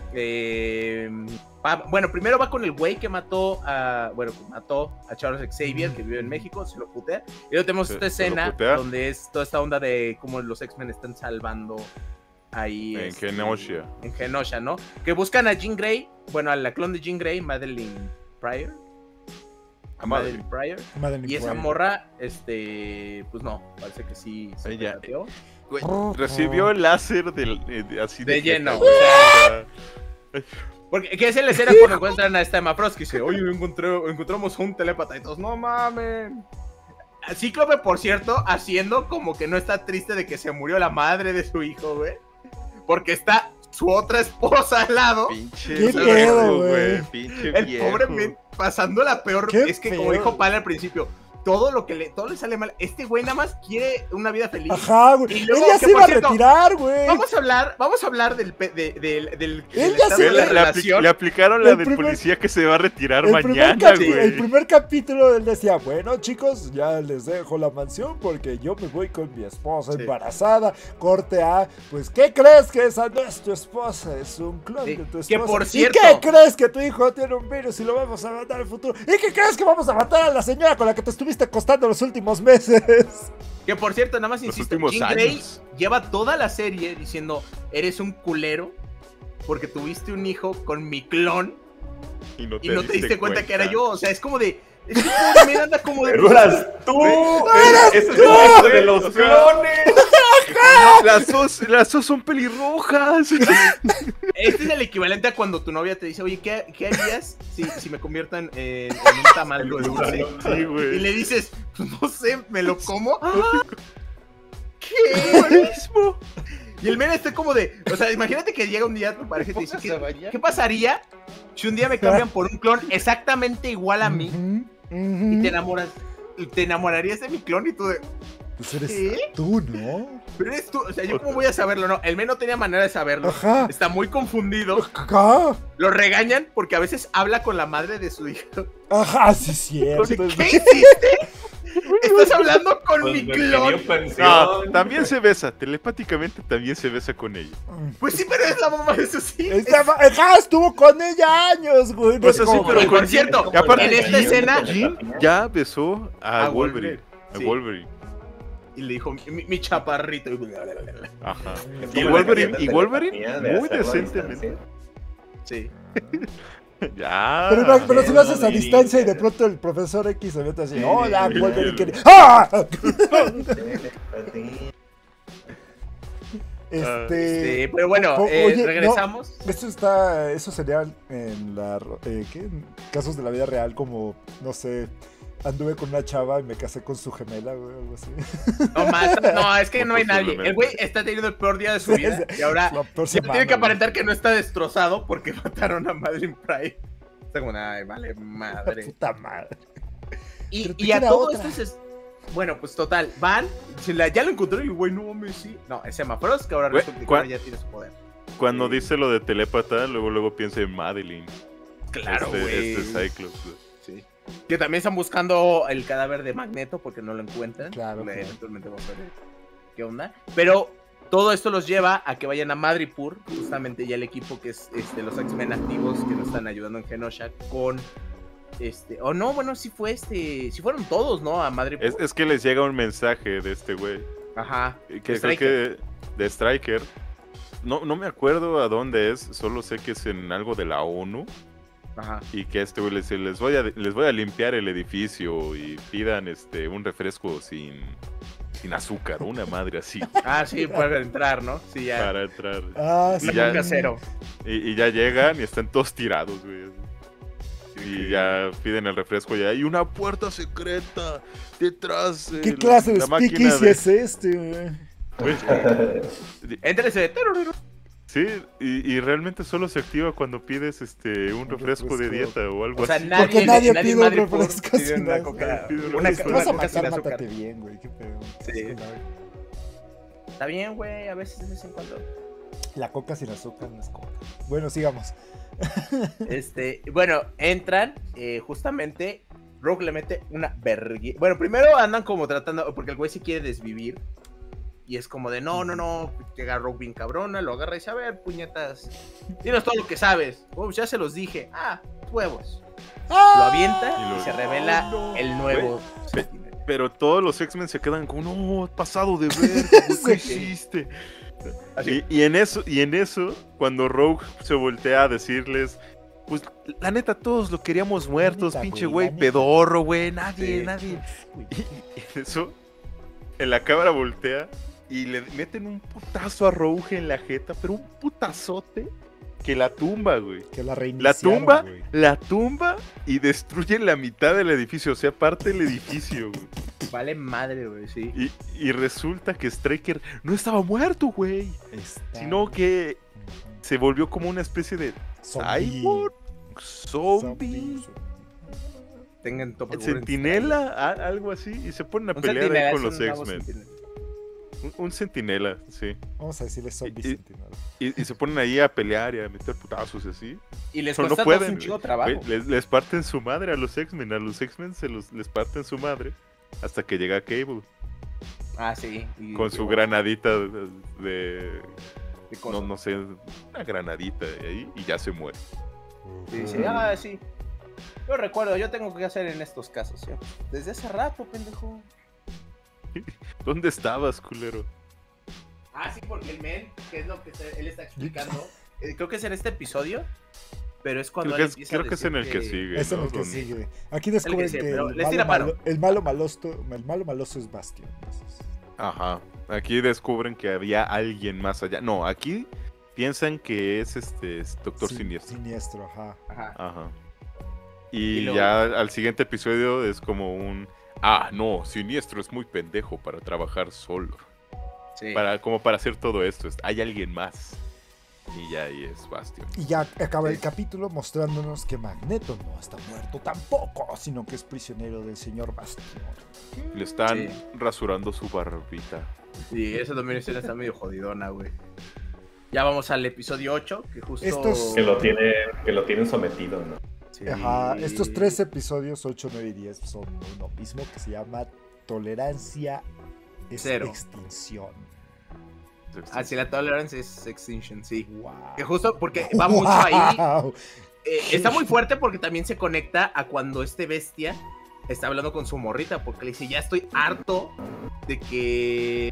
Bueno, primero va con el güey que mató a Charles Xavier, que vive en México, se lo putea. Y luego tenemos esta escena donde es toda esta onda de cómo los X-Men están salvando ahí en Genosha. En Genosha, ¿no? Que buscan a Jean Grey, bueno, a la clon de Jean Grey, Madeline Pryor. Madeline Pryor. Y esa morra, pues no, parece que sí se pirateó. Recibió el láser así de lleno. O sea, porque ¿qué es la escena cuando encuentran a esta Emma Frost? Que dice, oye, encontramos un telépata y todos, no mames. Cíclope, por cierto, haciendo como que no está triste de que se murió la madre de su hijo, güey. Porque está su otra esposa al lado. Pinche viejo, güey. El pobre men pasando la peor. Es que como dijo Pal al principio, todo le sale mal. Este güey nada más quiere una vida feliz. Ajá, güey. Y luego, ella se iba a retirar, güey. Vamos a hablar del le aplicaron la del policía que se va a retirar mañana, güey. El primer capítulo él decía, bueno, chicos, ya les dejo la mansión porque yo me voy con mi esposa embarazada. Corte A, pues, ¿qué crees que esa no es tu esposa? Es un clon de tu esposa. Que por cierto, ¿Y qué crees que tu hijo tiene un virus y lo vamos a matar en el futuro? ¿Y qué crees que vamos a matar a la señora con la que te estuviste acostando los últimos meses? Que por cierto, nada más insisto, Jean Grey lleva toda la serie diciendo, eres un culero porque tuviste un hijo con mi clon y no te diste cuenta que era yo. O sea, es como de... Es que me anda como de... ¡Pero eras tú! ¡Ese es el de los clones! Las dos son pelirrojas. Este es el equivalente a cuando tu novia te dice, oye, ¿qué harías si me convierto en un tamal de dulce? Sí, güey. Y le dices, pues no sé, ¿me lo como? ¿Qué? Buenísimo. Y el men está como de, o sea, imagínate que llega un día tu pareja y te dice, ¿qué pasaría si un día me cambian por un clon exactamente igual a mí? Y te enamorarías de mi clon y tú de... Pues eres tú, ¿no? Pero eres tú, o sea, ¿yo cómo voy a saberlo? No, el men no tenía manera de saberlo. Ajá. Está muy confundido. Ajá. Lo regañan porque a veces habla con la madre de su hijo. Ajá, sí es cierto. ¿Qué hiciste? Estás hablando con mi clon. No, también se besa, telepáticamente también se besa con ella. Pues sí, pero es la mamá de sus hijos. Estuvo con ella años, güey. Pues así, pero por cierto, en esta escena Jim ya besó a Wolverine. Sí. A Wolverine. Y le dijo, mi chaparrito. Ajá. Y Wolverine muy decentemente. Sí. Ya. Pero si lo haces a distancia y de pronto el profesor X se mete así, hola, Wolverine. ¡Ah! Pero bueno, oye, regresamos. No, eso sería en en casos de la vida real, como, no sé, anduve con una chava y me casé con su gemela, güey, algo así. No, es que no hay nadie. El güey está teniendo el peor día de su vida y ahora tiene que aparentar que no está destrozado porque mataron a Madeline Pryor. Está como, ay, vale, madre. Puta madre. Y a todo esto es... Bueno, pues total, van, ya lo encontró y el güey, no mames, sí. No, es Emma Frost, que ahora resulta que ya tiene su poder. Cuando dice lo de telépata, luego piensa en Madeline. Claro, güey. Cyclops, güey. Sí. Que también están buscando el cadáver de Magneto porque no lo encuentran. Claro. Eventualmente vamos a ver qué onda. Pero todo esto los lleva a que vayan a Madripoor, justamente ya el equipo que es los X-Men activos que nos están ayudando en Genosha con... o no, bueno, sí fueron todos, ¿no? A Madripoor. Es que les llega un mensaje de este güey. Ajá. Creo que de Stryker. No me acuerdo a dónde es, solo sé que es en algo de la ONU. Ajá. Y que este güey les voy a limpiar el edificio y pidan un refresco sin azúcar, una madre así. Ah, sí, para entrar, ¿no? Sí, ya. Para entrar. Ah, sí. Ya, casero. Y ya llegan y están todos tirados, güey. Y ya piden el refresco y hay una puerta secreta detrás. ¿Qué clase de speakeasy es este, güey? Éntrese. Sí, y realmente solo se activa cuando pides un refresco de dieta o algo así. Porque nadie pide un refresco sin una coca. Vas a matar, mátate bien, güey. Qué pedo. Sí. Está bien, güey, a veces de vez en cuando. La coca sin azúcar no es coca. Bueno, sigamos. Bueno, entran, justamente, Rogue le mete una vergüenza. Bueno, primero andan como tratando, porque el güey se quiere desvivir. Y es como de, no, llega Rogue bien cabrona, lo agarra y dice, a ver, puñetas, dinos todo lo que sabes. Ya se los dije. Huevos. Lo avienta y se revela el nuevo. Pero todos los X-Men se quedan como, no, pasado de ver, ¿qué hiciste? Y en eso, cuando Rogue se voltea a decirles, pues la neta todos lo queríamos muertos, pinche güey, pedorro, güey, nadie. Y eso, en la cámara voltea y le meten un putazo a Rogue en la jeta, pero un putazote que la tumba, güey. Que la reiniciaron, la tumba y destruye la mitad del edificio, o sea, parte del edificio, güey. Vale madre, güey, sí. Y resulta que Stryker no estaba muerto, güey. Sino que se volvió como una especie de cyborg, zombie. Tengan topo Sentinela, algo así. Y se ponen a pelear ahí con los X-Men. Un sentinela, sí. Vamos a decirle zombie sentinela. Y se ponen ahí a pelear y a meter putazos y así. Y les cuesta un chico trabajo. Les parten su madre a los X-Men. A los X-Men les parten su madre hasta que llega Cable. Sí. Con su granadita de no sé, una granadita ahí y ya se muere. Y dice, sí. Yo recuerdo, yo tengo que hacer en estos casos, ¿sí? Desde hace rato, pendejo. ¿Dónde estabas, culero? Sí, porque el men, que es lo que él está explicando, creo que es en este episodio, pero es cuando creo que es en el que sigue. Es en el que sigue. Aquí descubren que el malo maloso es Bastion. Ajá. Aquí descubren que había alguien más allá. No, aquí piensan que es Doctor Siniestro. Siniestro, ajá. Y ya al siguiente episodio es como no, Siniestro es muy pendejo para trabajar solo. Sí. Como para hacer todo esto. Hay alguien más. Y ya ahí es Bastion. Y ya acaba el capítulo mostrándonos que Magneto no está muerto tampoco, sino que es prisionero del señor Bastion. Le están rasurando su barbita. Sí, esa también está medio jodidona, güey. Ya vamos al episodio 8, que justo... Que lo tienen sometido, ¿no? Sí. Estos 3 episodios, 8, 9 y 10, son uno mismo, que se llama Tolerancia es Extinción. Sí, la Tolerancia es Extinction, sí. Wow. Que justo porque va mucho ahí. Está muy fuerte porque también se conecta a cuando este bestia está hablando con su morrita, porque le dice, ya estoy harto de que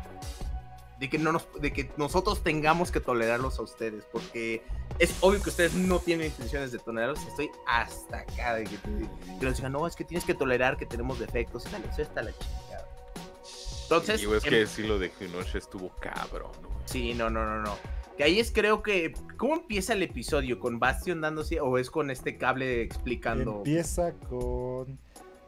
nosotros tengamos que tolerarlos a ustedes, porque es obvio que ustedes no tienen intenciones de tolerarlos. Estoy hasta acá de que les digan, no, es que tienes que tolerar que tenemos defectos, eso está la chingada. Entonces, es que sí, lo de Genosha estuvo cabrón, ¿no? Sí, no. Que ahí es, creo que, ¿cómo empieza el episodio? ¿Con Bastion dándose o es con este cable explicando? Empieza con...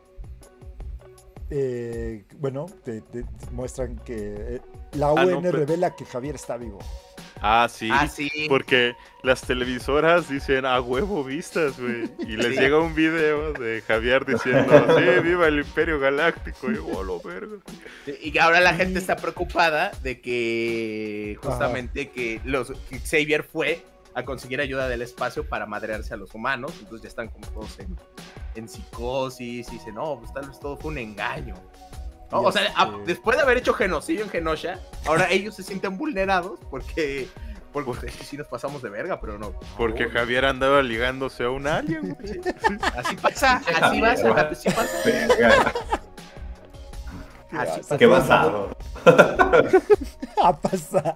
bueno, te muestran que la UN revela que Javier está vivo. Sí, porque las televisoras dicen, a huevo vistas, güey. Y les llega un video de Javier diciendo, sí, viva el Imperio Galáctico. Y yo, lo verga. Y que ahora la gente está preocupada de que justamente que Xavier fue a conseguir ayuda del espacio para madrearse a los humanos. Entonces ya están como todos en psicosis y dicen, no, pues tal vez todo fue un engaño. ¿No? O sea, después de haber hecho genocidio en Genosha, ahora ellos se sienten vulnerados porque sí nos pasamos de verga, pero no. Porque Javier andaba ligándose a un alien. Sí. Así pasa. Qué basado. A pasar.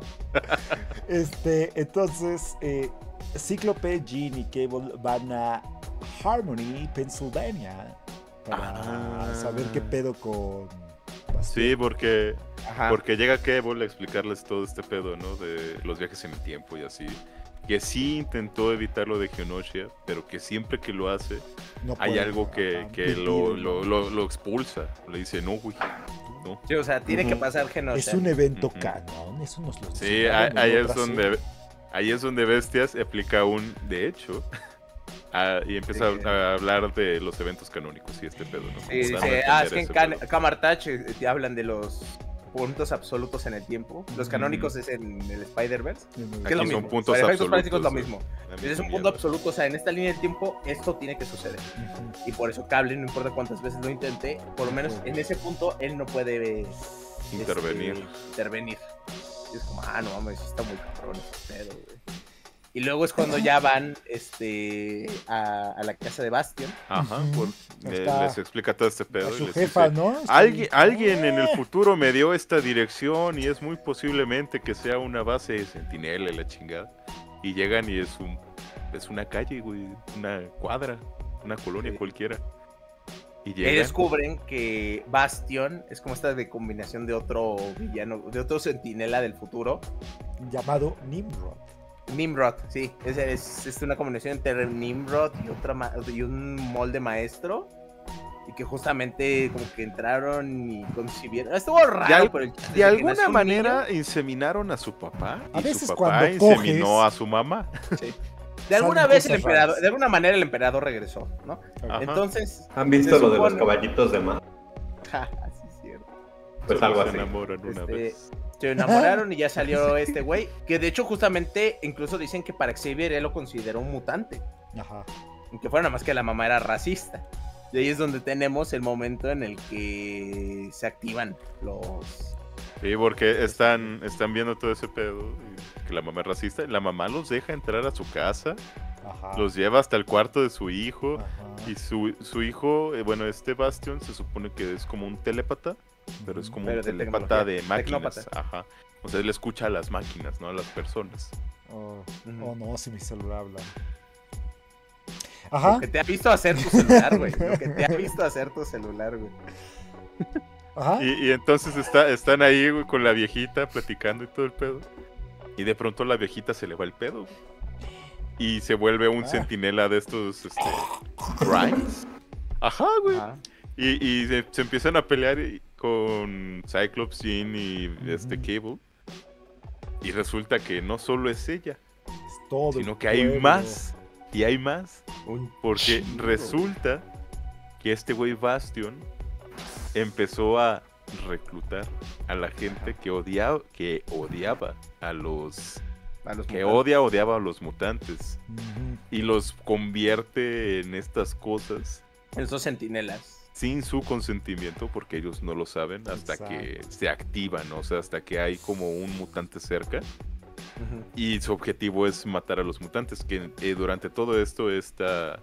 Entonces, Cíclope, Jean y Cable van a Harmony, Pennsylvania, para saber qué pedo con Bastion. Sí, porque llega Cable a explicarles todo este pedo, ¿no? De los viajes en el tiempo y así. Que sí intentó evitar lo de Genosha, pero que siempre que lo hace, hay algo que lo expulsa. Le dice, no, güey, no. Sí, o sea, tiene que pasar Genosha. Es un evento canon, eso nos lo Sí, ahí es donde ahí es donde Bestias aplica de hecho, y empieza a hablar de los eventos canónicos y este pedo, ¿no? Sí, dice, es que en Kamartach te hablan de los puntos absolutos en el tiempo. Los canónicos es en el Spider-Verse. Que es lo mismo. Son puntos absolutos. Prácticos lo mismo. Es un punto absoluto, o sea, en esta línea del tiempo esto tiene que suceder. Y por eso Cable, no importa cuántas veces lo intente, por lo menos en ese punto él no puede intervenir. Y es como, no mames, está muy cabrón ese pedo, güey. Y luego es cuando ya van a la casa de Bastion. Ajá, les explica todo este pedo. Su jefa, dice, ¿no? Alguien en el futuro me dio esta dirección y es muy posiblemente que sea una base de Sentinela y la chingada. Y llegan y es una calle, güey, una cuadra, una colonia cualquiera. Y descubren que Bastion es como esta de combinación de otro villano, de otro Sentinela del futuro. Llamado Nimrod. Nimrod, sí, es una combinación entre Nimrod y un molde maestro. Y que justamente como que entraron y concibieron. Estuvo raro, pero de alguna manera inseminaron a su papá. A veces su papá inseminó a su mamá. Sí. De alguna manera el emperador regresó, ¿no? Ajá. Entonces. ¿Han visto lo de los caballitos de mar? Sí, es cierto. Pues algo así. Se enamoran una vez. Se enamoraron y ya salió este güey. Que de hecho, justamente, incluso dicen que para Xavier él lo consideró un mutante. Ajá. Aunque fuera nada más que la mamá era racista. Y ahí es donde tenemos el momento en el que se activan los. Sí, porque están viendo todo ese pedo. Que la mamá es racista. La mamá los deja entrar a su casa. Ajá. Los lleva hasta el cuarto de su hijo. Ajá. Y su hijo, este Bastion, se supone que es como un telépata. Pero es como un telépata de máquinas. Ajá. O sea, él escucha a las máquinas, no a las personas. Oh, no, si mi celular habla. Ajá. Lo que te ha visto hacer tu celular, güey. Lo que te ha visto hacer tu celular, güey. Ajá. Y entonces están ahí, güey, con la viejita platicando y todo el pedo. Y de pronto la viejita se le va el pedo, güey. Y se vuelve un sentinela de estos, Grimes. Ajá, güey. Ajá. Y se empiezan a pelear con Cyclops, Jean y Cable. Y resulta que no solo es ella, es todo, sino que hay más. Y hay más. Porque resulta que este güey Bastion empezó a reclutar a la gente que odiaba a los que odiaba a los mutantes. Y los convierte en estas cosas. En esos sentinelas. Sin su consentimiento, porque ellos no lo saben hasta que se activan, o sea, hasta que hay como un mutante cerca. Y su objetivo es matar a los mutantes, que durante todo esto está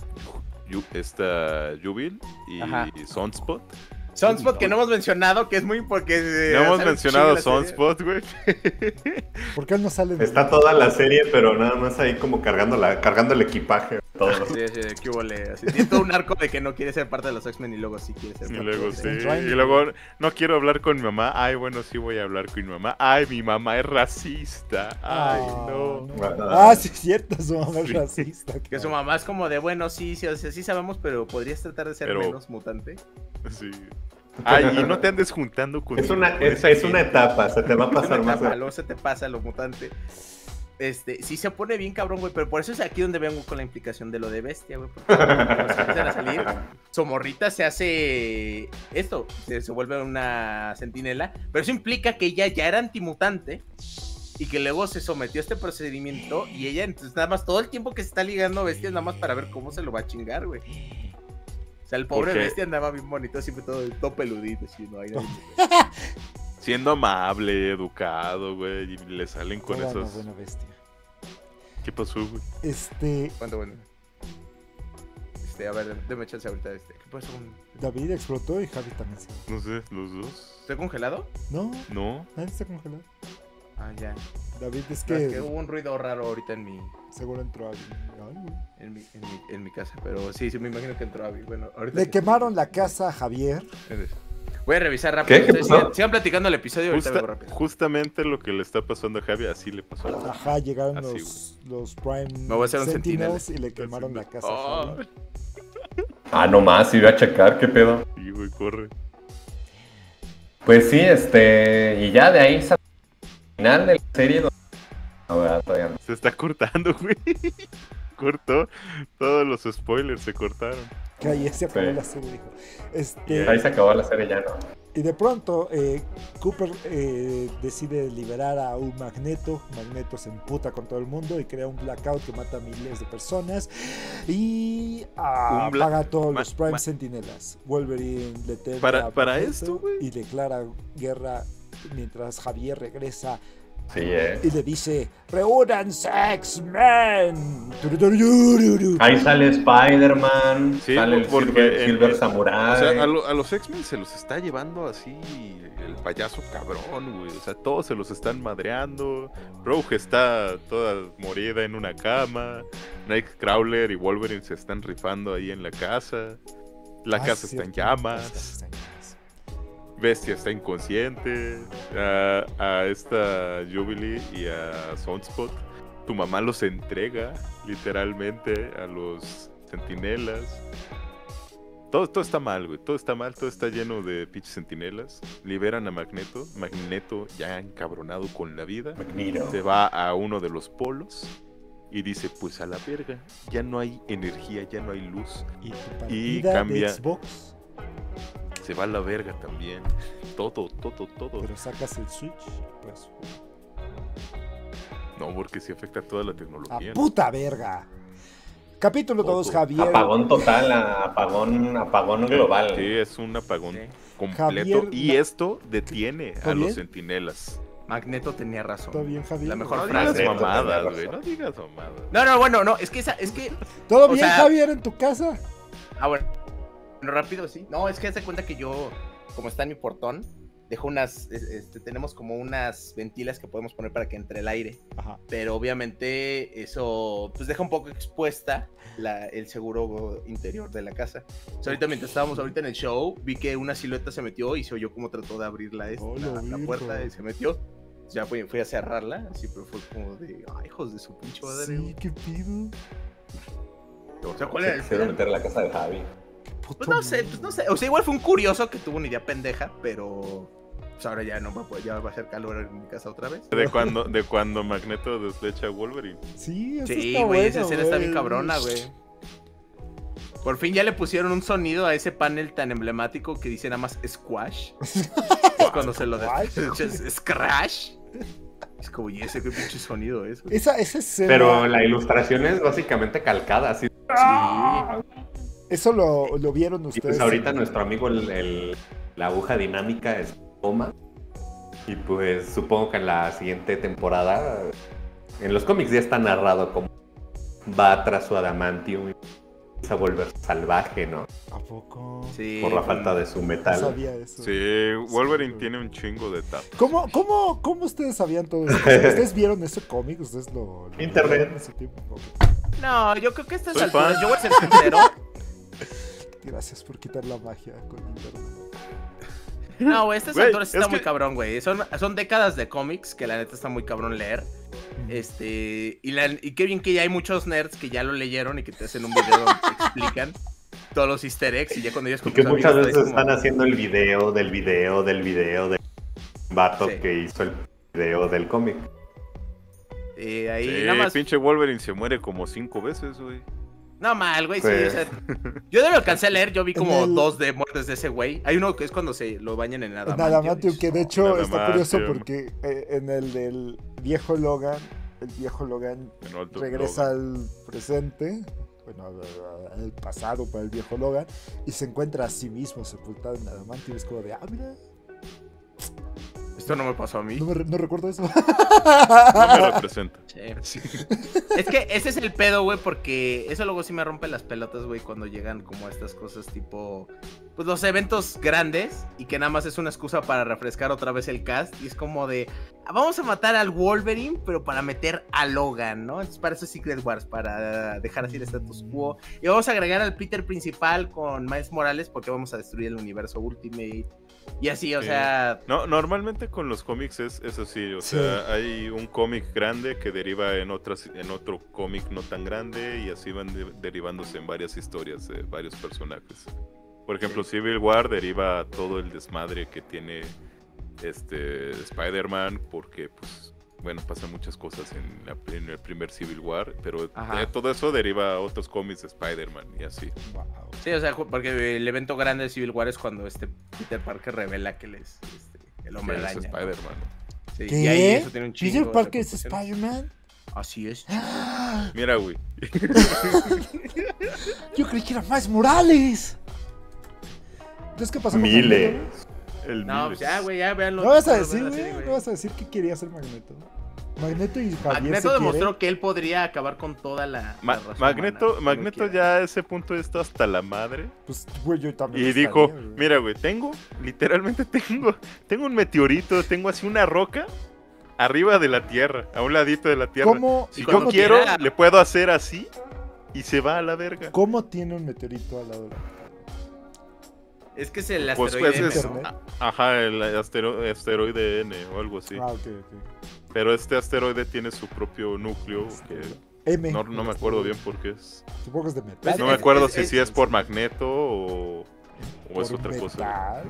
Jubil y Sunspot. Sunspot, que no hemos mencionado, que es muy porque... no hemos mencionado Sunspot, güey. ¿Por qué no sale? Está toda la serie, pero nada más ahí como cargando el equipaje. Todo. Sí, qué huele. Así. Tiene todo un arco de que no quiere ser parte de los X-Men y luego sí quiere ser parte. Y luego sí. Y luego no quiero hablar con mi mamá. Ay, bueno, sí voy a hablar con mi mamá. Ay, mi mamá es racista. Ay, no. Sí es cierto, su mamá es racista. Que su mamá es como de, bueno, sí sabemos, pero podrías tratar de ser menos mutante. Sí. Ay, y no te andes juntando con... Es una etapa, se te va a pasar más. Luego se te pasa lo mutante. Sí se pone bien cabrón, güey, pero por eso es aquí donde vengo con la implicación de lo de Bestia, güey. Porque cuando se empiezan a salir, su morrita se hace esto, se vuelve una sentinela, pero eso implica que ella ya era antimutante y que luego se sometió a este procedimiento y ella, entonces nada más todo el tiempo que se está ligando a Bestia, nada más para ver cómo se lo va a chingar, güey. O sea, el pobre Bestia andaba bien bonito, siempre todo peludito, así, no hay nadie. Siendo amable, educado, güey, y le salen con esos... Buena Bestia. ¿Qué pasó, güey? ¿Cuánto bueno? A ver, déme chance ahorita ¿Qué pasó? David explotó y Javi también se... No sé, los dos. ¿Estoy congelado? No. Nadie está congelado. Ya. David, es que hubo un ruido raro ahorita en mi... Seguro entró Abby. En mi casa, pero sí, me imagino que entró Abby. Bueno, ahorita... Le quemaron la casa a Javier. Voy a revisar rápido. ¿Qué? Sigan platicando el episodio. Ahorita vengo rápido. Justamente lo que le está pasando a Javi, así le pasó. Ajá, llegaron los Prime Me voy a hacer un Sentinels y le quemaron la casa a Javi. No más, iba a checar, ¿qué pedo? Sí, güey, corre. Pues sí, y ya de ahí al final de la serie todavía no. Se está cortando, güey. Cortó. Todos los spoilers se cortaron. Que ahí se acabó la serie, dijo. Ahí se acabó la serie ya, ¿no? Y de pronto, Cooper decide liberar a un Magneto. Magneto se emputa con todo el mundo y crea un blackout que mata a miles de personas. Y apaga a todos los Prime Sentinelas. Wolverine le teme para esto, güey. Y declara guerra mientras Javier regresa. Sí, Y le dice: ¡reúnanse, X-Men! Ahí sale Spider-Man, sí, sale el Silver Samurai. O sea, a los X-Men se los está llevando así el payaso cabrón, güey. O sea, todos se los están madreando. Rogue está toda morida en una cama. Nightcrawler y Wolverine se están rifando ahí en la casa. La casa está en llamas. Bestia está inconsciente. A esta Jubilee y a Sunspot, tu mamá los entrega literalmente a los Centinelas. Todo está mal, güey. Todo está mal, todo está lleno de pinches Centinelas. Liberan a Magneto. Magneto, ya encabronado con la vida, se va a uno de los polos y dice: pues a la verga, ya no hay energía, ya no hay luz. Y cambia. Xbox. Se va a la verga también. Todo. Pero sacas el Switch, pues. No, porque sí afecta a toda la tecnología. ¡A puta verga! Capítulo 2, Javier. Apagón total, apagón global. Sí, es un apagón completo. Javier, y esto detiene a los Centinelas. Magneto tenía razón. ¿Todo bien, Javier? La mejor No frase. digas mamadas, güey. No digas mamadas. No, bueno, no. Es que ¿Todo bien, Javier, en tu casa? Bueno, rápido, sí. No, es que se cuenta que yo, como está en mi portón, dejo unas, tenemos como unas ventilas que podemos poner para que entre el aire. Ajá. Pero obviamente eso, pues deja un poco expuesta el seguro interior de la casa. O sea, ahorita mientras estábamos ahorita en el show, vi que una silueta se metió y se oyó como trató de abrir la puerta y se metió. Ya fui a cerrarla, así, pero fue como de, ay, hijos de su pinche madre. Sí, qué pido. O sea, ¿cuál era el Quiero meter la casa de Javi. Pues no sé. O sea, igual fue un curioso que tuvo una idea pendeja, pero pues ahora ya no ya va a hacer calor en mi casa otra vez. De cuando Magneto deslecha a Wolverine. Sí, güey, bueno, esa escena está bien cabrona, güey. Por fin ya le pusieron un sonido a ese panel tan emblemático que dice nada más Squash. Es cuando se lo es Crash. Es como, ¿y ese qué pinche sonido es, güey? Esa escena... Pero la ilustración es básicamente calcada, así. Sí. Eso lo vieron ustedes. Y pues ahorita nuestro amigo la aguja dinámica es Toma. Y pues supongo que en la siguiente temporada, en los cómics ya está narrado como va tras su adamantium y empieza a volver salvaje, ¿no? ¿A poco? Sí. Por la falta de su metal. No sabía eso. Sí, Wolverine tiene un chingo de tap. ¿Cómo ustedes sabían todo eso? ¿Ustedes vieron ese cómic? ¿Ustedes lo Internet. vieron ese tiempo? No, yo creo que estas Soy alturas, fan. yo voy a ser sincero. Gracias por quitar la magia con internet. No, güey, estas Güey, alturas está es muy que- cabrón, güey. Son décadas de cómics que la neta está muy cabrón leer. Y qué bien que ya hay muchos nerds que ya lo leyeron y que te hacen un video donde te explican todos los easter eggs y ya cuando ellos Y que muchas veces están haciendo el video del vato Sí. que hizo el video del cómic. ahí Sí, nada más. pinche Wolverine se muere como 5 veces, güey. No mal, güey, sí, Sí. o sea, yo de lo que alcancé a leer, yo vi como En el- 2 de muertes de ese güey. Hay uno que es cuando se lo bañan en Adamantium, que de hecho está curioso Adamantium. porque en el del viejo Logan, el viejo Logan En Old regresa Logan. al presente, bueno, al pasado para el viejo Logan, y se encuentra a sí mismo sepultado en Adamantium. Es como de, mira, Esto no me pasó a mí. no recuerdo eso. No me representa. Sí. Es que ese es el pedo, güey, porque eso luego sí me rompe las pelotas, güey, cuando llegan como a estas cosas tipo, pues los eventos grandes y que nada más es una excusa para refrescar otra vez el cast y es como de, vamos a matar al Wolverine, pero para meter a Logan, ¿no? Entonces para eso es Secret Wars, para dejar así el status quo. Y vamos a agregar al Peter principal con Miles Morales porque vamos a destruir el universo Ultimate. Y así, o Sí. sea... No, normalmente con los cómics es así, o Sí. sea, hay un cómic grande que deriva en otro cómic no tan grande y así van derivándose en varias historias de varios personajes. Por ejemplo, Civil War deriva todo el desmadre que tiene Spider-Man porque pues bueno, pasan muchas cosas en el primer Civil War, pero todo eso deriva a otros cómics de Spider-Man y así. Wow. Sí, o sea, porque el evento grande de Civil War es cuando Peter Parker revela que él es el Hombre Araña. Es Spider-Man. Sí, ¿qué? Y ahí eso tiene un chingo. ¿Peter Parker es Spider-Man? Así es. Mira, güey. Yo creí que era Miles Morales. Entonces, ¿qué pasó con Miles? No, pues ya, güey, ya veanlo. No vas a decir, güey. No vas a decir que quería hacer Magneto. Magneto y Javier Magneto demostró que él podría acabar con toda la raza Magneto ya a ese punto está hasta la madre. Pues, güey, yo también. Y dijo, mira, güey, literalmente tengo un meteorito, tengo así una roca arriba de la Tierra, a un ladito de la Tierra. ¿Cómo? Si yo quiero, le puedo hacer así y se va a la verga. ¿Cómo tiene un meteorito al lado de la Tierra? Es que es el asteroide N, ¿no? Ajá, el asteroide N o algo así. Ok. Pero este asteroide tiene su propio núcleo que no me acuerdo bien por qué es. Supongo que es de metal. No me acuerdo si es por Magneto o es otra cosa.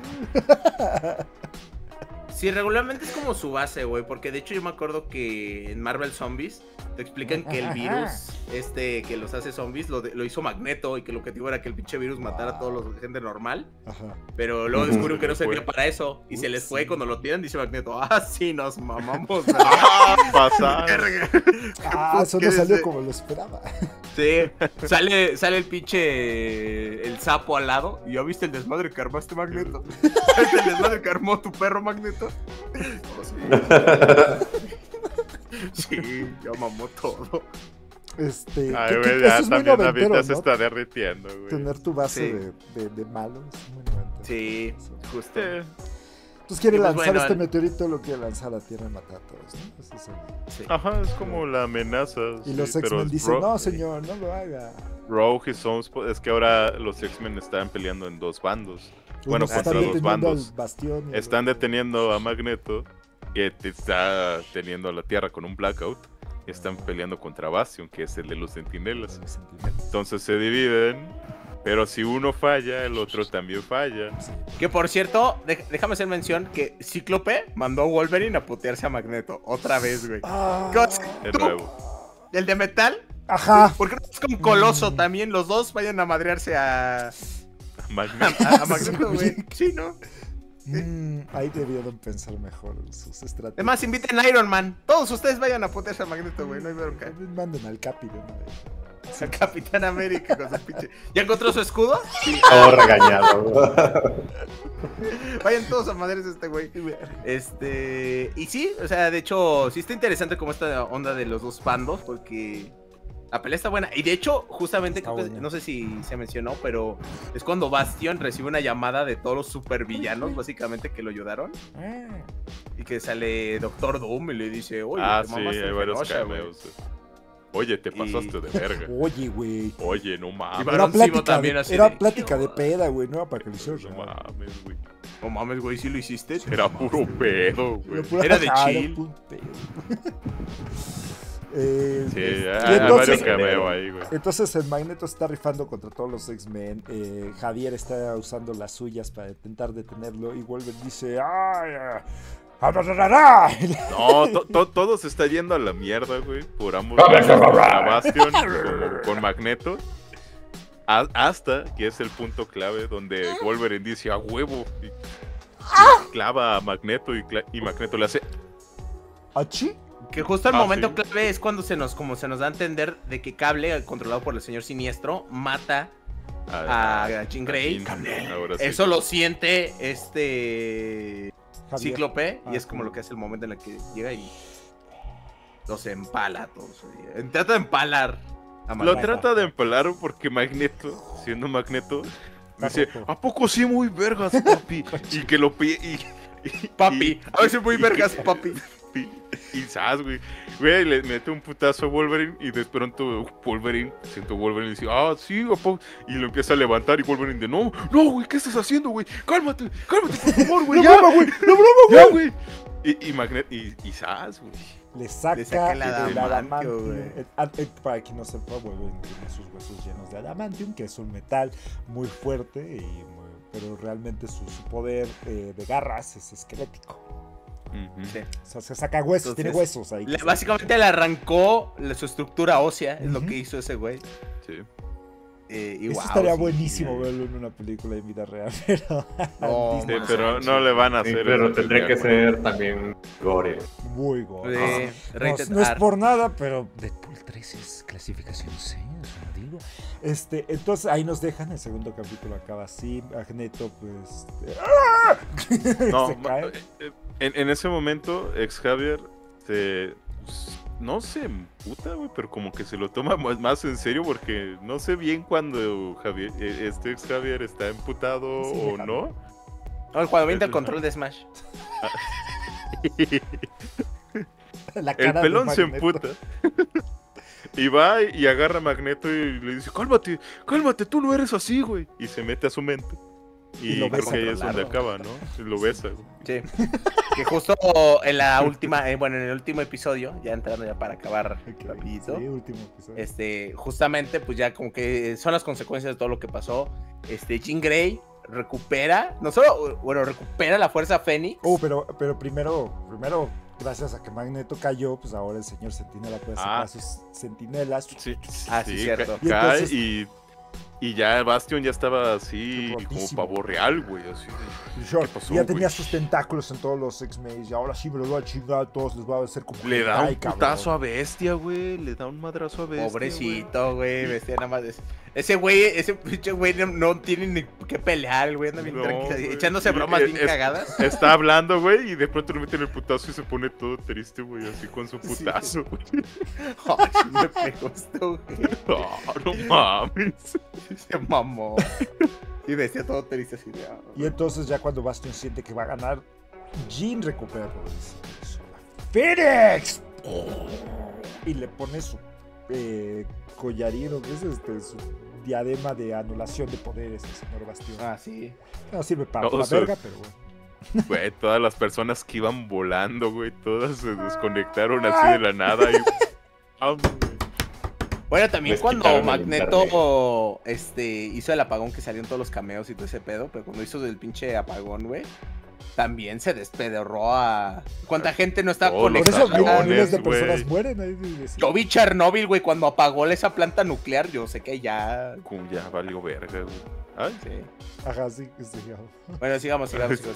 Sí, regularmente es como su base, güey, porque de hecho yo me acuerdo que en Marvel Zombies te explican que el virus que los hace zombies lo hizo Magneto y que el objetivo era que el pinche virus matara a toda la gente normal. Ajá. Pero luego descubrieron que no servía para eso y se les fue cuando lo tiran, dice Magneto, sí, nos mamamos. Pasar. Eso no salió como lo esperaba. Sí, sale el pinche el sapo al lado y ya viste el desmadre que armaste, Magneto. ¿Viste el desmadre que armó tu perro, Magneto? Sí, ya mamó todo. Ay, güey, ya también David ya se está derritiendo, güey. Tener tu base de malos. Sí, justo. Entonces quiere lanzar este meteorito, lo quiere lanzar a la Tierra y matar a todos, ¿no? Es eso. Sí. Ajá, es como la amenaza. Y los X-Men dicen, no señor, no lo haga. Rogue y Sons, es que ahora los X-Men están peleando en dos bandos. Bueno, contra dos bandos. Están deteniendo a Magneto, que está teniendo a la Tierra con un blackout. Y están peleando contra Bastion, que es el de los Centinelas. Entonces se dividen. Pero si uno falla, el otro también falla. Que por cierto, déjame hacer mención que Cíclope mandó a Wolverine a putearse a Magneto. Otra vez, güey. De nuevo. ¿El de metal? Ajá. ¿Por qué no es con Coloso también? Los dos vayan a madrearse a Magneto. A Magneto, güey. Sí, ¿no? Ahí debieron pensar mejor sus estrategias. Además, inviten a Iron Man. Todos ustedes vayan a putearse a Magneto, güey. No hay bronca. Manden al Capi de una vez. El Capitán América con su pinche. ¿Ya encontró su escudo? Sí. Todo regañado. Vayan todos a madres de este güey. Y sí, o sea, de hecho, sí está interesante como esta onda de los dos bandos, porque la pelea está buena. Y de hecho, justamente, no sé si se mencionó, pero es cuando Bastion recibe una llamada de todos los supervillanos, básicamente, que lo ayudaron. Y que sale Doctor Doom y le dice, oye, sí, hay varios cameos. Oye, te pasaste de verga. Oye, güey. Oye, no mames. Era plática de peda, güey, no era para que lo hicieras. No mames, güey. No mames, güey, ¿sí lo hiciste? Era puro pedo, güey. Era de chill. Hay varios cameos ahí, güey. Entonces el Magneto está rifando contra todos los X-Men. Javier está usando las suyas para intentar detenerlo. Y Wolverine dice, no, todo se está yendo a la mierda, güey. Por ambos a Bastion con Magneto. Hasta que es el punto clave donde Wolverine dice a huevo y clava a Magneto y Magneto le hace ¿Achi? Que justo el momento clave es cuando se nos da a entender de que Cable, controlado por el señor Siniestro, mata a Jean Grey. Eso lo siente Cíclope, y es como lo que hace el momento en el que llega y los empala a todos. Trata de empalar a Magneto. Lo trata de empalar porque Magneto, siendo Magneto, dice, ¿a poco sí muy vergas, papi? Y que lo papi, a ver si muy vergas, papi. Y sabes, güey, le mete un putazo a Wolverine y de pronto Wolverine dice, sí, y lo empieza a levantar y Wolverine de, no, güey, ¿qué estás haciendo, güey? Cálmate, por favor, güey, ya, güey. Y Magneto, y sabes, güey. Le saca el adamantium. Para quien no sepa, Wolverine tiene sus huesos llenos de adamantium, que es un metal muy fuerte, pero realmente su poder de garras es esquelético. Sí. O sea, se saca huesos, entonces, tiene huesos ahí. Básicamente le arrancó su estructura ósea, es lo que hizo ese güey. Sí. Y eso estaría buenísimo verlo en una película de vida real, pero... No, pero no le van a hacer. Pero tendría que ser también gore. Muy gore. No es por nada, pero Deadpool 3 es clasificación C, eso digo. Entonces ahí nos dejan, el segundo capítulo acaba así, Magneto pues... No, se cae. En ese momento, Xavier no se emputa, güey, pero como que se lo toma más en serio porque no sé bien cuando Xavier está emputado sí, o no. No, cuando viene el control de Smash. El pelón se emputa. Y va y agarra a Magneto y le dice, cálmate, tú no eres así, güey. Y se mete a su mente. Y creo que ahí es donde acaba, ¿no? Lo besa. Sí. Que justo en la última, en el último episodio, ya entrando ya para acabar rapidito. Sí, último episodio. Justamente, pues ya como que son las consecuencias de todo lo que pasó. Jean Grey recupera, no solo, recupera la fuerza Fénix. Pero primero, gracias a que Magneto cayó, pues ahora el señor Centinela puede sacar sus centinelas. Sí, sí, cierto. Cae entonces... y ya Bastion ya estaba así como pavo real, güey, así. ¿Qué pasó, ya tenía sus tentáculos en todos los X-Men y ahora sí me los va a chingar a todos, les va a hacer como... Le da un putazo a Bestia, güey, le da un madrazo a Bestia. Pobrecito, güey, Bestia nada más ese pinche güey no tiene ni que pelear, güey, anda bien tranquilo, echándose bromas bien cagadas. Está hablando, güey, y de pronto le meten el putazo y se pone todo triste, güey, así con su putazo, güey. Ay, me pegó esto, güey. No mames. Se mamó. Y Bestia todo triste así de... Y entonces ya cuando Bastion siente que va a ganar, Jean recupera poderes. ¡Phoenix! Y le pone su collarino, que es su diadema de anulación de poderes al señor Bastion. Ah, sí. No sirve para la verga, pero bueno. Güey, todas las personas que iban volando, güey, todas se desconectaron así de la nada y... Bueno, también cuando Magneto hizo el apagón que salieron todos los cameos y todo ese pedo, pero cuando hizo el pinche apagón, güey, también se despedorró a... ¿Cuánta gente no estaba conectada? Por eso miles de personas mueren ahí. Yo vi Chernobyl, güey, cuando apagó esa planta nuclear, yo sé que ya... Ya valió verga, güey. ¿Ay? Sí. Ajá, sí. Bueno, sigamos.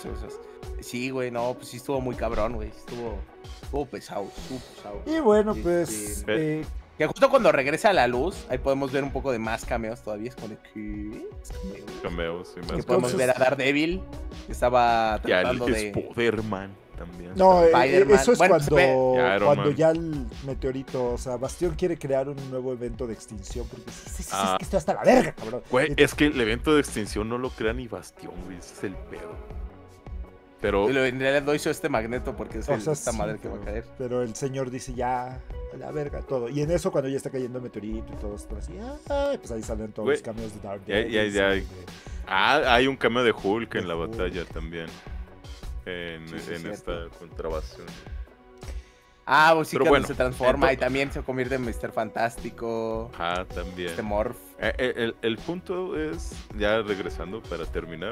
Sí, güey, no, pues sí estuvo muy cabrón, güey. Estuvo pesado, Y bueno, pues... Que justo cuando regresa a la luz, ahí podemos ver un poco de más cameos todavía. Es como de que... Cameos, sí, más. Que podemos ver a Daredevil, que estaba tratando de... Spider-Man también. No, eso es cuando ya el meteorito, o sea, Bastion quiere crear un nuevo evento de extinción, porque es que esto hasta la verga, cabrón. Güey, es que el evento de extinción no lo crea ni Bastion, güey, ese es el pedo. Pero... En realidad lo hizo Magneto porque es esta madre que va a caer. Pero el señor dice ya... A la verga, todo. Y en eso, cuando ya está cayendo el meteorito y todo esto así, pues ahí salen todos los cameos de Daredevil. Hay un cameo de Hulk en la batalla también. En esta contrabación. Pues sí, cuando se transforma y también se convierte en Mr. Fantástico. También. Morph. El punto es, ya regresando para terminar,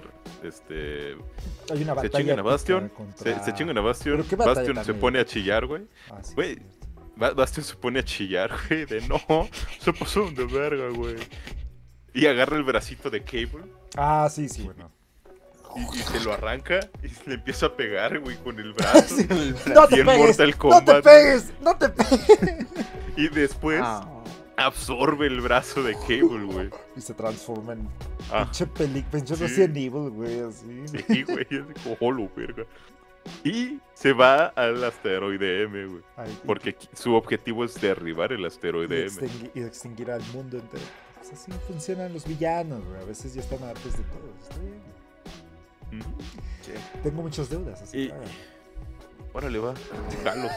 hay una batalla. Se chingan a Bastion. Se chingan a Bastion. Bastion se pone a chillar, güey. Güey. Bastion se pone a chillar, güey, de no, se pasó de verga, güey. Y agarra el bracito de Cable. Sí, bueno. Y se lo arranca y le empieza a pegar, güey, con el brazo. ¡No te pegues! ¡No te pegues! Y después absorbe el brazo de Cable, güey. Y se transforma en pinche Resident Evil, güey, así. Sí, güey, es como holo, verga. Y se va al asteroide M, güey. Porque su objetivo es derribar el asteroide M. Y extinguir al mundo entero. Pues así funcionan los villanos, güey. A veces ya están hartos de todo. Está bien. Sí. Tengo muchas deudas, así que... Órale, va. Jalo.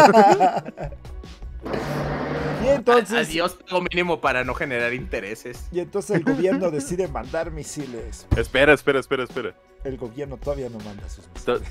Y entonces... Adiós, lo mínimo para no generar intereses. Y entonces el gobierno decide mandar misiles. Espera. El gobierno todavía no manda sus misiles.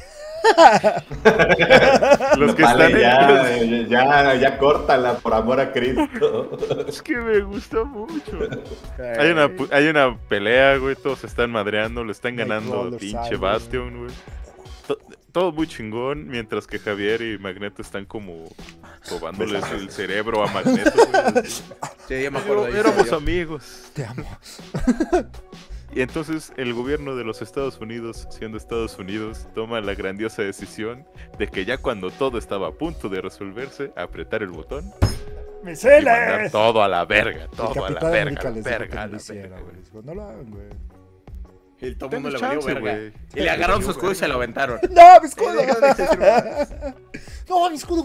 Los que están ya córtala, por amor a Cristo. Es que me gusta mucho. Hay una pelea, güey, todos se están madreando, le están ganando a pinche Bastion, güey. todo muy chingón, mientras que Javier y Magneto están como sobándoles el cerebro a Magneto. Sí, ya me acuerdo. Éramos amigos. Te amo. Y entonces el gobierno de los Estados Unidos, siendo Estados Unidos, toma la grandiosa decisión de que ya cuando todo estaba a punto de resolverse, apretar el botón y mandar todo a la verga, todo a la verga, güey. No lo hagan, güey. Y todo el mundo le valió verga. Wey. Y le agarraron su escudo y se lo aventaron. ¡No, mi escudo! ¡No, mi escudo!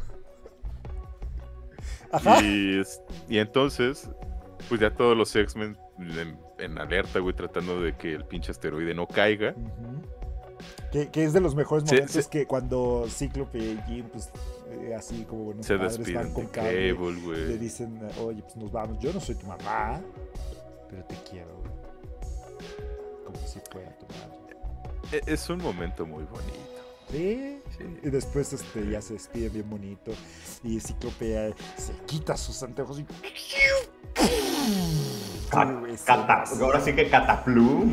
Ajá. Y entonces, pues ya todos los X-Men en alerta, güey, tratando de que el pinche asteroide no caiga. Que es de los mejores momentos que cuando Cíclope y Jim, pues, así como buenos se padres, despiden van con Cable, güey. Le dicen, oye, pues nos vamos. Yo no soy tu mamá, pero te quiero, güey. Como si fuera tu madre. Es un momento muy bonito. Sí. Y después ya se despide bien bonito. Y Cíclope se quita sus anteojos y... Ahora sí que Cataplum.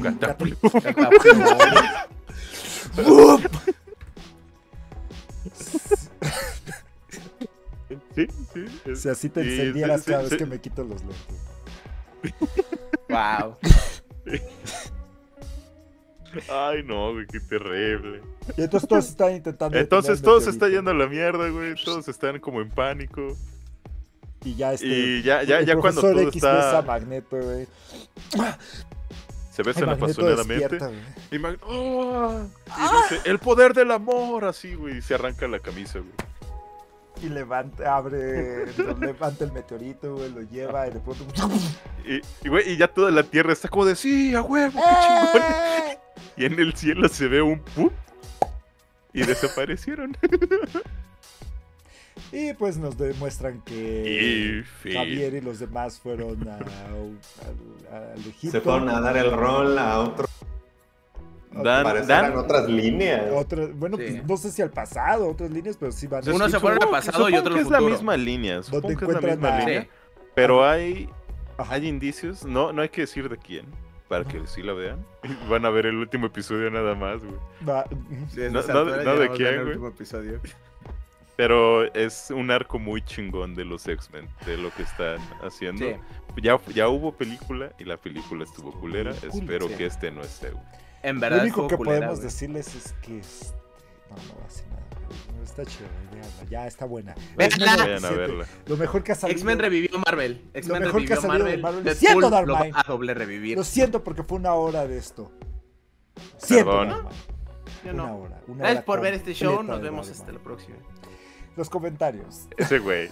Sí. Si así te encendieras cada vez que me quito los lentes. Wow. Ay, no, güey, qué terrible. Y entonces todos están intentando... Entonces todo se está yendo a la mierda, güey. Todos están como en pánico. Y ya ya cuando todo X está... besa a Magneto, güey. Se besan apasionadamente. Y Magneto... y dice, el poder del amor, así, güey. Y se arranca la camisa, güey. Y levanta el meteorito, güey, lo lleva y de pronto... Güey, y ya toda la Tierra está como de, sí, a huevo, qué chingón. Y en el cielo se ve un ¡pum! Y desaparecieron. Y pues nos demuestran que Javier y los demás fueron al Egipto. Se fueron a dar el rol a otro. Dan otras líneas. Bueno, pues no sé si al pasado, otras líneas, pero sí van. Unos se fueron al pasado y otros al futuro. Es la misma línea. Supongo que es la misma línea. Pero hay indicios, no hay que decir de quién, para que sí la vean. Van a ver el último episodio nada más, güey. No de quién, güey. Pero es un arco muy chingón de los X-Men, de lo que están haciendo. Sí. Ya hubo película y la película estuvo culera. Espero que no esté, güey. En verdad, lo único que podemos decirles es que no hace nada. Está chido, ya está buena. Vayan a verla. Lo mejor que ha salido. X-Men revivió Marvel. Lo mejor que ha salido de Marvel. Lo siento, Darkman. A doble revivir. Lo siento porque fue una hora de esto. Siento, yo no. Gracias por ver este show. Nos vemos hasta la próxima. Los comentarios. Ese güey.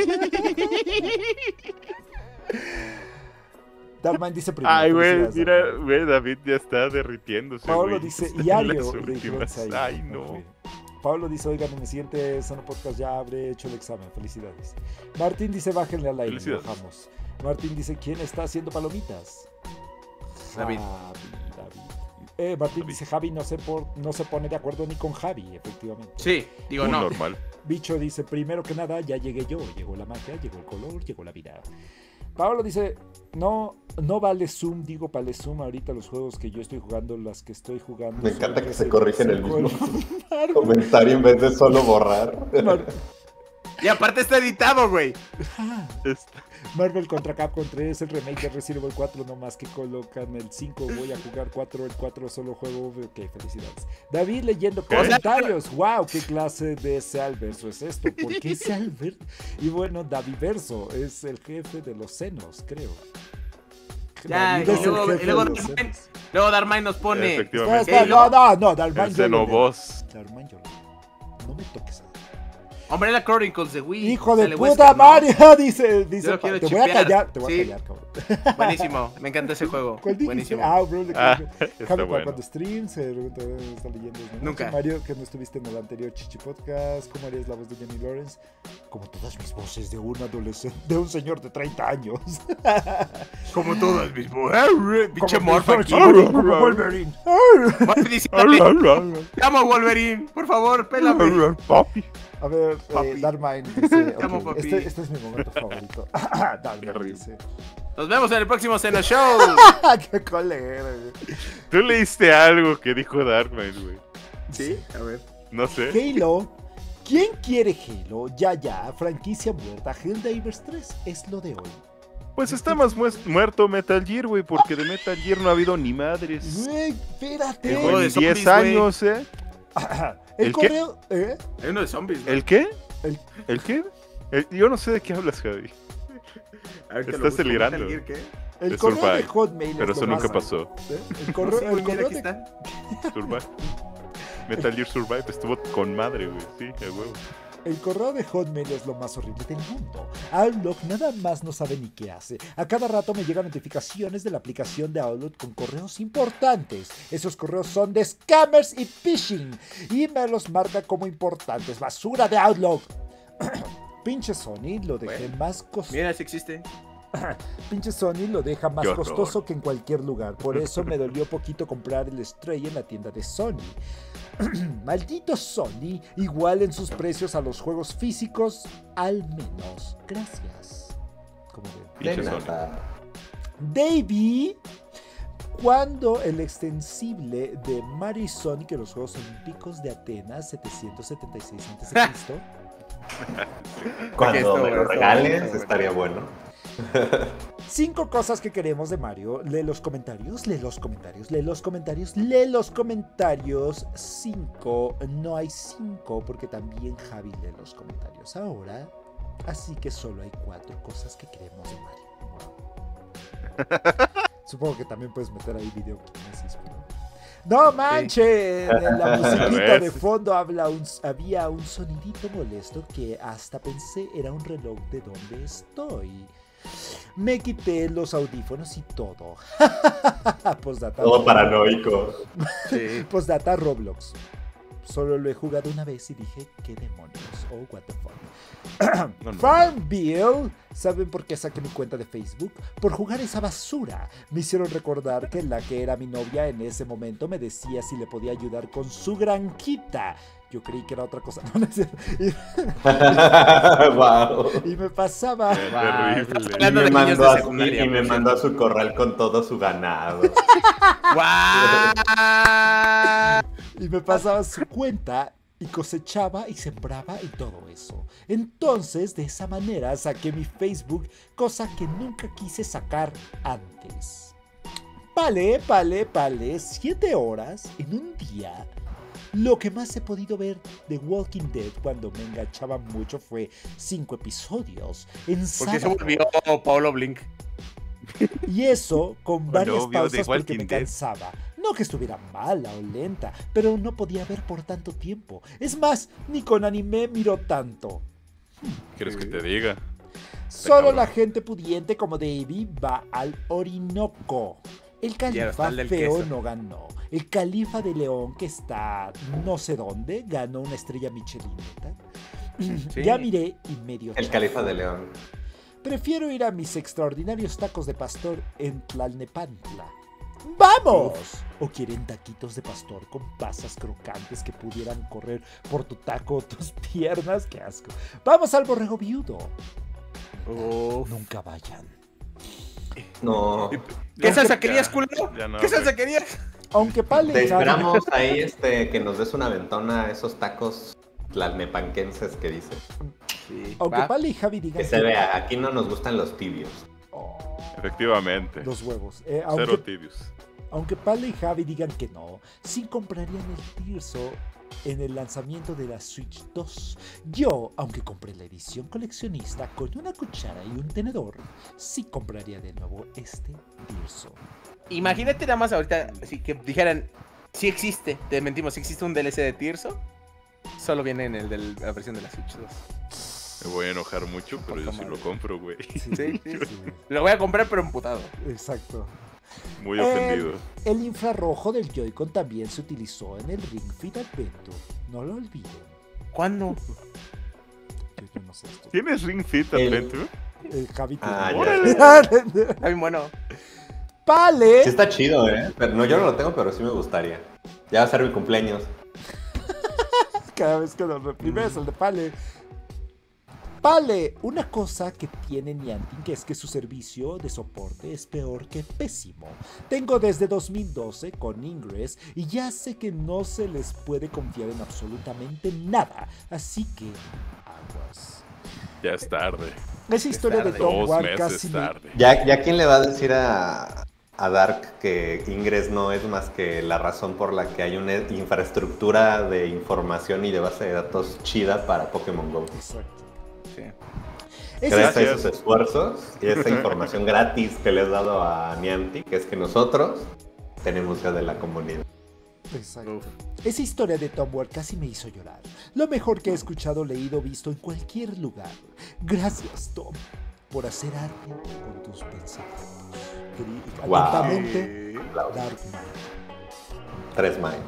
Darkman dice primero. Ay, güey, mira, güey, David ya está derritiéndose. Pablo dice, y Ario. Ay, no. Pablo dice, oigan, en el siguiente Sono Podcast ya habré hecho el examen. Felicidades. Martín dice, bájenle al aire. Bajamos. Martín dice, ¿quién está haciendo palomitas? David. Martín dice, Javi no se pone de acuerdo ni con Javi, efectivamente. Sí, digo no. Normal. Bicho dice, primero que nada, ya llegué yo. Llegó la magia, llegó el color, llegó la vida. Pablo dice, no vale Zoom, digo vale Zoom ahorita los juegos que yo estoy jugando, las que estoy jugando. Me encanta que se corrigen el mismo comentario en vez de solo borrar. Y aparte está editado, güey. Marvel contra Capcom 3, el remake de Resident Evil 4, no más que colocan el 5, voy a jugar 4, el 4 solo juego, ok, felicidades. David leyendo comentarios, wow, qué clase de Salverso es esto, ¿por qué Salvert? Y bueno, Daviverso es el jefe de los senos, creo. Ya, y luego Darkman nos pone. No, Darkman yo no me toques a Umbrella Chronicles de Wii. Hijo de puta Mario, dice te voy a callar, cabrón. Buenísimo, me encanta ese juego. Buenísimo. Cuando stream se está leyendo. Nunca. Mario, que no estuviste en el anterior Chichi Podcast, ¿cómo harías la voz de Jenny Lawrence? Como todas mis voces de un adolescente, de un señor de 30 años. Como todas mis voces. Pinche morfa aquí. Como Wolverine. Te amo, Wolverine. Por favor, pélame. Papi. A ver, Darkman dice, okay, este es mi momento favorito. Darkman dice, nos vemos en el próximo Cena Show. ¡Qué colera! Tú leíste algo que dijo Darkman, güey. Sí, a ver. No sé. Halo. ¿Quién quiere Halo? Ya, franquicia muerta. Helldivers 3 es lo de hoy. Pues está más muerto Metal Gear, güey, porque de Metal Gear no ha habido ni madres. Güey, espérate. En 10 años, El correo... Hay uno de zombies, ¿no? ¿El qué? ¿El qué? Yo no sé de qué hablas, Javi. Estás delirando. El correo de Hotmail. Pero eso nunca pasó. El correo aquí está. Survive. Metal Gear Survive estuvo con madre, güey. Sí, a huevo. El correo de Hotmail es lo más horrible del mundo. Outlook nada más no sabe ni qué hace. A cada rato me llegan notificaciones de la aplicación de Outlook con correos importantes. Esos correos son de scammers y phishing. Y me los marca como importantes. ¡Basura de Outlook! Pinche Sony lo dejé más costoso. Mira, si existe. Pinche Sony lo deja más costoso que en cualquier lugar. Por eso me dolió poquito comprar el Stray en la tienda de Sony. Maldito Sony, igualen sus precios a los juegos físicos, al menos. Gracias. Como de nada. Davey, cuando el extensible de Mario y Sonic en los Juegos Olímpicos de Atenas 776 a.C. Cuando me lo regales, estaría bueno. 5 cosas que queremos de Mario. Lee los comentarios. 5. No hay 5 porque también Javi lee los comentarios ahora. Así que solo hay 4 cosas que queremos de Mario. Supongo que también puedes meter ahí video kinesis, pero... ¡No manches! En la musiquita de fondo había un sonidito molesto que hasta pensé era un reloj de donde estoy. Me quité los audífonos y todo. Postdata todo paranoico. Sí. Postdata Roblox. Solo lo he jugado una vez y dije, ¿qué demonios? Oh, what the fuck. Farmville. ¿Saben por qué saqué mi cuenta de Facebook? Por jugar esa basura. Me hicieron recordar que la que era mi novia en ese momento me decía si le podía ayudar con su granjita. Yo creí que era otra cosa. No, no es cierto. Wow. Y me pasaba. Y me mandó a su corral con todo su ganado. Y me pasaba su cuenta y cosechaba y sembraba y todo eso. Entonces, de esa manera saqué mi Facebook, cosa que nunca quise sacar antes. Vale, 7 horas en un día. Lo que más he podido ver de Walking Dead cuando me enganchaba mucho fue 5 episodios. Porque se volvió Paulo Blink. Y eso con varias pausas porque me cansaba. No que estuviera mala o lenta, pero no podía ver por tanto tiempo. Es más, ni con anime miro tanto. ¿Quieres que te diga? Solo la gente pudiente como Davey va al Orinoco. El califa feo no ganó. El califa de León, que está no sé dónde, ganó una estrella Michelineta. Sí. Ya miré y medio. El califa de León. Prefiero ir a mis extraordinarios tacos de pastor en Tlalnepantla. ¡Vamos! ¿O quieren taquitos de pastor con pasas crocantes que pudieran correr por tu taco o tus piernas? ¡Qué asco! ¡Vamos al borrego viudo! Nunca vayan. No. ¿Qué salsa querías, culero? No, ¿Qué salsa querías? Aunque Pale te esperamos ahí que nos des una ventona a esos tacos tlalnepanquenses que dices. Sí, aunque Pale y Javi digan que se vea, aquí no nos gustan los tibios. Efectivamente. Los huevos. Cero tibios. Aunque Pale y Javi digan que no, sí comprarían el Tirso en el lanzamiento de la Switch 2. Yo, aunque compré la edición coleccionista con una cuchara y un tenedor, sí compraría de nuevo este Tirso. Imagínate nada más ahorita, así que dijeran, sí existe, te mentimos, sí existe un DLC de Tirso, solo viene en la versión de la Switch 2. Me voy a enojar mucho, pero yo sí lo compro, güey. Sí. Lo voy a comprar, pero emputado. Exacto. Muy ofendido. El infrarrojo del Joy-Con también se utilizó en el Ring Fit Adventure. No lo olviden. ¿Cuándo? Yo no sé esto. ¿Tienes Ring Fit Adventure? El Javi Ay, bueno. Pale. Sí está chido, pero no, yo no lo tengo, pero sí me gustaría. Ya va a ser mi cumpleaños. Cada vez que lo reprimes, el de Pale. Vale, una cosa que tiene Niantic que es que su servicio de soporte es peor que pésimo. Tengo desde 2012 con Ingress y ya sé que no se les puede confiar en absolutamente nada. Así que, aguas. Ya es tarde. Esa historia de Tom Ward casi tarde. ¿Ya quién le va a decir a Dark que Ingress no es más que la razón por la que hay una infraestructura de información y de base de datos chida para Pokémon GO? Exacto. Sí. Gracias a esos esfuerzos y esa información gratis que le has dado a Niantic, que es que nosotros tenemos ya de la comunidad. Exacto. Esa historia de Tom Ward casi me hizo llorar. Lo mejor que he escuchado, leído, visto en cualquier lugar. Gracias, Tom, por hacer arte con tus pensamientos. Atentamente, Dark Mind. 3 Mind.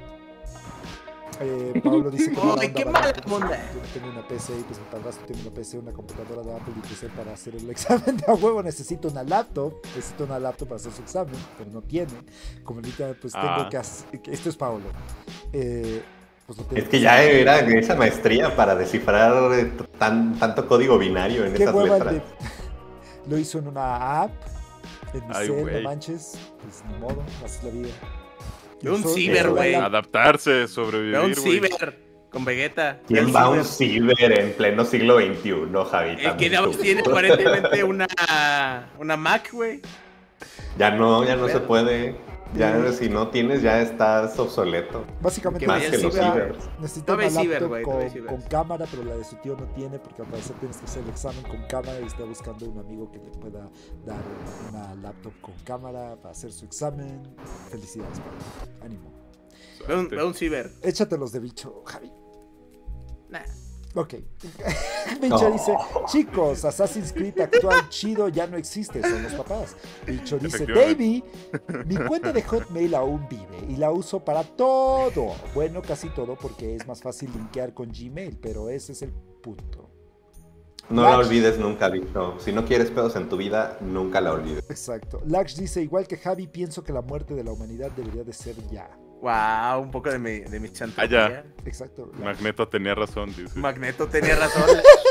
Pablo dice que ¡Ay, qué mala onda! Yo no tengo una PC y pues mi padrastro tiene una PC, una computadora de Apple y PC para hacer el examen de a huevo. Necesito una laptop para hacer su examen, pero no tiene. Como ahorita pues tengo que hacer... Esto es Pablo. Pues no es que ya era esa maestría para descifrar tanto código binario en esas letras. Lo hizo en una app, en mi cel, no manches. Pues ni modo, así es la vida. Un ciber, güey. Adaptarse, sobrevivir, un ciber con Vegeta. ¿Quién va a un ciber en pleno siglo XXI, Javi? El que tiene aparentemente una Mac, güey. Ya no se puede. Ya si no tienes, ya estás obsoleto. Básicamente más que los cibers. Necesita una laptop con cámara, pero la de su tío no tiene, porque al parecer tienes que hacer el examen con cámara y está buscando un amigo que le pueda dar una laptop con cámara para hacer su examen. Felicidades, Pablo. Ánimo. Ve un ciber. Échatelos de bicho, Javi. Nah. Ok. Bicho dice, chicos, Assassin's Creed actual chido ya no existe, son los papás. Bicho dice, baby, mi cuenta de Hotmail aún vive y la uso para todo. Bueno, casi todo porque es más fácil linkear con Gmail, pero ese es el punto. No la olvides nunca, Bicho. Si no quieres pedos en tu vida, nunca la olvides. Exacto. Lax dice, igual que Javi, pienso que la muerte de la humanidad debería de ser ya. Wow, un poco de mi chantaje. Exacto. Magneto tenía razón, dice. Magneto tenía razón.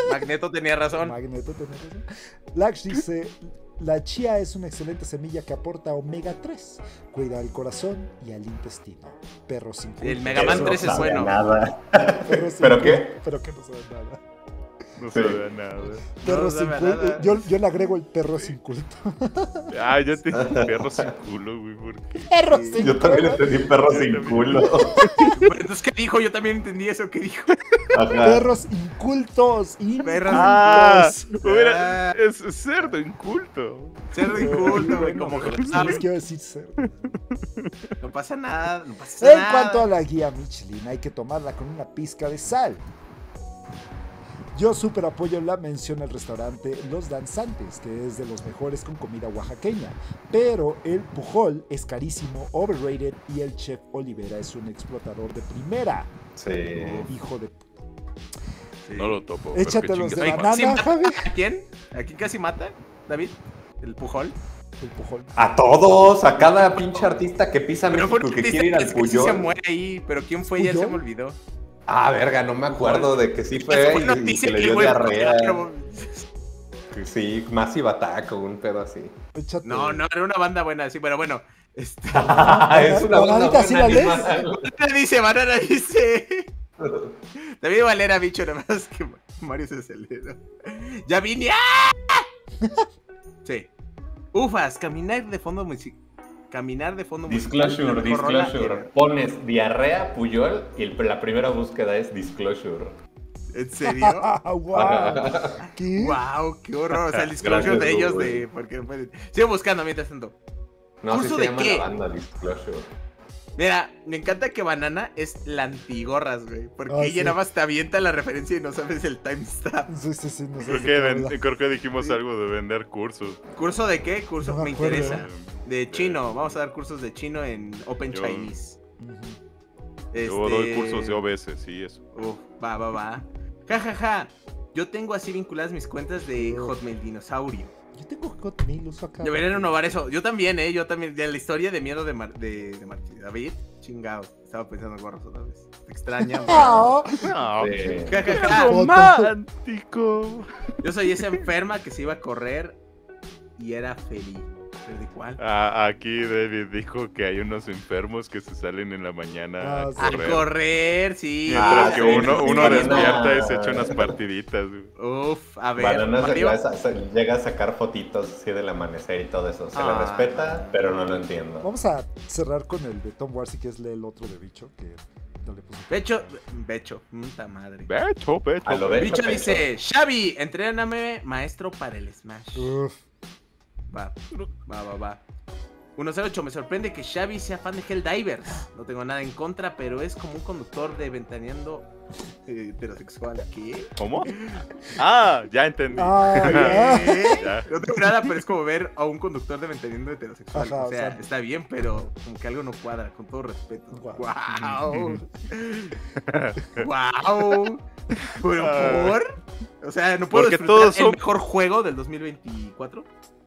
Lax dice, la chía es una excelente semilla que aporta omega 3. Cuida al corazón y al intestino. Perro sin culpa. El Mega Man 3 es bueno. Nada. ¿Pero qué? Pero que no sabe nada. No sabe nada. Perro sin culto. Yo le agrego el perro sin culto. Yo te dije perro sin culo, güey. ¿Por qué? Perro sin culo. Yo también entendí perro sin culo. Entonces, ¿qué dijo? Yo también entendí eso. ¿Qué dijo? Perros incultos. Perros incultos. Es cerdo inculto. Cerdo inculto, güey. Como que les quiero decir cerdo. No pasa nada. En cuanto a la guía Michelin, hay que tomarla con una pizca de sal. Yo súper apoyo la mención al restaurante Los Danzantes, que es de los mejores con comida oaxaqueña. Pero el Pujol es carísimo, overrated, y el chef Olivera es un explotador de primera. Sí. Hijo de puta. Sí. No lo topo. Échatelos de banana, Javi. ¿A quién? ¿A quién casi mata, David? ¿El Pujol? El Pujol. A todos, a cada pinche artista que pisa México que quiere ir al Pujol. Sí se muere ahí, pero ¿quién fue? Ya se me olvidó. Verga, no me acuerdo de que sí fue y que le dio diarrea. Sí, Massive Attack o un pedo así. No, era una banda buena, sí, pero bueno. Es una banda buena. Banana dice. David Valera, bicho, nada más que Mario se aceleró. ¡Ya vine! Sí. Ufas, caminar de fondo musical. Disclosure. Pones diarrea, Puyol y la primera búsqueda es Disclosure. ¿En serio? ¡Wow! ¿Qué? ¡Wow! ¡Qué horror! O sea, el Disclosure de ellos de... Porque no pueden... Sigo buscando mientras tanto. No, ¿Curso se llama qué? la banda Disclosure. Mira, me encanta que Banana es la antigorras, güey. Porque ella nada más te avienta la referencia y no sabes el timestamp. Sí, no sé. Creo que dijimos algo de vender cursos. ¿Curso de qué? Curso no me interesa. De chino. Vamos a dar cursos de chino en Open Chinese. Yo doy cursos de OBS, sí, eso. Va. Ja. Yo tengo así vinculadas mis cuentas de Hotmail Dinosaurio. Yo tengo Hotmail, uso acá. Deberían renovar eso. Yo también, De la historia de miedo de David. Chingado. Estaba pensando en gorros otra vez. Te extraña. No, Sí. romántico. Yo soy esa enferma que se iba a correr y era feliz. ¿De cuál? Aquí David dijo que hay unos enfermos que se salen en la mañana a correr. A correr, sí. Mientras que sí, uno despierta y se echa unas partiditas. Uf, a ver. Bananas Mario. llega a sacar fotitos así del amanecer y todo eso. Se le respeta, pero no lo entiendo. Vamos a cerrar con el de Tom Warsi, que es el otro de Bicho, que no le puse. Becho, puta madre. Becho. A lo Becho, Bicho dice, Xavi, entréname maestro para el Smash. Uf. Va. 108, me sorprende que Xavi sea fan de Helldivers. No tengo nada en contra, pero es como un conductor de Ventaneando heterosexual. ¿Qué? ¿Cómo? Ya entendí. Ya. No tengo nada, pero es como ver a un conductor de Ventaneando heterosexual. Ajá, o sea, o sea, está bien, pero como que algo no cuadra, con todo respeto. Wow. ¡Wow! ¿Pero por? O sea, ¿no puedo Porque disfrutar todos son... el mejor juego del 2024?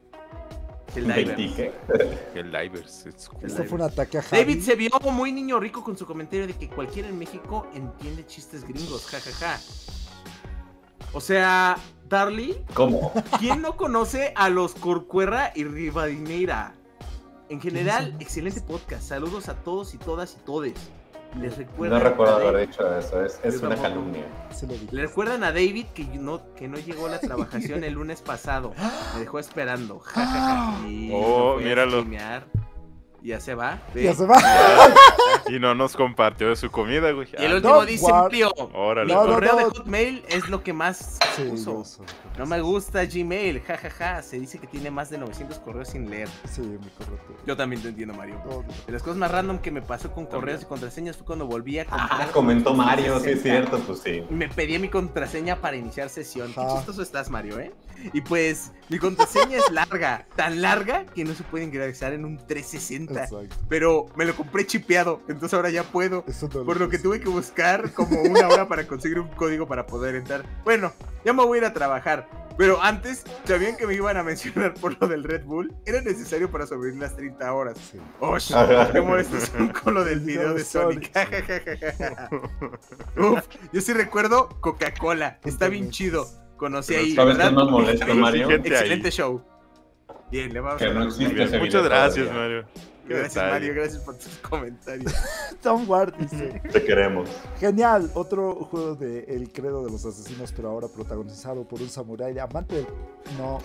¿Qué? Helldivers. Esto fue un ataque a Javi. David se vio muy niño rico con su comentario de que cualquiera en México entiende chistes gringos, jajaja. O sea, Darly, ¿Cómo? ¿quién no conoce a los Corcuera y Rivadeneira? En general, excelente podcast. Saludos a todos y todas y todes. Les recuerdan No recuerdo a David- haber dicho eso, es Yo una tampoco. calumnia. Se lo dije. Le recuerdan a David que no llegó a la trabajación el lunes pasado. Me dejó esperando. Ja, ja, ja. Y Oh, no fue a míralo. streamear. Y ya se va. Ya se va. Y no nos compartió de su comida, güey. Y el último Don't dice, war- Mario, Órale. mi No, no, correo no. de Hotmail es lo que más Sí, uso. yo uso. No me gusta Gmail, jajaja. Se dice que tiene más de 900 correos sin leer. Sí, mi correo. Yo también te entiendo, Mario. No, no. De las cosas más random que me pasó con correos y contraseñas fue cuando volví a comprar. Comentó Mario, sí es 60. cierto, pues sí. Y me pedí mi contraseña para iniciar sesión. Qué Ajá. chistoso estás, Mario, ¿eh? Y pues, mi contraseña es larga. Tan larga que no se puede ingresar en un 360. Exacto. Pero me lo compré chipeado. Entonces ahora ya puedo. Eso no Por lo que puse. tuve que buscar como una hora para conseguir un código para poder entrar. Bueno, ya me voy a ir a trabajar. Pero antes, ¿sabían que me iban a mencionar por lo del Red Bull? Era necesario para sobrevivir las 30 horas. Sí. ¡Osh! ¡Qué molestos son con lo del video de Sonic! Uf, yo sí recuerdo Coca-Cola. Está bien chido. Conocí ahí, ¿Sabes qué ¿verdad? es más molesto, Mario? Gente ahí. Excelente show. Bien, le vamos Que a no dar existe un like. ese Muchas video gracias, todavía. Mario. Qué Gracias, detalle. Mario. Gracias por tus comentarios. Tom Ward dice: Te queremos. genial, otro juego de El Credo de los Asesinos, pero ahora protagonizado por un samurái amante del... No,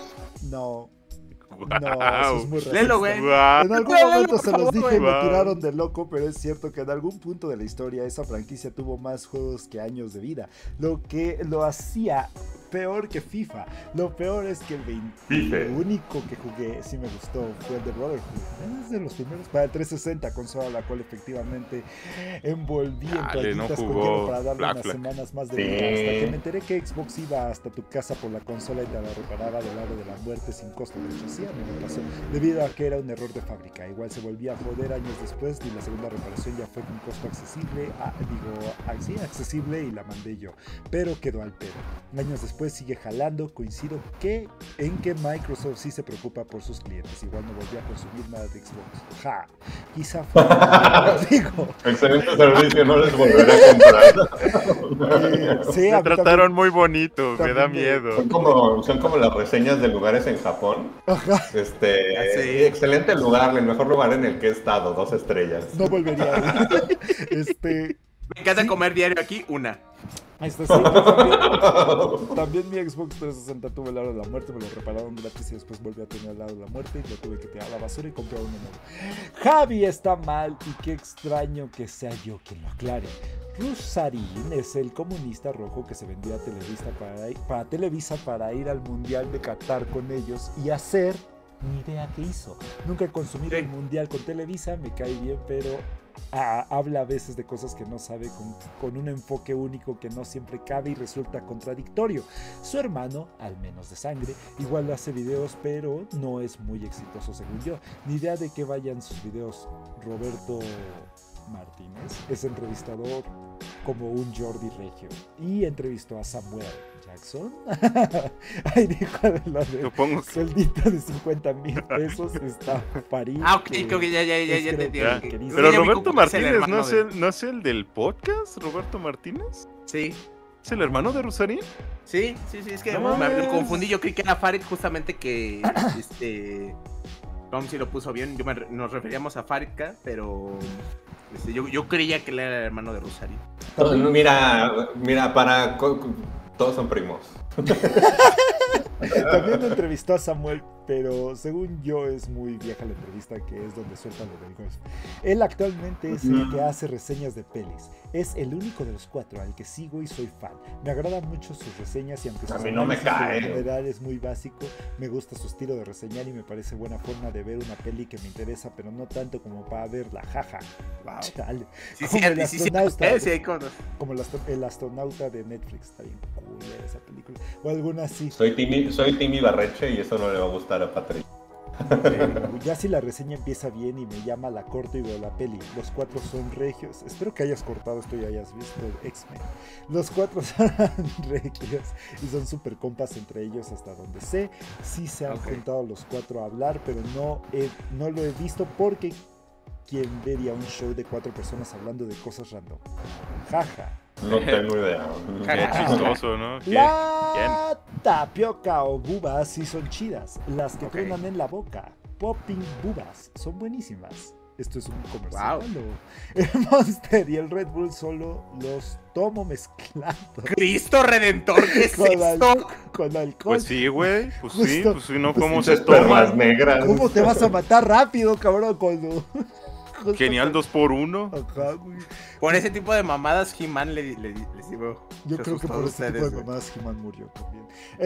eso es muy racista. Léelo, güey. Guau. En algún Léelo, momento por se los favor, dije y me güey. tiraron de loco, pero es cierto que en algún punto de la historia esa franquicia tuvo más juegos que años de vida, lo que lo hacía peor que FIFA. Lo peor es que el único que jugué, sí me gustó, fue el de Brotherhood. Es de los primeros para el 360, consola la cual efectivamente envolví en Dale, no toallitas con jugó hielo para darle Black unas Flag. semanas más de Sí. vida, hasta que me enteré que Xbox iba hasta tu casa por la consola y te la reparaba del lado de la muerte sin costo. De hecho, sí, a mí me pasó, debido a que era un error de fábrica. Igual se volvía a joder años después y la segunda reparación ya fue con costo accesible, accesible y la mandé yo, pero quedó al pedo. Años después sigue jalando. Coincido en que Microsoft sí se preocupa por sus clientes. Igual no volví a consumir nada de Xbox. Ja, quizá fue digo. Excelente servicio, no les volveré a comprar. Sí, a Me mí trataron muy bonito, me da también miedo. Son como las reseñas de lugares en Japón. Sí. Excelente lugar, el mejor lugar en el que he estado, 2 estrellas. no volvería a ir. Me encanta comer diario aquí, una. Ahí está, sí, también mi Xbox 360 tuvo el lado de la muerte, me lo repararon gratis y después volví a tener el lado de la muerte y lo tuve que tirar a la basura y comprar uno nuevo. Javi está mal y qué extraño que sea yo quien lo aclare. Rusarín es el comunista rojo que se vendió a Televisa para ir al Mundial de Qatar con ellos y hacer ni idea qué hizo. Nunca he consumido el Mundial con Televisa, me cae bien, pero habla a veces de cosas que no sabe con un enfoque único que no siempre cabe y resulta contradictorio. Su hermano, al menos de sangre, igual hace videos, pero no es muy exitoso según yo. Ni idea de que vayan sus videos. Roberto Martínez es entrevistador como un Jordi Regio. Y entrevistó a Samuel Jackson. Ahí dijo lo de Supongo que... sueldito de 50,000 pesos está Farid. Ok, creo que ya te digo. Pero Roberto Martínez, ¿no es el del podcast? ¿Roberto Martínez? Sí. ¿Es el hermano de Rosarín? Sí, es que me confundí, yo creí que era Farid justamente que, Tom sí lo puso bien, nos referíamos a Faridka, pero yo creía que él era el hermano de Rosarín. Mira, todos son primos. También entrevistó a Samuel, pero según yo es muy vieja la entrevista, que es donde suelta lo del golf. Él actualmente es el que hace reseñas de pelis. Es el único de los 4 al que sigo y soy fan. Me agradan mucho sus reseñas y aunque su análisis en general es muy básico, me gusta su estilo de reseñar y me parece buena forma de ver una peli que me interesa, pero no tanto como para verla, jaja. Wow. Chale. Como el astronauta de Netflix, está bien cool esa película. O alguna así. Soy Timmy Barreche y eso no le va a gustar a Patrick. Ya si la reseña empieza bien y me llama, la corto y veo la peli. Los 4 son regios. Espero que hayas cortado esto y hayas visto X-Men. Los 4 son regios y son super compas entre ellos hasta donde sé. Sí se han juntado los 4 a hablar, pero no lo he visto porque ¿quién vería un show de 4 personas hablando de cosas random? Jaja. No tengo idea. Qué chistoso, ¿no? La tapioca o bubas sí son chidas. Las que truenan en la boca. Popping bubas. Son buenísimas. Esto es un comercial. Wow. El Monster y el Red Bull solo los tomo mezclados. ¡Cristo Redentor! ¿Qué es esto? Con alcohol. Pues sí, güey. Pues Justo, sí, pues si no, ¿cómo pues se sí, toma? perlas negras. ¿Cómo te vas a matar rápido, cabrón? Cuando... Genial 2x1. Ajá, güey. Por ese tipo de mamadas, He-Man le digo. Yo creo que por ese tipo de mamadas He-Man murió también.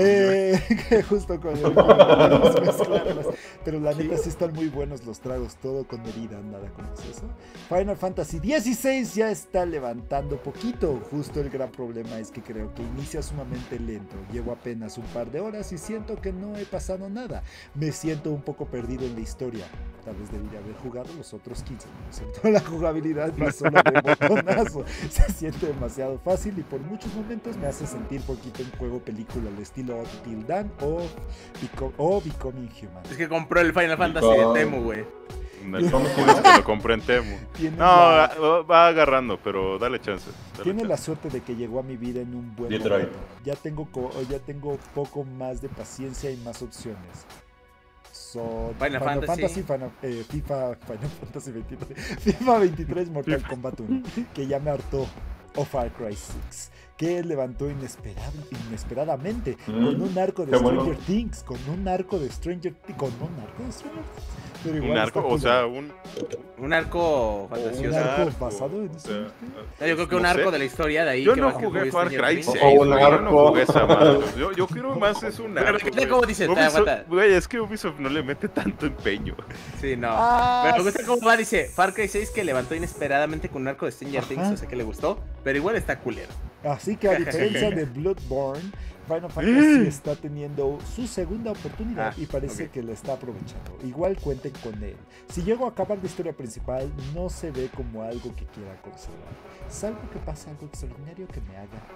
Justo con mezclarlas. Pero la neta sí están muy buenos los tragos, todo con medida, nada con exceso. Final Fantasy XVI ya está levantando poquito. Justo el gran problema es que creo que inicia sumamente lento. Llevo apenas un par de horas y siento que no he pasado nada. Me siento un poco perdido en la historia. Tal vez debería haber jugado los otros 15, ¿no? La jugabilidad va solo de botonazo. Se siente demasiado fácil y por muchos momentos me hace sentir poquito en juego película al estilo Until Dawn o Becoming Human. Es que compró el Final Fantasy de Temu, güey. ¿Cómo quieres que lo compré en Temu? No, va agarrando, pero dale chance. Tiene la suerte de que llegó a mi vida en un buen Detroit. momento. Ya tengo poco más de paciencia y más opciones. Final Fantasy, FIFA Fantasy 23, FIFA 23, Mortal Kombat 1, que ya me hartó, o Far Cry 6, que levantó inesperadamente con un arco de Stranger Things, con un arco de Stranger Things, pero igual un arco, o sea, un arco fantasioso. Un arco basado en eso. Yo creo que un arco de la historia de ahí. Yo que no jugué Far Cry 6, yo no jugué esa madre. Yo quiero más es un arco. Pero ¿cómo dice? Güey, es que Ubisoft no le mete tanto empeño. Sí, no. Pero me gusta cómo va, dice Far Cry 6 que levantó inesperadamente con un arco de Stranger Things, o sea que le gustó, pero igual está culero. Así que a diferencia de Bloodborne, Final Fantasy está teniendo su segunda oportunidad y parece que la está aprovechando. Igual cuenten con él. Si llego a acabar la historia principal, no se ve como algo que quiera conservar, salvo que pase algo extraordinario que me haga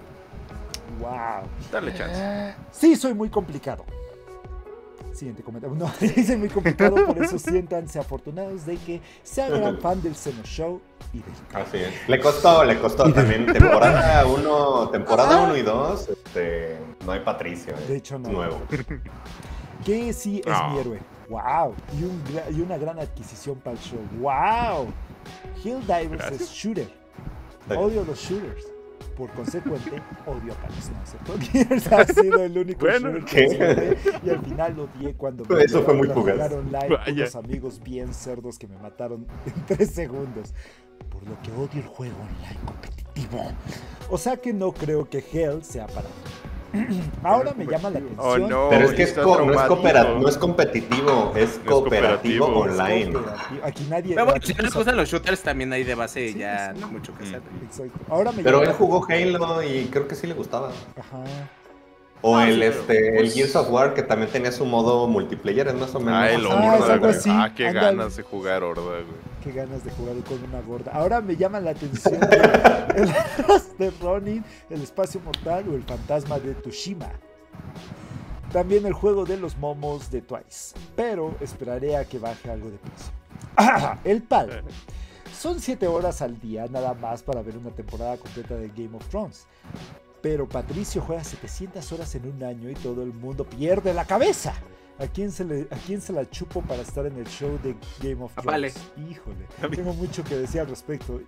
amar. Wow. Dale chance. Sí, soy muy complicado. Siguiente comentario. No, es muy complicado, por eso siéntanse afortunados de que sea gran fan del Seno Show y del... Así es. Le costó también temporada 1 y 2. No hay Patricio. De hecho, no. Nuevo. Que sí es mi héroe. Wow. Y una gran adquisición para el show. Wow. Helldivers es shooter. Odio los shooters. Por consecuente, odio a Paris. Gears ha sido el único shooter que jugué y al final lo odié cuando me eso fue muy fugaz. jugar online con unos amigos bien cerdos que me mataron en 3 segundos. Por lo que odio el juego online competitivo. O sea que no creo que Hell sea para mí. Ahora me llama la atención. Oh, no, pero es que no es competitivo, es cooperativo online. Aquí nadie. Pero bueno, si no les gustan los shooters, también hay de base ya no mucho que hacer. Pero él jugó Halo y creo que sí le gustaba. Ajá. O el Gears of War, que también tenía su modo multiplayer, es más o menos. El Horda, güey. Qué ganas de jugar Horda, güey. qué ganas de jugar con una gorda. Ahora me llama la atención el de Ronin, el espacio mortal o el fantasma de Tsushima. También el juego de los momos de Twice, pero esperaré a que baje algo de precio. El PAL. Son 7 horas al día nada más para ver una temporada completa de Game of Thrones. Pero Patricio juega 700 horas en un año y todo el mundo pierde la cabeza. ¿A quién se la chupo para estar en el show de Game of Thrones? Vale. Híjole, tengo mucho que decir al respecto.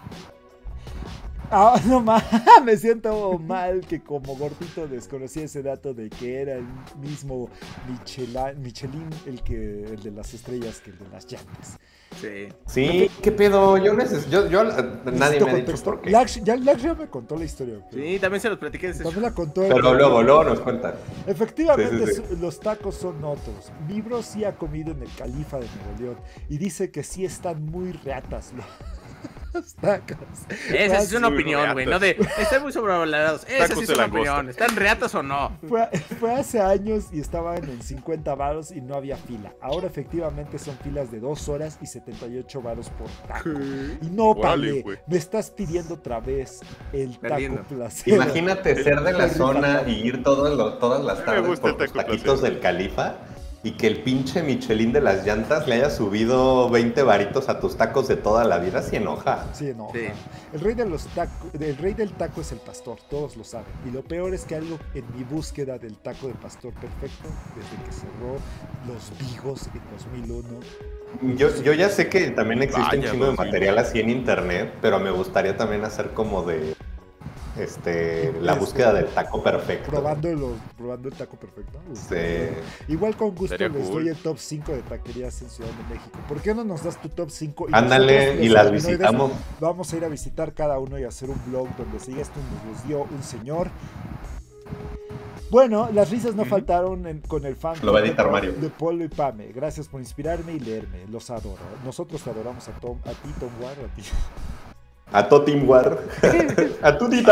No más, me siento mal que como gordito desconocí ese dato de que era el mismo Michelin el de las estrellas que el de las llantas. Sí, ¿qué pedo? Yo nadie me ha dicho por qué. Lax ya me contó la historia. Sí, también se los platiqué de ese También la contó. Pero luego nos cuentan. Efectivamente, sí. Los tacos son otros. Mi bro sí ha comido en el Califa de Nuevo León y dice que sí están muy reatas los tacos. Esa es una opinión, güey, no de están muy sobrevalorados. Esa sí es una opinión. ¿Están reatas o no? Fue hace años y estaban en 50 varos y no había fila. Ahora efectivamente son filas de 2 horas y 78 varos por taco. Y no, Pale, me estás pidiendo otra vez el taco placer. Imagínate ser de la zona y ir todas las tardes por los taquitos del Califa. Y que el pinche Michelin de las llantas le haya subido 20 varitos a tus tacos de toda la vida, sí enoja. Sí enoja. Sí. El rey del taco es el pastor, todos lo saben. Y lo peor es que algo en mi búsqueda del taco de pastor perfecto, desde que cerró Los Vigos en 2001. Yo ya sé que también existe un chingo de material así en internet, pero me gustaría también hacer como de... la búsqueda del taco perfecto. Probando el taco perfecto. Sí. Igual con gusto les doy el top 5 de taquerías en Ciudad de México. ¿Por qué no nos das tu top 5? Ándale, y las visitamos. Vamos a ir a visitar cada uno y hacer un blog donde si esto nos dio un señor. Bueno, las risas no faltaron con el fan Lo va a editar Mario. De Polo y Pame. Gracias por inspirarme y leerme. Los adoro. Nosotros te adoramos a ti, Tom War, a ti. A Totim War. A Tuti.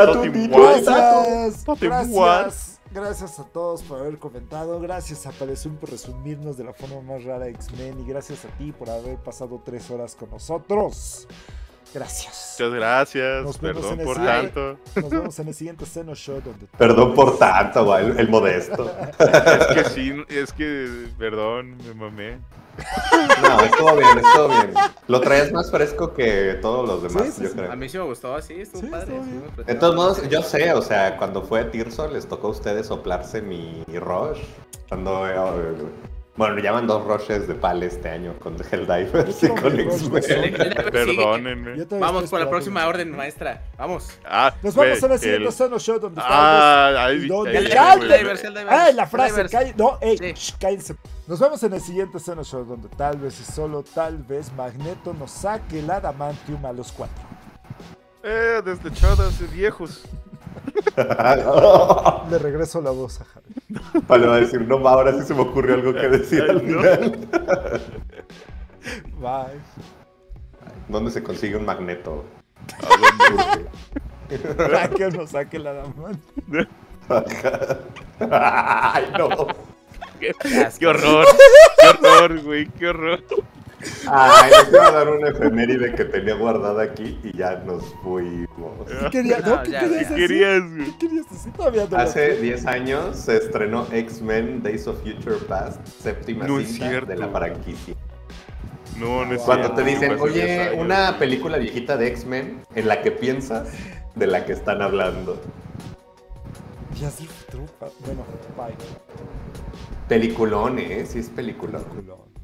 Gracias a todos por haber comentado. Gracias a Palezum por resumirnos de la forma más rara X-Men. Y gracias a ti por haber pasado 3 horas con nosotros. Gracias. Muchas gracias. Perdón por tanto. Nos vemos en el siguiente Seno Show. Perdón por tanto, güey. El modesto. Es que, perdón, me mamé. No, estuvo bien. Lo traes más fresco que todos los demás, yo creo. A mí sí me gustó así, estuvo padre. De todos modos, yo sé, o sea, cuando fue Tirso les tocó a ustedes soplarse mi rush. Bueno, llaman 2 rushes de pal este año con Helldivers y con X-Men. Perdónenme. Vamos por la próxima orden maestra. Vamos. Nos vamos a la siguiente Seno Show donde la frase. Cállense. Nos vemos en el siguiente Seno Show donde tal vez y solo tal vez Magneto nos saque el Adamantium a los 4. Deslechadas de viejos. Le regreso la voz a Javi. Para va a decir, no, ahora sí se me ocurrió algo que decir al final. Bye. ¿Dónde se consigue un magneto? Para que nos saque la Adamantium. Ay, no. Qué horror, güey, qué horror. Ay, les iba a dar una efeméride que tenía guardada aquí y ya nos fuimos. ¿Qué querías decir? Todavía no. Hace 10 años se estrenó X-Men Days of Future Past, séptima cinta de la franquicia. No es Cuando te dicen, oye, una película viejita de X-Men en la que piensas de la que están hablando. Ya sí, bueno, bye. Peliculón, sí es peliculón.